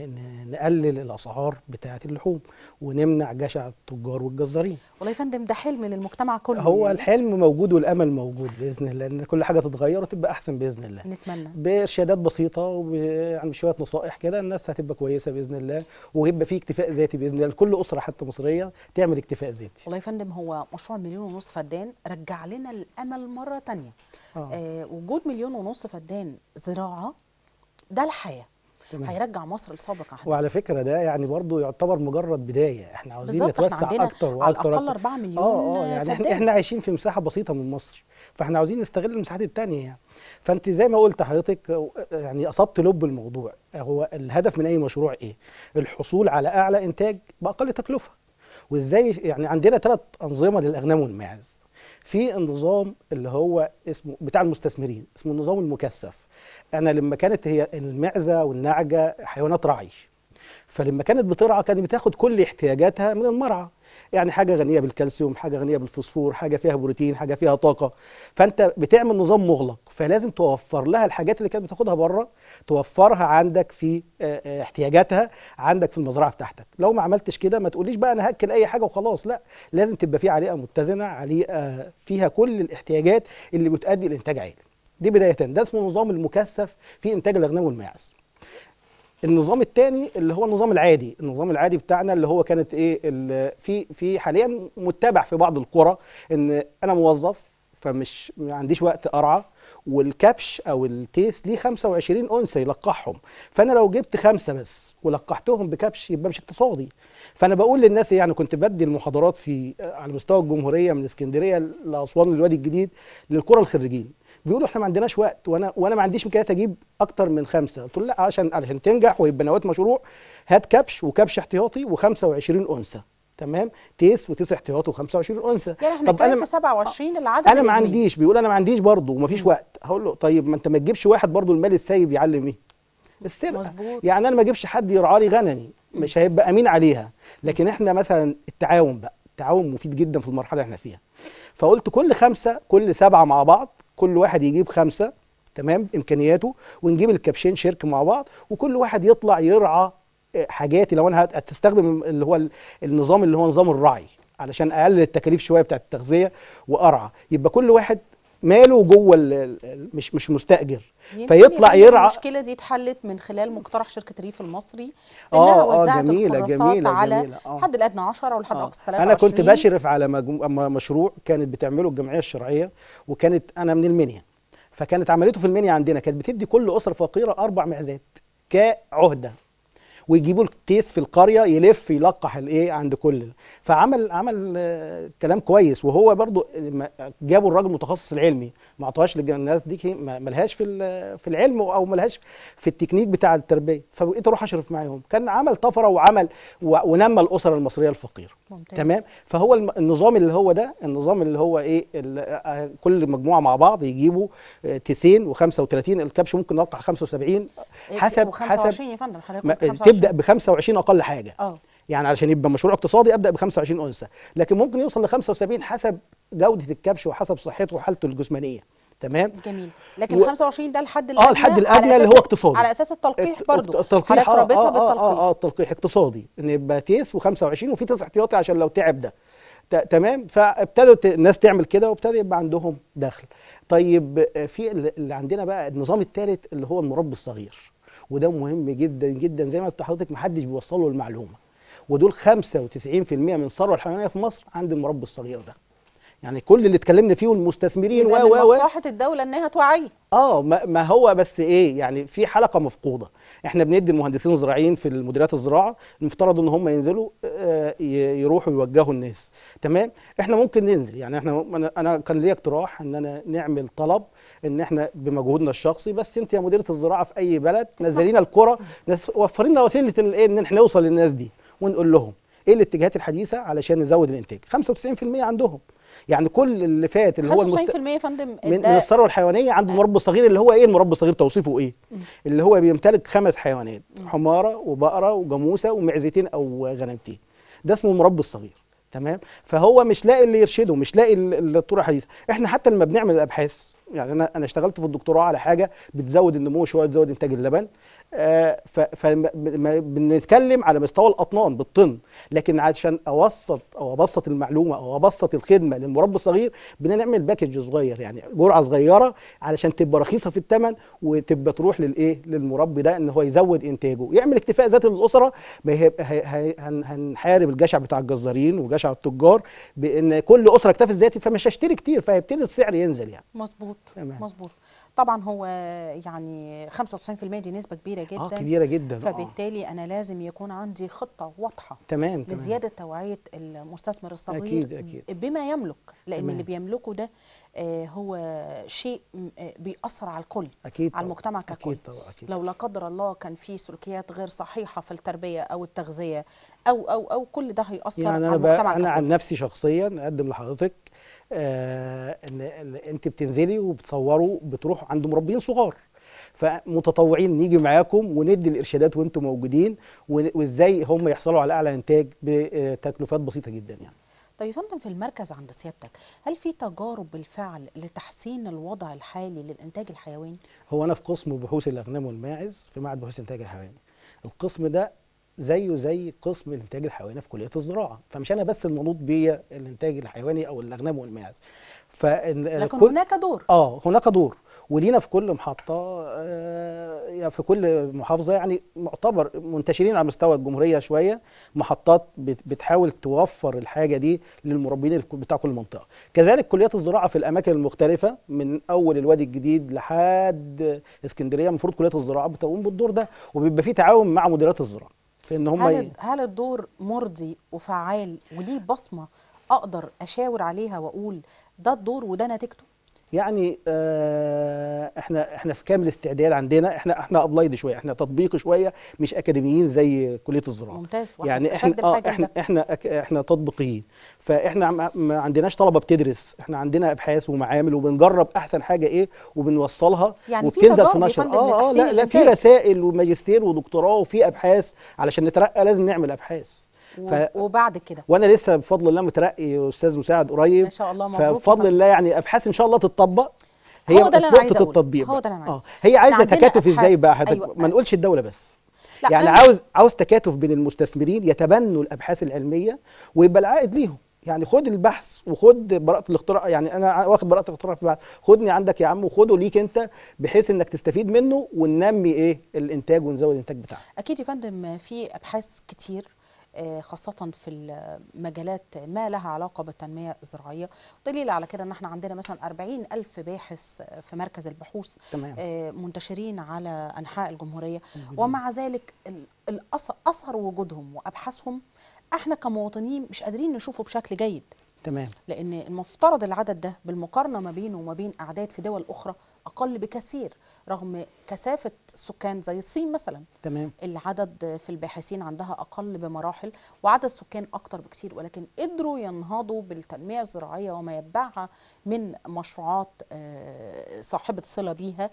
نقلل الاسعار بتاعه اللحوم ونمنع جشع التجار والجزارين. والله يا فندم ده حلم للمجتمع كله. هو يعني الحلم موجود والامل موجود باذن الله، ان كل حاجه تتغير وتبقى احسن باذن الله. نتمنى بارشادات بسيطه ويعني شويه نصائح كده الناس هتبقى كويسه باذن الله، ويبقى في اكتفاء ذاتي باذن الله لكل اسره حتى مصريه تعمل اكتفاء ذاتي. والله يا فندم هو مشروع مليون ونص فدان رجع لنا الامل مره ثانيه. آه. آه وجود مليون ونص فدان زراعه ده الحياه. تمام. هيرجع مصر لسابق عهدها. وعلى فكره ده يعني برضو يعتبر مجرد بدايه، احنا عاوزين نتوسع احنا اكتر واكتر. على الاقل أربعة مليون اه اه يعني احنا, احنا عايشين في مساحه بسيطه من مصر، فاحنا عاوزين نستغل المساحات الثانيه يعني. فانت زي ما قلت حضرتك يعني اصبت لب الموضوع. هو الهدف من اي مشروع ايه؟ الحصول على اعلى انتاج باقل تكلفه. وازاي يعني عندنا ثلاث انظمه للاغنام والماعز. في النظام اللي هو اسمه بتاع المستثمرين، اسمه النظام المكثف. انا لما كانت هي المعزه والنعجه حيوانات رعي، فلما كانت بترعى كانت بتاخد كل احتياجاتها من المرعى، يعني حاجه غنيه بالكالسيوم، حاجه غنيه بالفوسفور، حاجه فيها بروتين، حاجه فيها طاقه. فانت بتعمل نظام مغلق، فلازم توفر لها الحاجات اللي كانت بتاخدها بره، توفرها عندك في احتياجاتها عندك في المزرعه بتاعتك. لو ما عملتش كده ما تقوليش بقى انا هاكل اي حاجه وخلاص، لا، لازم تبقى في عليقه متزنه، عليقه فيها كل الاحتياجات اللي بتؤدي لانتاج عالي. دي بدايه، ده اسمه النظام المكثف في انتاج الاغنام والماعز. النظام الثاني اللي هو النظام العادي، النظام العادي بتاعنا اللي هو كانت ايه في في حاليا متبع في بعض القرى، ان انا موظف فمش ما عنديش وقت ارعى، والكبش او التيس ليه خمسة وعشرين انثى يلقحهم، فانا لو جبت خمسه بس ولقحتهم بكبش يبقى مش اقتصادي. فانا بقول للناس، يعني كنت بدي المحاضرات في على مستوى الجمهوريه من اسكندريه لاسوان للوادي الجديد للقرى الخريجين، بيقولوا احنا ما عندناش وقت، وانا وانا ما عنديش امكانيات اجيب اكتر من خمسه. قلت له لا، عشان علشان تنجح ويبقى نواه مشروع هات كبش وكبش احتياطي وخمسة وعشرين انثى، تمام، تيس وتيس احتياطي وخمسة وعشرين انثى. يعني احنا بنتكلم في سبعة وعشرين العدد انا ما عنديش، بيقول انا ما عنديش برضه ومفيش وقت. هقول له طيب ما انت ما تجيبش واحد برضه المال السايب يعلم ايه؟ السرقه. يعني انا ما اجيبش حد يرعى لي غنمي، مش هيبقى امين عليها. لكن احنا مثلا التعاون بقى، التعاون مفيد جدا في المرحله اللي احنا فيها. فقلت كل خمسه كل سبعه مع بعض، كل واحد يجيب خمسه، تمام، امكانياته، ونجيب الكبشين شرك مع بعض، وكل واحد يطلع يرعى حاجاتي. لو انا هتستخدم اللي هو النظام اللي هو نظام الرعي علشان اقلل التكاليف شويه بتاعت التغذيه وارعى، يبقى كل واحد ماله جوه مش مش مستاجر، فيطلع يرعى. المشكله دي اتحلت من خلال مقترح شركه ريف المصري، انها آه وزعت جميلة الكراسات جميلة على جميلة آه. الحد الادنى عشرة والحد الاقصى ثلاثة وعشرين. انا كنت بشرف على مشروع كانت بتعمله الجمعيه الشرعيه، وكانت انا من المنيا، فكانت عملته في المنيا عندنا، كانت بتدي كل اسره فقيره اربع معزات كعهده، ويجيبوا التيس في القريه يلف يلقح الايه عند كل. فعمل عمل آه كلام كويس. وهو برضو جابوا الراجل المتخصص العلمي، ما عطاهاش للناس دي، ما لهاش في في العلم او ما لهاش في التكنيك بتاع التربيه، فبقيت اروح اشرف معاهم. كان عمل طفره وعمل ونمى الاسره المصريه الفقيره. ممتاز. تمام. فهو النظام اللي هو ده، النظام اللي هو ايه، كل مجموعه مع بعض يجيبوا تيسين وخمسة وثلاثين، الكبش ممكن نوقع خمسة وسبعين حسب حسب يا فندم حضرتك تبدا ب خمسة وعشرين اقل حاجه. اه يعني علشان يبقى مشروع اقتصادي ابدا ب خمسة وعشرين انثى، لكن ممكن يوصل ل خمسة وسبعين حسب جوده الكبش وحسب صحته وحالته الجسمانيه. تمام. جميل. لكن و... خمسة وعشرين ده الحد الادنى. اه الحد الادنى اللي هو اقتصادي على اساس التلقيح برضه. التلقيح اه اه اه اه التلقيح اقتصادي، ان يبقى تيس وخمسة وعشرين وفي تيس احتياطي عشان لو تعب ده. تمام. فابتدوا الناس تعمل كده وابتدى يبقى عندهم دخل. طيب في اللي عندنا بقى النظام الثالث اللي هو المربي الصغير، وده مهم جدا جدا. زي ما قلت لحضرتك ما حدش بيوصل له المعلومه، ودول خمسة وتسعين في المية من الثروه الحيوانيه في مصر عند المربي الصغير ده. يعني كل اللي اتكلمنا فيه والمستثمرين و و مصلحه الدوله انها توعيه. اه ما, ما هو بس ايه، يعني في حلقه مفقوده. احنا بندي المهندسين الزراعيين في المديريات الزراعه المفترض ان هم ينزلوا آه يروحوا يوجهوا الناس. تمام. احنا ممكن ننزل، يعني احنا انا كان لي اقتراح ان انا نعمل طلب ان احنا بمجهودنا الشخصي، بس انت يا مديره الزراعه في اي بلد نزلينا القرى، وفري لنا وسيله الايه ان احنا نوصل للناس دي ونقول لهم ايه الاتجاهات الحديثه علشان نزود الانتاج. خمسة وتسعين في المية عندهم، يعني كل اللي فات اللي هو خمسة وتسعين في المية يا فندم من, من الثروه الحيوانيه عند المربي الصغير. اللي هو ايه المربي الصغير؟ توصيفه ايه؟ م. اللي هو بيمتلك خمس حيوانات، م. حماره وبقره وجاموسه ومعزتين او غنمتين، ده اسمه المربي الصغير. تمام. فهو مش لاقي اللي يرشده، مش لاقي الطرق الحديثه. احنا حتى لما بنعمل الابحاث، يعني انا انا اشتغلت في الدكتوراه على حاجه بتزود النمو شويه، تزود انتاج اللبن، آه فبنتكلم على مستوى الاطنان بالطن، لكن عشان اوسط او ابسط المعلومه او ابسط الخدمه للمربي الصغير بنعمل باكج صغير، يعني جرعه صغيره علشان تبقى رخيصه في الثمن وتبقى تروح للايه للمربي ده ان هو يزود انتاجه، يعمل اكتفاء ذاتي للاسره. هنحارب الجشع بتاع الجزارين وجشع التجار بان كل اسره اكتفت ذاتي، فمش هشتري كتير، فهيبتدي السعر ينزل يعني. مظبوط. تمام. مظبوط. طبعا هو يعني خمسة وتسعين في المية دي نسبه كبيره جدا، اه كبيره جدا. فبالتالي انا لازم يكون عندي خطه واضحه تمام تمام لزياده توعيه المستثمر الصغير أكيد أكيد. بما يملك، لان تمام. اللي بيملكه ده آه هو شيء آه بيأثر على الكل، أكيد على المجتمع ككل. أكيد طبعا أكيد. لو لا قدر الله كان في سلوكيات غير صحيحه في التربيه او التغذيه او او او كل ده هيأثر يعني على أنا المجتمع أنا ككل. عن نفسي شخصيا أقدم لحضرتك آه ان انت بتنزلي وبتصوروا بتروحوا عند مربين صغار، فمتطوعين نيجي معاكم وندي الارشادات وانتم موجودين، وازاي هم يحصلوا على اعلى انتاج بتكلفات بسيطه جدا يعني. طيب يا فندم، في المركز عند سيادتك هل في تجارب بالفعل لتحسين الوضع الحالي للانتاج الحيواني؟ هو انا في قسم بحوث الاغنام والماعز في معهد بحوث الانتاج الحيواني. القسم ده زيه زي قسم الانتاج الحيواني في كليه الزراعه، فمش انا بس المنوط بيا الانتاج الحيواني او الاغنام والماعز. ف لكن كل... هناك دور. اه هناك دور، ولينا في كل محطه آه في كل محافظه يعني معتبر منتشرين على مستوى الجمهوريه شويه محطات بتحاول توفر الحاجه دي للمربين بتاع كل منطقه. كذلك كليات الزراعه في الاماكن المختلفه من اول الوادي الجديد لحد اسكندريه، المفروض كليات الزراعه بتقوم بالدور ده، وبيبقى في تعاون مع مديريات الزراعه في ان هم هل ي... هل الدور مرضي وفعال وليه بصمه اقدر اشاور عليها واقول ده الدور وده نتيجته؟ يعني آه احنا احنا في كامل استعداد عندنا، احنا احنا ابلايد شويه، احنا تطبيقي شويه مش اكاديميين زي كليه الزراعه. ممتاز. يعني احنا اه احنا احنا احنا تطبيقيين، فاحنا ما عندناش طلبه بتدرس، احنا عندنا ابحاث ومعامل وبنجرب احسن حاجه ايه وبنوصلها يعني وبتنزل في نشر. اه اه لا لا في رسائل وماجستير ودكتوراه وفي ابحاث، علشان نترقى لازم نعمل ابحاث. ف... وبعد كده وانا لسه بفضل الله مترقي استاذ مساعد قريب ما شاء الله. مبروك. فبفضل الله يعني ابحاث ان شاء الله تتطبق. هي هو ده اللي انا عايزه اقوله. التطبيق هو ده اللي انا عايزه. آه. هي عايزه تكاتف ازاي بقى حضرتك؟ أيوة. ما نقولش الدوله بس، يعني أنا... عاوز عاوز تكاتف بين المستثمرين يتبنوا الابحاث العلميه ويبقى العائد ليهم. يعني خد البحث وخد براءه الاختراع، يعني انا واخد براءه الاختراع في بعض، خدني عندك يا عم وخده ليك انت بحيث انك تستفيد منه وننمي ايه الانتاج ونزود الانتاج بتاعنا. اكيد يا فندم في ابحاث كتير خاصة في المجالات ما لها علاقة بالتنمية الزراعية، دليل على كده ان احنا عندنا مثلا أربعين ألف باحث في مركز البحوث تمام. منتشرين على أنحاء الجمهورية، ومع ذلك أثر وجودهم وأبحاثهم احنا كمواطنين مش قادرين نشوفه بشكل جيد. تمام. لأن المفترض العدد ده بالمقارنة ما بينه وما بين أعداد في دول أخرى أقل بكثير، رغم كثافة السكان زي الصين مثلا. تمام. العدد في الباحثين عندها أقل بمراحل وعدد السكان أكتر بكثير، ولكن قدروا ينهضوا بالتنمية الزراعية وما يتبعها من مشروعات صاحبة صلة بيها.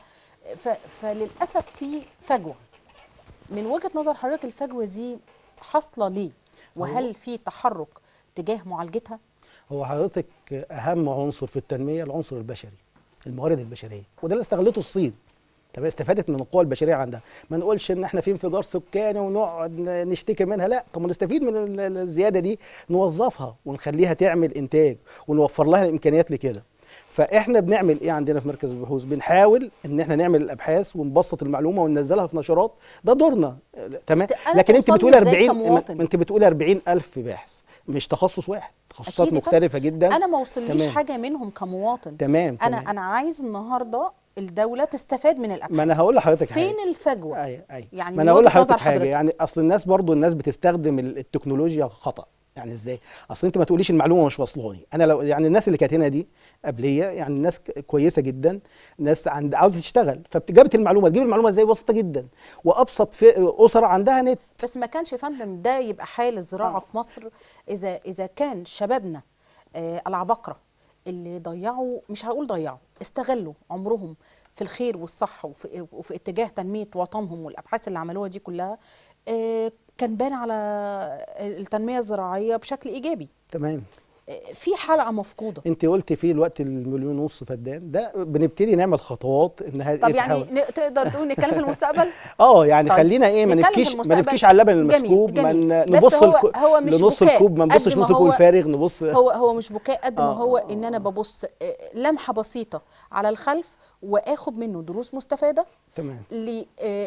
فللأسف في فجوة. من وجهة نظر حضرتك الفجوة دي حاصلة ليه؟ وهل في تحرك تجاه معالجتها؟ هو حضرتك اهم عنصر في التنميه العنصر البشري، الموارد البشريه، وده اللي استغلته الصين. طب استفادت من القوى البشريه عندها، ما نقولش ان احنا في انفجار سكاني ونقعد نشتكي منها، لا، طب ما نستفيد من الزياده دي نوظفها ونخليها تعمل انتاج ونوفر لها الامكانيات لكده. فاحنا بنعمل ايه عندنا في مركز البحوث؟ بنحاول ان احنا نعمل الابحاث ونبسط المعلومه وننزلها في نشرات، ده دورنا. تمام. لكن انت بتقول أربعين انت بتقول أربعين ألف باحث، مش تخصص واحد، تخصصات مختلفه جدا. انا ما وصليش حاجه منهم كمواطن. تمام. انا تمام. انا عايز النهارده الدوله تستفاد من الابحاث. ما انا هقول لحضرتك فين حاجه. الفجوه؟ ايوه ايوه يعني ما انا هقول لحضرتك حاجه، يعني اصل الناس برضو الناس بتستخدم التكنولوجيا خطأ. يعني ازاي؟ اصل انت ما تقوليش المعلومه مش واصلاني، انا لو يعني الناس اللي كانت هنا دي قبليه يعني ناس كويسه جدا، ناس عند عاوزه تشتغل، فجابت المعلومه، تجيب المعلومه ازاي؟ بسيطه جدا، وابسط في اسر عندها نت. بس ما كانش يا فندم ده يبقى حال الزراعه آه. في مصر اذا اذا كان شبابنا آه العباقره اللي ضيعوا، مش هقول ضيعوا، استغلوا عمرهم في الخير والصح وفي, وفي اتجاه تنميه وطنهم، والابحاث اللي عملوها دي كلها آه كان بان على التنميه الزراعيه بشكل ايجابي. تمام. في حلقه مفقوده. انت قلت في الوقت المليون ونص فدان ده بنبتدي نعمل خطوات انها طب يعني تقدر تقول نتكلم في المستقبل؟ اه يعني طيب. خلينا ايه ما نبكيش ما نبكيش على اللبن المسكوب، ما نبص هو هو لنص الكوب، ما نبصش نص الكوب الفارغ، نبص هو هو مش بكاء قد ما آه. هو ان انا ببص لمحه بسيطه على الخلف واخد منه دروس مستفاده تمام. ل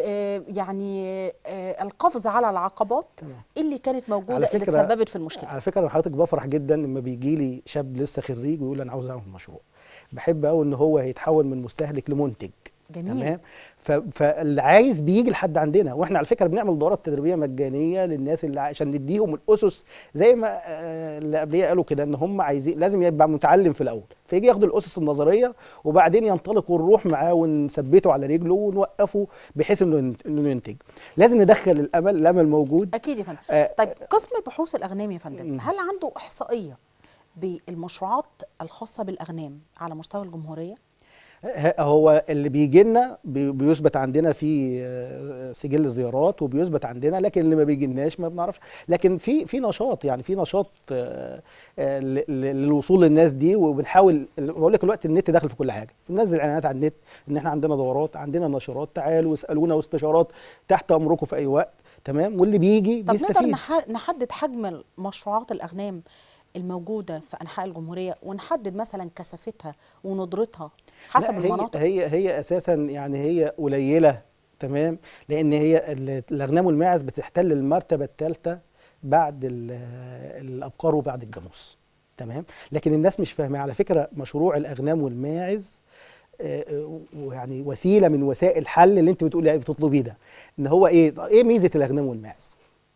يعني آه، القفز على العقبات تمام. اللي كانت موجوده على اللي فكرة- تسببت في المشكله. على فكره حضرتك بفرح جدا لما بيجي لي شاب لسه خريج ويقول انا عاوز اعمل مشروع. بحب قوي ان هو يتحول من مستهلك لمنتج. جميل. تمام. ف- فاللي عايز بيجي لحد عندنا، واحنا على فكره بنعمل دورات تدريبيه مجانيه للناس اللي عشان نديهم الاسس زي ما آه، اللي قبليه قالوا كده ان هم عايزين لازم يبقى متعلم في الاول، فيجي ياخد الاسس النظريه وبعدين ينطلق ونروح معاه ونثبته على رجله ونوقفه بحيث انه ينت- انه ينتج. لازم ندخل الامل، الامل موجود. اكيد يا فندم. آه، طيب قسم البحوث الاغنام يا فندم، مم. هل عنده احصائيه بالمشروعات الخاصه بالاغنام على مستوى الجمهوريه؟ ه- هو اللي بيجي لنا بي- بيثبت عندنا في آه، سجل زيارات وبيثبت عندنا، لكن اللي ما بيجيلناش ما بنعرفش. لكن في في نشاط، يعني في نشاط آه، آه، ل- ل- للوصول للناس دي، وبنحاول. بقول لك الوقت النت داخل في كل حاجه، بننزل اعلانات على النت ان احنا عندنا دورات، عندنا نشرات، تعالوا واسالونا واستشارات تحت امركم في اي وقت. تمام. واللي بيجي طب نقدر بيستفيد. نح- نحدد حجم مشروعات الاغنام الموجوده في انحاء الجمهوريه، ونحدد مثلا كثافتها وندرتها حسب لا، هي المناطق؟ هي هي اساسا يعني هي قليله. تمام. لان هي ال- الاغنام والماعز بتحتل المرتبه الثالثه بعد ال- الابقار وبعد الجاموس. تمام. لكن الناس مش فاهمه على فكره مشروع الاغنام والماعز آه، آه، ويعني وسيله من وسائل الحل اللي انت بتقولي بتطلبيه ده. ان هو ايه ايه ميزه الاغنام والماعز؟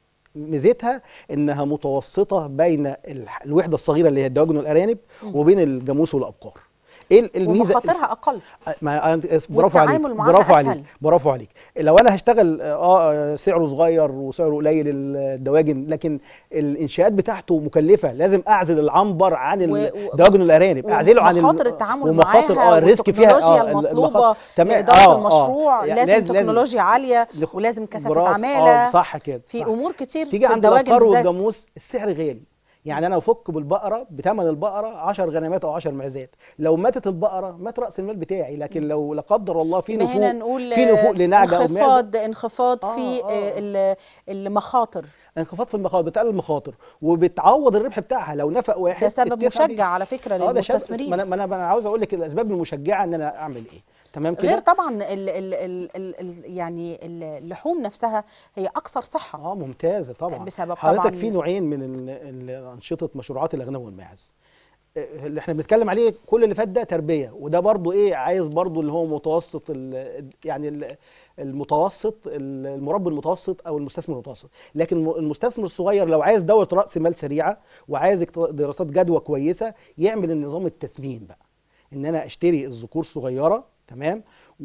ميزتها انها متوسطه بين الح- الوحده الصغيره اللي هي الدواجن والارانب مم. وبين الجاموس والابقار. ايه ال- الميزه؟ ومخاطرها اقل. ما أنت- برافو عليك، والتعامل معاها برافو أسهل. عليك، برافو عليك. لو انا هشتغل اه آه، سعره صغير وسعره قليل الدواجن، لكن الانشاءات بتاعته مكلفه، لازم اعزل العنبر عن و- الدواجن والارانب، اعزله عن ال- ومخاطر التعامل ومخاطر معاها اه الريسك فيها والتكنولوجيا ال- المطلوبه المخاطر- تمام. لاداره آه، آه. المشروع يعني لازم تكنولوجيا عاليه نخ- ولازم كثافه برافو. عماله. اه صح كده، في صح. امور كتير تيجي في عند الدواجن الابقار بالذات. والجاموس السعر غالي. يعني انا افك بالبقره بثمن البقره عشر غنمات او عشر معزات، لو ماتت البقره مات راس المال بتاعي. لكن لو لا قدر الله في يبقى نفوق، هنا نقول في نفوق لنعجه او معزه، انخفاض انخفاض آه، في آه. آه، ال- المخاطر. انخفاض في المخاطر، بتقلل المخاطر وبتعوض الربح بتاعها. لو نفق واحد ده سبب التسعة مشجع على فكره اه ده شاب- للمستثمرين. ما انا ما انا ما أنا عاوز اقول لك الاسباب المشجعه ان انا اعمل ايه. تمام كده. غير طبعا ال ال ال ال ال يعني اللحوم نفسها هي اكثر صحه. اه ممتازه طبعا. بسبب حضرتك طبعا في نوعين من ال- ال- انشطه مشروعات الاغنام والماعز. آه، اللي احنا بنتكلم عليه كل اللي فات ده تربيه، وده برضو ايه عايز برضو اللي هو متوسط ال- يعني ال- المتوسط المربي المتوسط او المستثمر المتوسط. لكن الم- المستثمر الصغير لو عايز دوره راس مال سريعه وعايز اقت- دراسات جدوى كويسه، يعمل النظام التسمين بقى. ان انا اشتري الذكور صغيره، تمام،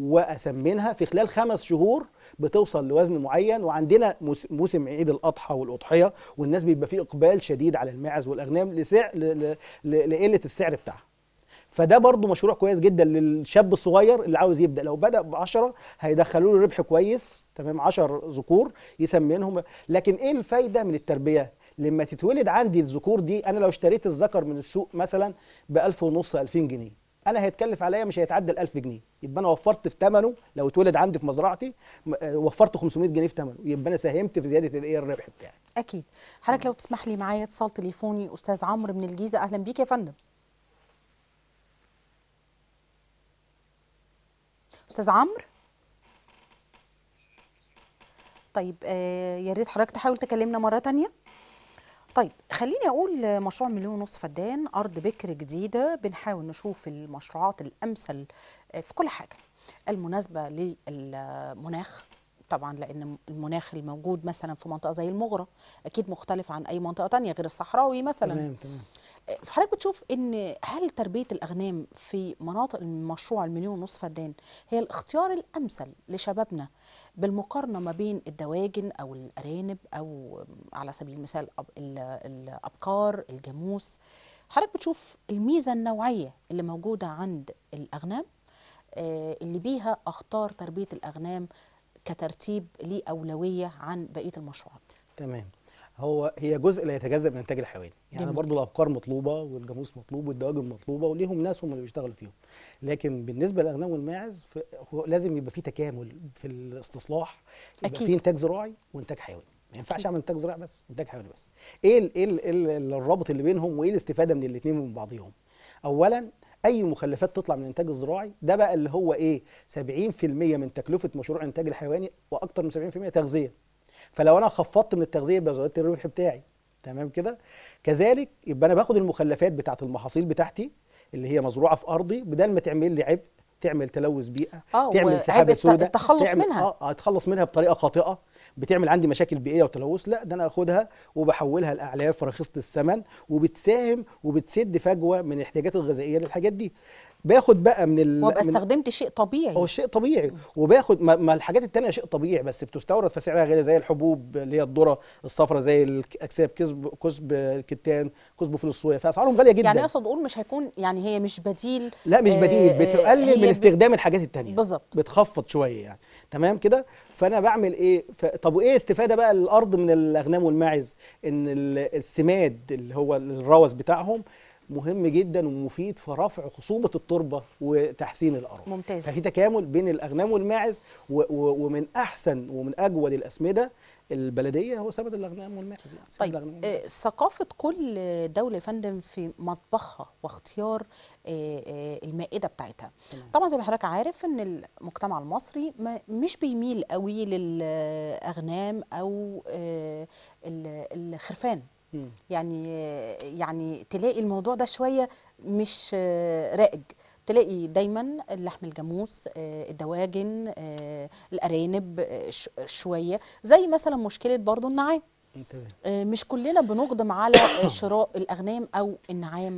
واسمنها في خلال خمس شهور بتوصل لوزن معين. وعندنا موس- موسم عيد الاضحى والاضحيه، والناس بيبقى فيه اقبال شديد على الماعز والاغنام لسعر ل- ل- لقله السعر بتاعها. فده برضو مشروع كويس جدا للشاب الصغير اللي عاوز يبدا. لو بدا ب عشرة هيدخلوا له ربح كويس، تمام، عشر ذكور يسمنهم. لكن ايه الفايده من التربيه؟ لما تتولد عندي الذكور دي، انا لو اشتريت الذكر من السوق مثلا ب ألف ونص ألفين جنيه، انا هيتكلف عليا مش هيتعدى ال ألف جنيه. يبقى انا وفرت في ثمنه. لو اتولد عندي في مزرعتي م- آه، وفرت خمسمائة جنيه في ثمنه، يبقى انا ساهمت في زياده الايه الربح بتاعي. اكيد. حضرتك لو تسمح لي معايا اتصال تليفوني استاذ عمرو من الجيزه. اهلا بيك يا فندم. استاذ عمرو. طيب آه يا ريت حضرتك تحاول تكلمنا مره تانية. طيب خليني اقول آه، مشروع مليون ونص فدان ارض بكر جديده، بنحاول نشوف المشروعات الامثل آه، في كل حاجه المناسبه للمناخ طبعا، لان المناخ الموجود مثلا في منطقه زي المغره اكيد مختلف عن اي منطقه تانية غير الصحراوي مثلا. تمام تمام. فحضرتك بتشوف ان هل تربيه الاغنام في مناطق المشروع المليون ونص فدان هي الاختيار الامثل لشبابنا بالمقارنه ما بين الدواجن او الارانب او على سبيل المثال أب- ال- الابقار الجاموس؟ حضرتك بتشوف الميزه النوعيه اللي موجوده عند الاغنام آه، اللي بيها اختار تربيه الاغنام كترتيب ليه اولويه عن بقيه المشروعات؟ تمام. هو هي جزء لا يتجزأ من الانتاج الحيواني. يعني جميل. برضو الابقار مطلوبه والجاموس مطلوب والدواجن مطلوبه وليهم ناس هم اللي بيشتغلوا فيهم. لكن بالنسبه للاغنام والماعز ف- هو لازم يبقى في تكامل في الاستصلاح، يبقى أكيد. في انتاج زراعي وانتاج حيواني. ما ينفعش اعمل انتاج زراعي بس وانتاج حيواني بس. ايه ال ايه ال إيه ال- الرابط اللي بينهم وايه الاستفاده من الاثنين من بعضهم؟ اولا اي مخلفات تطلع من الانتاج الزراعي ده بقى اللي هو ايه سبعين في المية من تكلفه مشروع الانتاج الحيواني، واكتر من سبعين في المية تغذيه. فلو انا خفضت من التغذيه يبقى زودت الربح بتاعي. تمام كده. كذلك يبقى انا باخد المخلفات بتاعه المحاصيل بتاعتي اللي هي مزروعه في ارضي، بدل ما تعمل لي عبء، تعمل تلوث بيئه، اه تعمل سحابه سوداء، التخلص تعمل منها اه اتخلص منها بطريقه خاطئه بتعمل عندي مشاكل بيئيه وتلوث. لا، ده انا اخدها وبحولها لاعلاف رخيصه الثمن، وبتساهم وبتسد فجوه من الاحتياجات الغذائيه للحاجات دي. باخد بقى من ال... وابقى استخدمت شيء طبيعي. هو شيء طبيعي، وباخد ما, ما الحاجات التانية شيء طبيعي بس بتستورد فسعرها غالي، زي الحبوب اللي هي الذره الصفراء، زي الاكساب، كسب كسب كتان، كسب فول الصويا، فاسعارهم غاليه جدا. يعني اقصد اقول مش هيكون، يعني هي مش بديل. لا مش بديل، آه بتقلل من استخدام الحاجات التانية بالظبط، بتخفض شويه يعني. تمام كده. فانا بعمل ايه؟ ف... طب وايه استفاده بقى للارض من الاغنام والماعز؟ ان السماد اللي هو الروث بتاعهم مهم جدا ومفيد في رفع خصوبه التربه وتحسين الارض. ممتاز. ففي تكامل بين الاغنام والماعز، و... و... ومن احسن ومن اجود الاسمده البلديه هو سمد الاغنام والماعز. يعني طيب آه ثقافه كل دوله يا فندم في مطبخها واختيار آه آه المائده بتاعتها. تمام. طبعا زي ما حضرتك عارف ان المجتمع المصري ما مش بيميل قوي للاغنام او آه الخرفان. يعني يعني تلاقي الموضوع ده شويه مش رائج، تلاقي دايما اللحم الجاموس، الدواجن، الارانب شويه، زي مثلا مشكله برضو النعام. مش كلنا بنقدم على شراء الاغنام او النعام.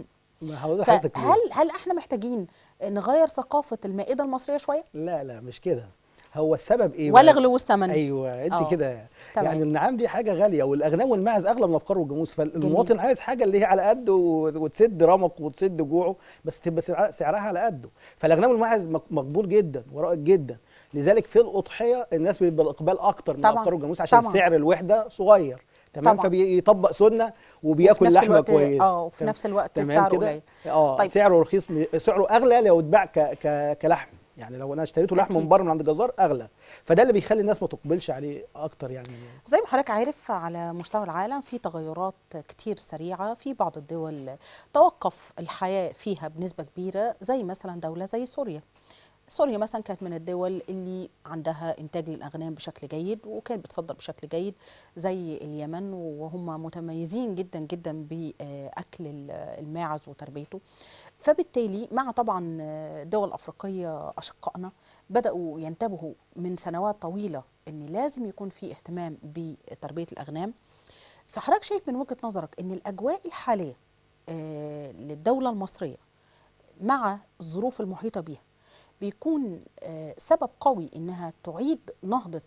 هل هل احنا محتاجين نغير ثقافه المائده المصريه شويه؟ لا لا مش كده. هو السبب ايه؟ ولا غلو الثمن. ايوه انت كده. يعني النعام دي حاجه غاليه، والاغنام والماعز اغلى من الابقار والجاموس، فالمواطن عايز حاجه اللي هي على قده وتسد رمق وتسد جوعه، بس تبقى سعرها على قده. فالاغنام والماعز مقبول جدا ورائج جدا. لذلك في الاضحيه الناس بيبقى الاقبال اكتر من الابقار والجاموس عشان طبعًا. سعر الوحده صغير. تمام. فبيطبق سنه وبياكل لحمه كويس. اه وفي نفس الوقت سعره قليل. اه طيب. سعره رخيص، سعره اغلى لو اتباع كلحم. يعني لو انا اشتريته لحم من بره من عند الجزار اغلى، فده اللي بيخلي الناس ما تقبلش عليه اكتر. يعني زي ما حضرتك عارف على مستوى العالم في تغيرات كتير سريعه، في بعض الدول توقف الحياه فيها بنسبه كبيره، زي مثلا دوله زي سوريا. سوريا مثلا كانت من الدول اللي عندها انتاج للاغنام بشكل جيد وكانت بتصدر بشكل جيد، زي اليمن، وهم متميزين جدا جدا باكل الماعز وتربيته. فبالتالي مع طبعا دول افريقيه اشقائنا بداوا ينتبهوا من سنوات طويله ان لازم يكون في اهتمام بتربيه الاغنام. فحضرتك شايف من وجهه نظرك ان الاجواء الحاليه للدوله المصريه مع الظروف المحيطه بيها بيكون سبب قوي انها تعيد نهضه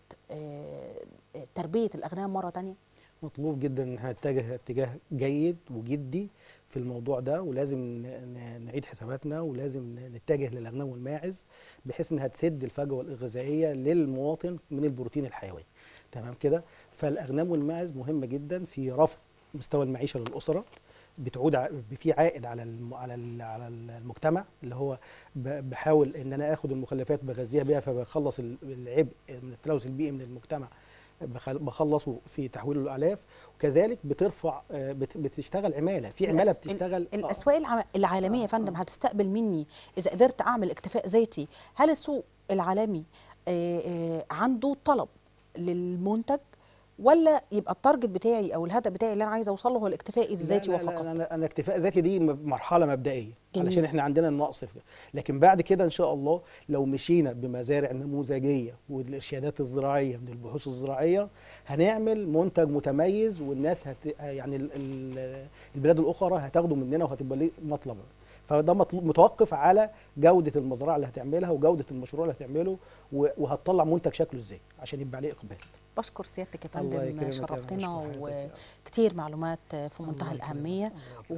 تربيه الاغنام مره ثانيه؟ مطلوب جدا ان احنا نتجه اتجاه جيد وجدي في الموضوع ده، ولازم نعيد حساباتنا، ولازم نتجه للاغنام والماعز بحيث انها تسد الفجوه الغذائيه للمواطن من البروتين الحيوي. تمام كده. فالاغنام والماعز مهمه جدا في رفع مستوى المعيشه للاسره، بتعود في عائد على على على المجتمع، اللي هو بحاول ان انا اخد المخلفات بغذيها بيها، فبخلص العبء من التلوث البيئي من المجتمع، بخلصه في تحويله للالاف. وكذلك بترفع بتشتغل عماله، في عماله بتشتغل. الاسواق العالميه يا فندم هتستقبل مني اذا قدرت اعمل اكتفاء ذاتي. هل السوق العالمي عنده طلب للمنتج، ولا يبقى التارجت بتاعي او الهدف بتاعي اللي انا عايزه اوصل له هو الاكتفاء الذاتي وفقط؟ لا انا انا اكتفاء ذاتي دي مرحله مبدئيه جميل. علشان احنا عندنا النقص في، لكن بعد كده ان شاء الله لو مشينا بمزارع نموذجيه والارشادات الزراعيه من البحوث الزراعيه هنعمل منتج متميز، والناس هت يعني ال ال البلاد الاخرى هتاخده مننا وهتبقى ليه مطلب. فده مطلوب متوقف على جوده المزرعه اللي هتعملها وجوده المشروع اللي هتعمله، وهتطلع منتج شكله ازاي عشان يبقى عليه اقبال. بشكر سيادتك يا فندم، شرفتنا وكتير معلومات في منتهى الأهمية،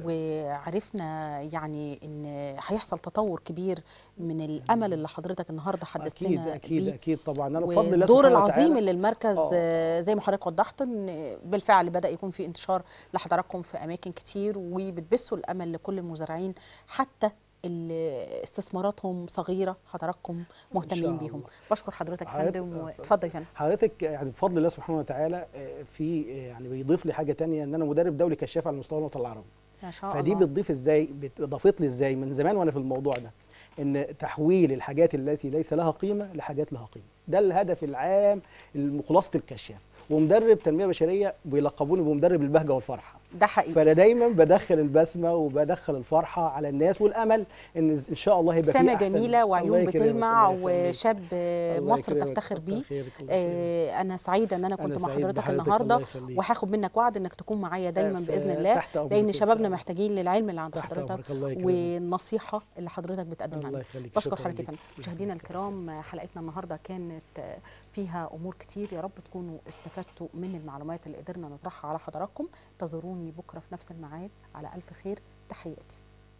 وعرفنا يعني ان هيحصل تطور كبير من الامل اللي حضرتك النهارده حدثتنا اكيد اكيد بيه. اكيد طبعا. انا بفضل الله الدور العظيم اللي المركز آه. زي ما حضرتك وضحت ان بالفعل بدا يكون في انتشار لحضراتكم في اماكن كتير، وبتبثوا الامل لكل المزارعين حتى اللي استثماراتهم صغيره حضراتكم مهتمين بيهم. بشكر حضرتك يا فندم، واتفضل يا فندم. حضرتك يعني بفضل الله سبحانه وتعالى في يعني بيضيف لي حاجه ثانيه، ان انا مدرب دولي كشاف على مستوى الوطن العربي. ما شاء فدي الله. بتضيف ازاي، اضافت لي ازاي من زمان وانا في الموضوع ده، ان تحويل الحاجات التي ليس لها قيمه لحاجات لها قيمه. ده الهدف العام خلاصه الكشاف. ومدرب تنميه بشريه بيلقبوني بمدرب البهجه والفرحه. ده حقيقي. فانا دايما بدخل البسمه وبدخل الفرحه على الناس والامل ان ان شاء الله هيبقى في ابتسامه احسن. جميله وعيون بتلمع وشاب الله مصر يكرمك. تفتخر بيه. كتر خيرك. آه انا سعيده ان انا كنت أنا مع سعيد حضرتك بحضرتك. النهارده، الله يخليك. وهاخد منك وعد انك تكون معايا دايما آه، باذن الله، تحت أمرك لان إن شبابنا شاء الله. محتاجين للعلم اللي عند تحت حضرتك أمرك. الله يكرمك. والنصيحه اللي حضرتك بتقدمها الله لنا. يخليك. بشكر شكراً حضرتك يا ليك. فندم. مشاهدينا الكرام، حلقتنا النهارده كانت فيها امور كتير، يا رب تكونوا استفدتوا من المعلومات اللي قدرنا نطرحها على حضراتكم. انتظروني بكره في نفس الميعاد، على الف خير. تحياتي.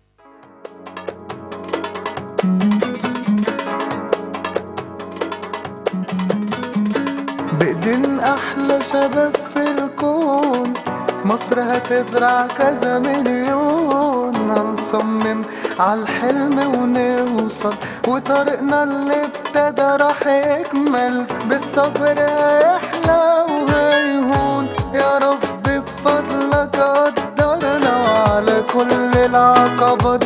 بإيدين أحلى شباب في الكون مصر هتزرع كذا مليون. هنصمم عالحلم ونوصل، وطريقنا اللي ابتدى راح يكمل. بالصبر هيحلى وهيهون، يا رب بفضلك قدرنا، وعلى كل العقبات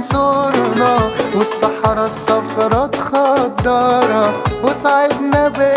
تنصرنا، والصحراء الصفرا تخضرها، وساعدنا ب